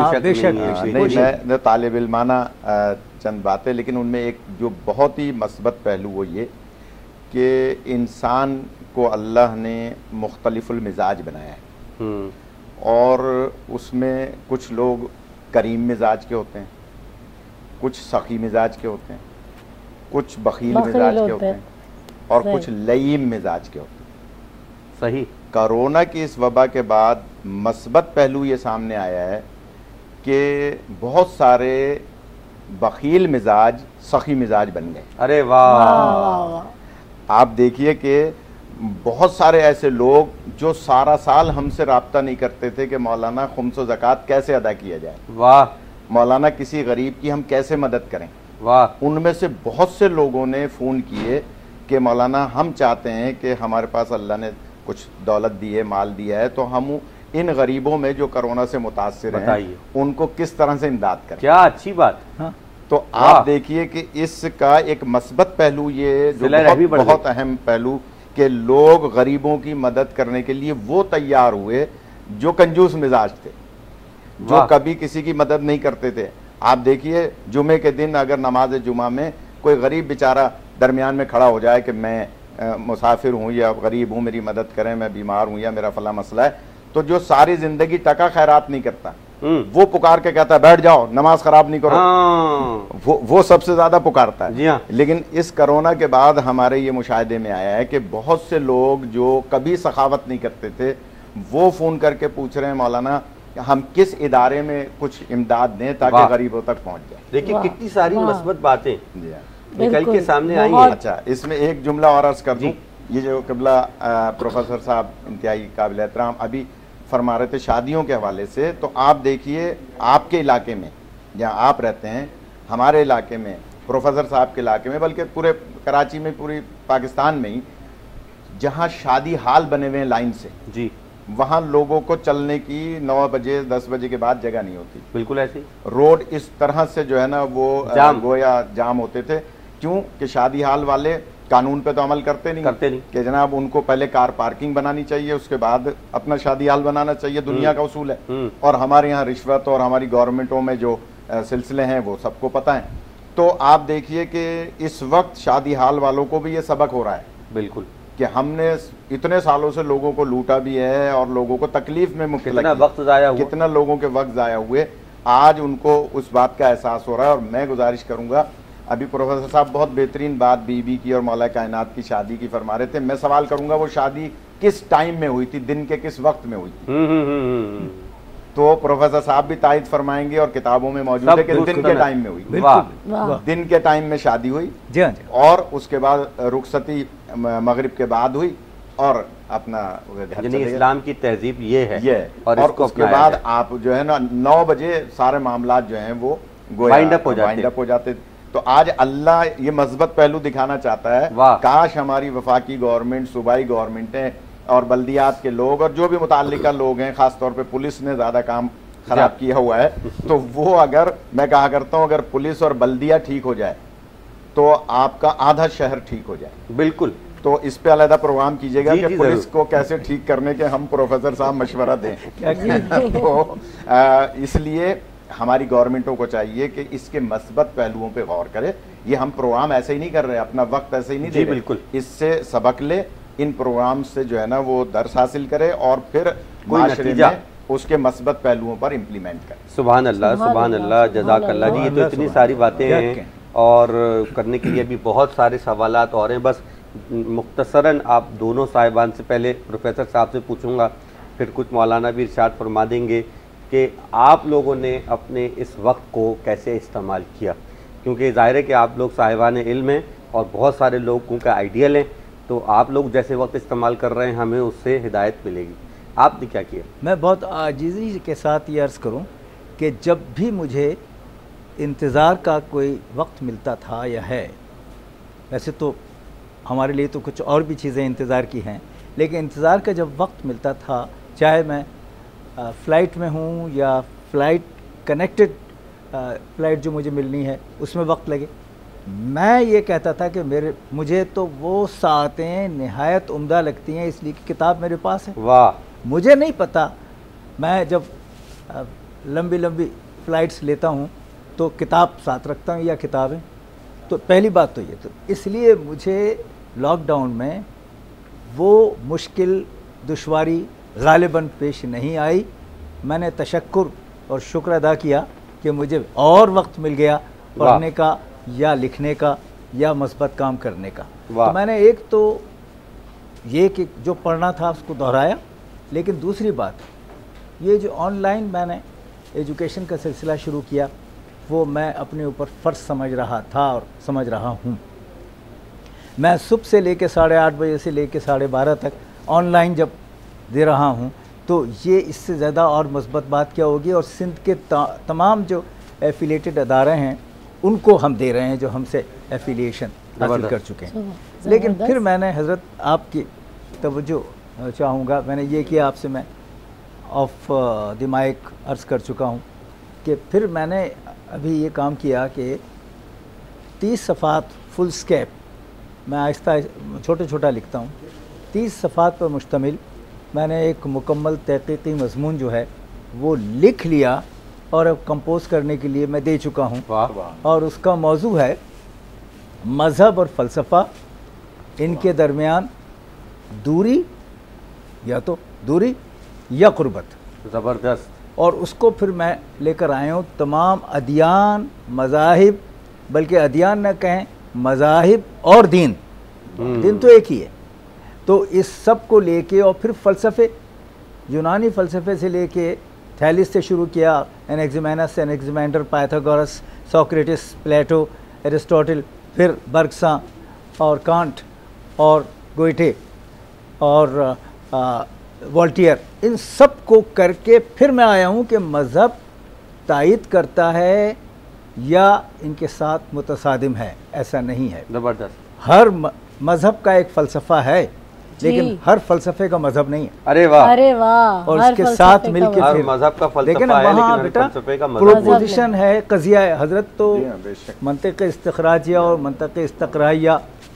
फरमाई। मैं तालिब इल्माना चंद बातें, लेकिन उनमें एक जो बहुत ही मस्बत पहलू वो ये कि इंसान को अल्लाह ने मुख्तलिफुल मिजाज बनाया है, और उसमें कुछ लोग करीम मिजाज के होते हैं, कुछ सखी मिजाज के होते हैं, कुछ बखील मिजाज के होते हैं, और कुछ लईम मिजाज के होते हैं। सही। कोरोना की इस वबा के बाद मस्बत पहलू ये सामने आया है कि बहुत सारे बखील मिजाज सखी मिजाज बन गए। अरे वाह। आप देखिए कि बहुत सारे ऐसे लोग जो सारा साल हमसे राब्ता नहीं करते थे कि मौलाना खुम्स व ज़कात कैसे अदा किया जाए, वाह, मौलाना किसी गरीब की हम कैसे मदद करें, वाह, उनमें से बहुत से लोगों ने फ़ोन किए कि मौलाना हम चाहते हैं कि हमारे पास अल्लाह ने कुछ दौलत दी है, माल दिया है, तो हम इन गरीबों में जो कोरोना से मुतासिर हैं उनको किस तरह से इमदाद करें। क्या अच्छी बात। हाँ? तो आप देखिए कि इसका एक मस्बत पहलू ये जो बहुत, बहुत अहम पहलू कि लोग गरीबों की मदद करने के लिए वो तैयार हुए जो कंजूस मिजाज थे, जो कभी किसी की मदद नहीं करते थे। आप देखिए जुमे के दिन अगर नमाज जुमा में कोई गरीब बेचारा दरमियान में खड़ा हो जाए कि मैं आ, मुसाफिर हूँ या गरीब हूँ, मेरी मदद करें, मैं बीमार हूँ या मेरा फला मसला है, तो जो सारी ज़िंदगी टका खैरात नहीं करता, वो पुकार के कहता है बैठ जाओ, नमाज खराब नहीं करो। वो वो सबसे ज्यादा पुकारता है। जी हाँ। लेकिन इस कोरोना के बाद हमारे ये मुशाहिदे में आया है कि बहुत से लोग जो कभी सखावत नहीं करते थे वो फोन करके पूछ रहे हैं मौलाना हम किस इदारे में कुछ इमदाद दें ताकि गरीबों तक पहुंच जाए। देखिए कितनी सारी मस्बत बातें निकल के सामने आई हैं। अच्छा, इसमें एक जुमला और अर्ज कर दूं, ये जो कबला प्रोफेसर साहब इंतहाई काबिल एहतराम अभी फरमा रहे थे शादियों के हवाले से, तो आप देखिए आपके इलाके में जहाँ आप रहते हैं, हमारे इलाके में, प्रोफेसर साहब के इलाके में, बल्कि पूरे कराची में, पूरी पाकिस्तान में ही, जहाँ शादी हाल बने हुए हैं लाइन से जी, वहाँ लोगों को चलने की नौ बजे दस बजे के बाद जगह नहीं होती। बिल्कुल ऐसी रोड इस तरह से जो है ना वो जाम गोया जाम होते थे। क्यों कि शादी हाल वाले कानून पे तो अमल करते नहीं करते नहीं कि जनाब उनको पहले कार पार्किंग बनानी चाहिए, उसके बाद अपना शादी हाल बनाना चाहिए, दुनिया का उसूल है। और हमारे यहाँ रिश्वत और हमारी गवर्नमेंटों में जो सिलसिले हैं वो सबको पता है। तो आप देखिए कि इस वक्त शादी हाल वालों को भी ये सबक हो रहा है बिल्कुल कि हमने इतने सालों से लोगों को लूटा भी है और लोगों को तकलीफ में मुब्तला, वक्त जाया हुआ, कितना लोगों के वक्त जाया हुए, आज उनको उस बात का एहसास हो रहा है। और मैं गुजारिश करूंगा, अभी प्रोफेसर साहब बहुत बेहतरीन बात बीबी की और मौला कायनात की शादी की फरमा रहे थे, मैं सवाल करूंगा वो शादी किस टाइम में हुई थी, दिन के किस वक्त में हुई थी? तो प्रोफेसर साहब भी तायद फरमाएंगे और किताबों में मौजूद है कि दिन के टाइम में हुई, दिन के टाइम में शादी हुई और उसके बाद रुखसती मगरिब के बाद हुई और अपना यानी इस्लाम की तहजीब ये है ये और, और उसके बाद आप जो है ना नौ बजे सारे मामला जो हैं वो वाइंड अप हो जाते वाइंड अप हो जाते। तो आज अल्लाह ये मस्बत पहलू दिखाना चाहता है, काश हमारी वफाकी गवर्नमेंट, सूबाई गवर्नमेंटें और बल्दियात के लोग और जो भी मुताल्लिका लोग हैं, खासतौर पे पुलिस ने ज्यादा काम खराब किया हुआ है, तो वो अगर मैं कहा करता हूँ अगर पुलिस और बल्दिया ठीक हो जाए तो आपका आधा शहर ठीक हो जाए। बिल्कुल, तो इस पे अलग प्रोग्राम कीजिएगा कि पुलिस को कैसे ठीक करने के हम प्रोफेसर साहब मशवरा दें। तो इसलिए हमारी गवर्नमेंटों को चाहिए कि इसके मस्बत पहलुओं पे गौर करे। ये हम प्रोग्राम ऐसे ही नहीं कर रहे, अपना वक्त ऐसे ही नहीं दे रहे, बिल्कुल इससे सबक ले, इन प्रोग्राम से जो है ना वो दर्स हासिल करे और फिर माशरे में उसके मस्बत पहलुओं पर इम्प्लीमेंट करे। सुभान अल्लाह, सुभान अल्लाह, जज़ाकल्लाह जी। ये तो इतनी सारी बातें हैं और करने के लिए भी बहुत सारे सवालात और हैं। बस मुख्तसरन आप दोनों साहिबान से, पहले प्रोफेसर साहब से पूछूंगा, फिर कुछ मौलाना भी इरशाद फरमा देंगे कि आप लोगों ने अपने इस वक्त को कैसे इस्तेमाल किया, क्योंकि ज़ाहिर है कि आप लोग साहिबान इल्म हैं और बहुत सारे लोगों का आइडियल हैं, तो आप लोग जैसे वक्त इस्तेमाल कर रहे हैं हमें उससे हिदायत मिलेगी। आपने क्या किया? मैं बहुत आजीज़ी के साथ ये अर्ज़ करूं कि जब भी मुझे इंतज़ार का कोई वक्त मिलता था या है, वैसे तो हमारे लिए तो कुछ और भी चीज़ें इंतज़ार की हैं, लेकिन इंतज़ार का जब वक्त मिलता था, चाहे मैं फ़्लाइट में हूँ या फ़्लाइट कनेक्टेड फ़्लाइट जो मुझे मिलनी है उसमें वक्त लगे, मैं ये कहता था कि मेरे मुझे तो वो सातें निहायत उम्दा लगती हैं इसलिए कि किताब मेरे पास है। वाह! मुझे नहीं पता, मैं जब लंबी लंबी फ़्लाइट्स लेता हूँ तो किताब साथ रखता हूँ या किताबें। तो पहली बात तो ये, तो इसलिए मुझे लॉकडाउन में वो मुश्किल दुश्वारी ग़ालिबन पेश नहीं आई। मैंने तशक्कुर और शुक्र अदा किया कि मुझे और वक्त मिल गया पढ़ने का या लिखने का या मस्बत काम करने का। तो मैंने एक तो ये कि जो पढ़ना था उसको दोहराया, लेकिन दूसरी बात ये जो ऑनलाइन मैंने एजुकेशन का सिलसिला शुरू किया वो मैं अपने ऊपर फ़र्ज समझ रहा था और समझ रहा हूँ। मैं सुबह से लेकर साढ़े आठ बजे से लेकर साढ़े बारह तक ऑनलाइन जब दे रहा हूँ तो ये इससे ज़्यादा और मस्बत बात क्या होगी। और सिंध के तमाम जो एफिलेटेड अदारे हैं उनको हम दे रहे हैं जो हमसे एफिलिएशन हासिल कर चुके हैं। लेकिन फिर मैंने हज़रत आपकी तवज्जो चाहूँगा, मैंने ये किया आपसे, मैं ऑफ द माइक अर्ज़ कर चुका हूँ कि फिर मैंने अभी ये काम किया कि तीस सफ़ात फुल स्केप, मैं आहिस्ता छोटे छोटा लिखता हूँ, तीस सफ़ात पर मुश्तमिल मैंने एक मुकम्मल तहक़ीक़ी मज़मून जो है वो लिख लिया और अब कंपोज करने के लिए मैं दे चुका हूँ। और उसका मौजू है मज़हब और फ़लसफ़ा, इनके दरमियान दूरी या तो दूरी या क़ुर्बत। ज़बरदस्त। और उसको फिर मैं लेकर आया हूँ तमाम अदियान मज़ाहिब, बल्कि अदियान न कहें मज़ाहिब और दीन, दीन तो एक ही है। तो इस सब को लेके और फिर फ़लसफ़े, यूनानी फ़लसफ़े से लेके थैलिस से शुरू किया, Anaximenes, Anaximander, Pythagoras, Socrates, Plato, Aristotle, फिर बर्गसा और कांट और गोइटे और वोल्टियर, इन सब को करके फिर मैं आया हूँ कि मज़हब तायद करता है या इनके साथ मुतसादिम है, ऐसा नहीं है। ज़बरदस्त। हर मज़हब का एक फ़लसफ़ा है, लेकिन हर फ़लसफ़े का मज़हब नहीं है। अरे वाह, अरे वाह। और इसके साथ मिलकर हर मज़हब का फ़लसफ़ा है, वहाँ लेकिन हर फ़लसफ़े का प्रोपोजिशन है, क़ज़िया है। हज़रत तो मंतिक़ इस्तिख़राजिया और मंतिक़ इस्तक़राइया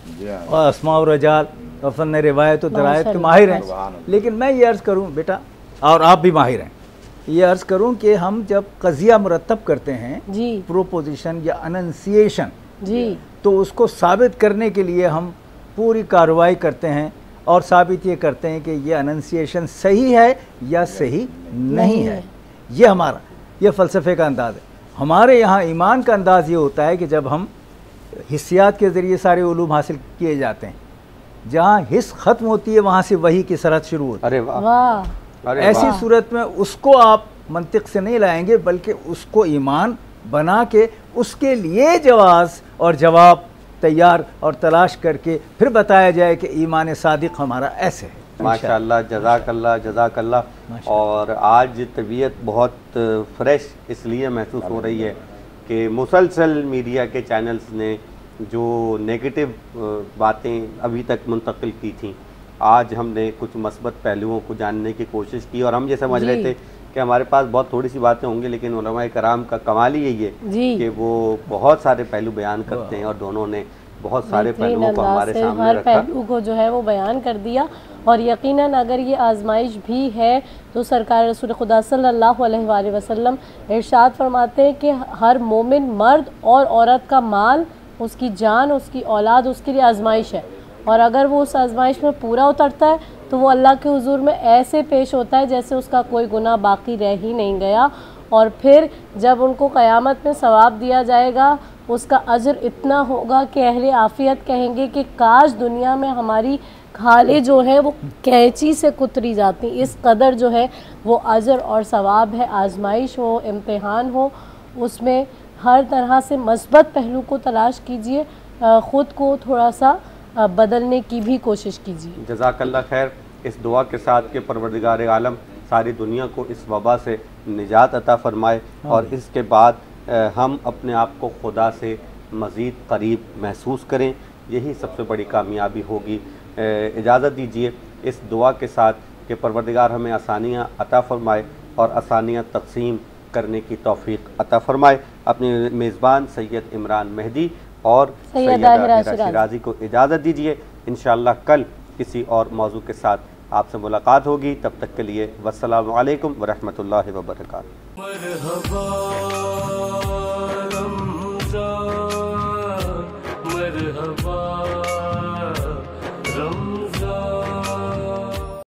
और अस्मा और रजाल और फ़न रिवायत और दरायत के माहिर हैं, लेकिन मैं ये अर्ज़ करूँ बेटा, और आप भी माहिर हैं, ये अर्ज़ करूँ कि हम जब क़ज़िया मुरतब करते हैं, प्रोपोजिशन या अनंसिएशन जी, तो उसको साबित करने के लिए हम पूरी कार्रवाई करते हैं और साबित ये करते हैं कि ये अनंसिएशन सही है या सही नहीं है। ये हमारा ये फ़लसफ़े का अंदाज़ है। हमारे यहाँ ईमान का अंदाज़ ये होता है कि जब हम हिस्सियात के ज़रिए सारे उलूम हासिल किए जाते हैं, जहाँ हिस्स ख़त्म होती है वहाँ से वही की सरहद शुरू होती है। अरे वाह। ऐसी सूरत में उसको आप मंतिक़ से नहीं लाएंगे, बल्कि उसको ईमान बना के उसके लिए जवाज़ और जवाब तैयार और तलाश करके फिर बताया जाए कि ईमान सादिक हमारा ऐसे है। माशाअल्लाह, जज़ाकल्लाह, जज़ाकल्लाह। और आज तबीयत बहुत फ्रेश इसलिए महसूस हो रही है कि मुसलसल मीडिया के चैनल्स ने जो नेगेटिव बातें अभी तक मुंतकिल की थी, आज हमने कुछ मस्बत पहलुओं को जानने की कोशिश की। और हम ये समझ रहे थे कि हमारे पास बहुत थोड़ी सी बातें होंगी, लेकिन उलमाए कराम का कमाल ही यही है कि वो बहुत सारे पहलू बयान करते हैं, और दोनों ने बहुत सारे पहलुओं को हमारे सामने हर रखा, पहलू को जो है वो बयान कर दिया। और यकीनन अगर ये आजमाइश भी है तो सरकार रसूल खुदा सल्लल्लाहु अलैहि वसल्लम इरशाद फरमाते हैं कि हर मोमिन मर्द और औरत का माल, उसकी जान, उसकी औलाद उसके लिए आजमाइश है, और अगर वो उस आजमाइश में पूरा उतरता है तो वो अल्लाह के हुजूर में ऐसे पेश होता है जैसे उसका कोई गुनाह बाकी रह ही नहीं गया। और फिर जब उनको क़यामत में सवाब दिया जाएगा, उसका अजर इतना होगा कि अहले आफ़ियत कहेंगे कि काश दुनिया में हमारी खाले जो है वो कैंची से कुतरी जाती। इस कदर जो है वो अजर और सवाब है। आजमाइश हो, इम्तिहान हो, उसमें हर तरह से मस्बत पहलू को तलाश कीजिए, ख़ुद को थोड़ा सा बदलने की भी कोशिश कीजिए। जज़ाकल्लाह खैर। इस दुआ के साथ के परवरदिगार आलम सारी दुनिया को इस वबा से निजात अता फ़रमाए, और इसके बाद हम अपने आप को खुदा से मज़ीद करीब महसूस करें, यही सबसे बड़ी कामयाबी होगी। इजाज़त दीजिए इस दुआ के साथ कि परवरदिगार हमें आसानियाँ अता फ़रमाए और आसानियाँ तक़सीम करने की तौफ़ीक़ अता फ़रमाए। अपने मेज़बान सैयद इमरान मेहदी और सैयदा हिरा शिराज़ी को इजाज़त दीजिए। इंशाअल्लाह कल किसी और मौजू के साथ आपसे मुलाकात होगी। तब तक के लिए वस्सलामु अलैकुम व रहमतुल्लाहि व बरकातुहू।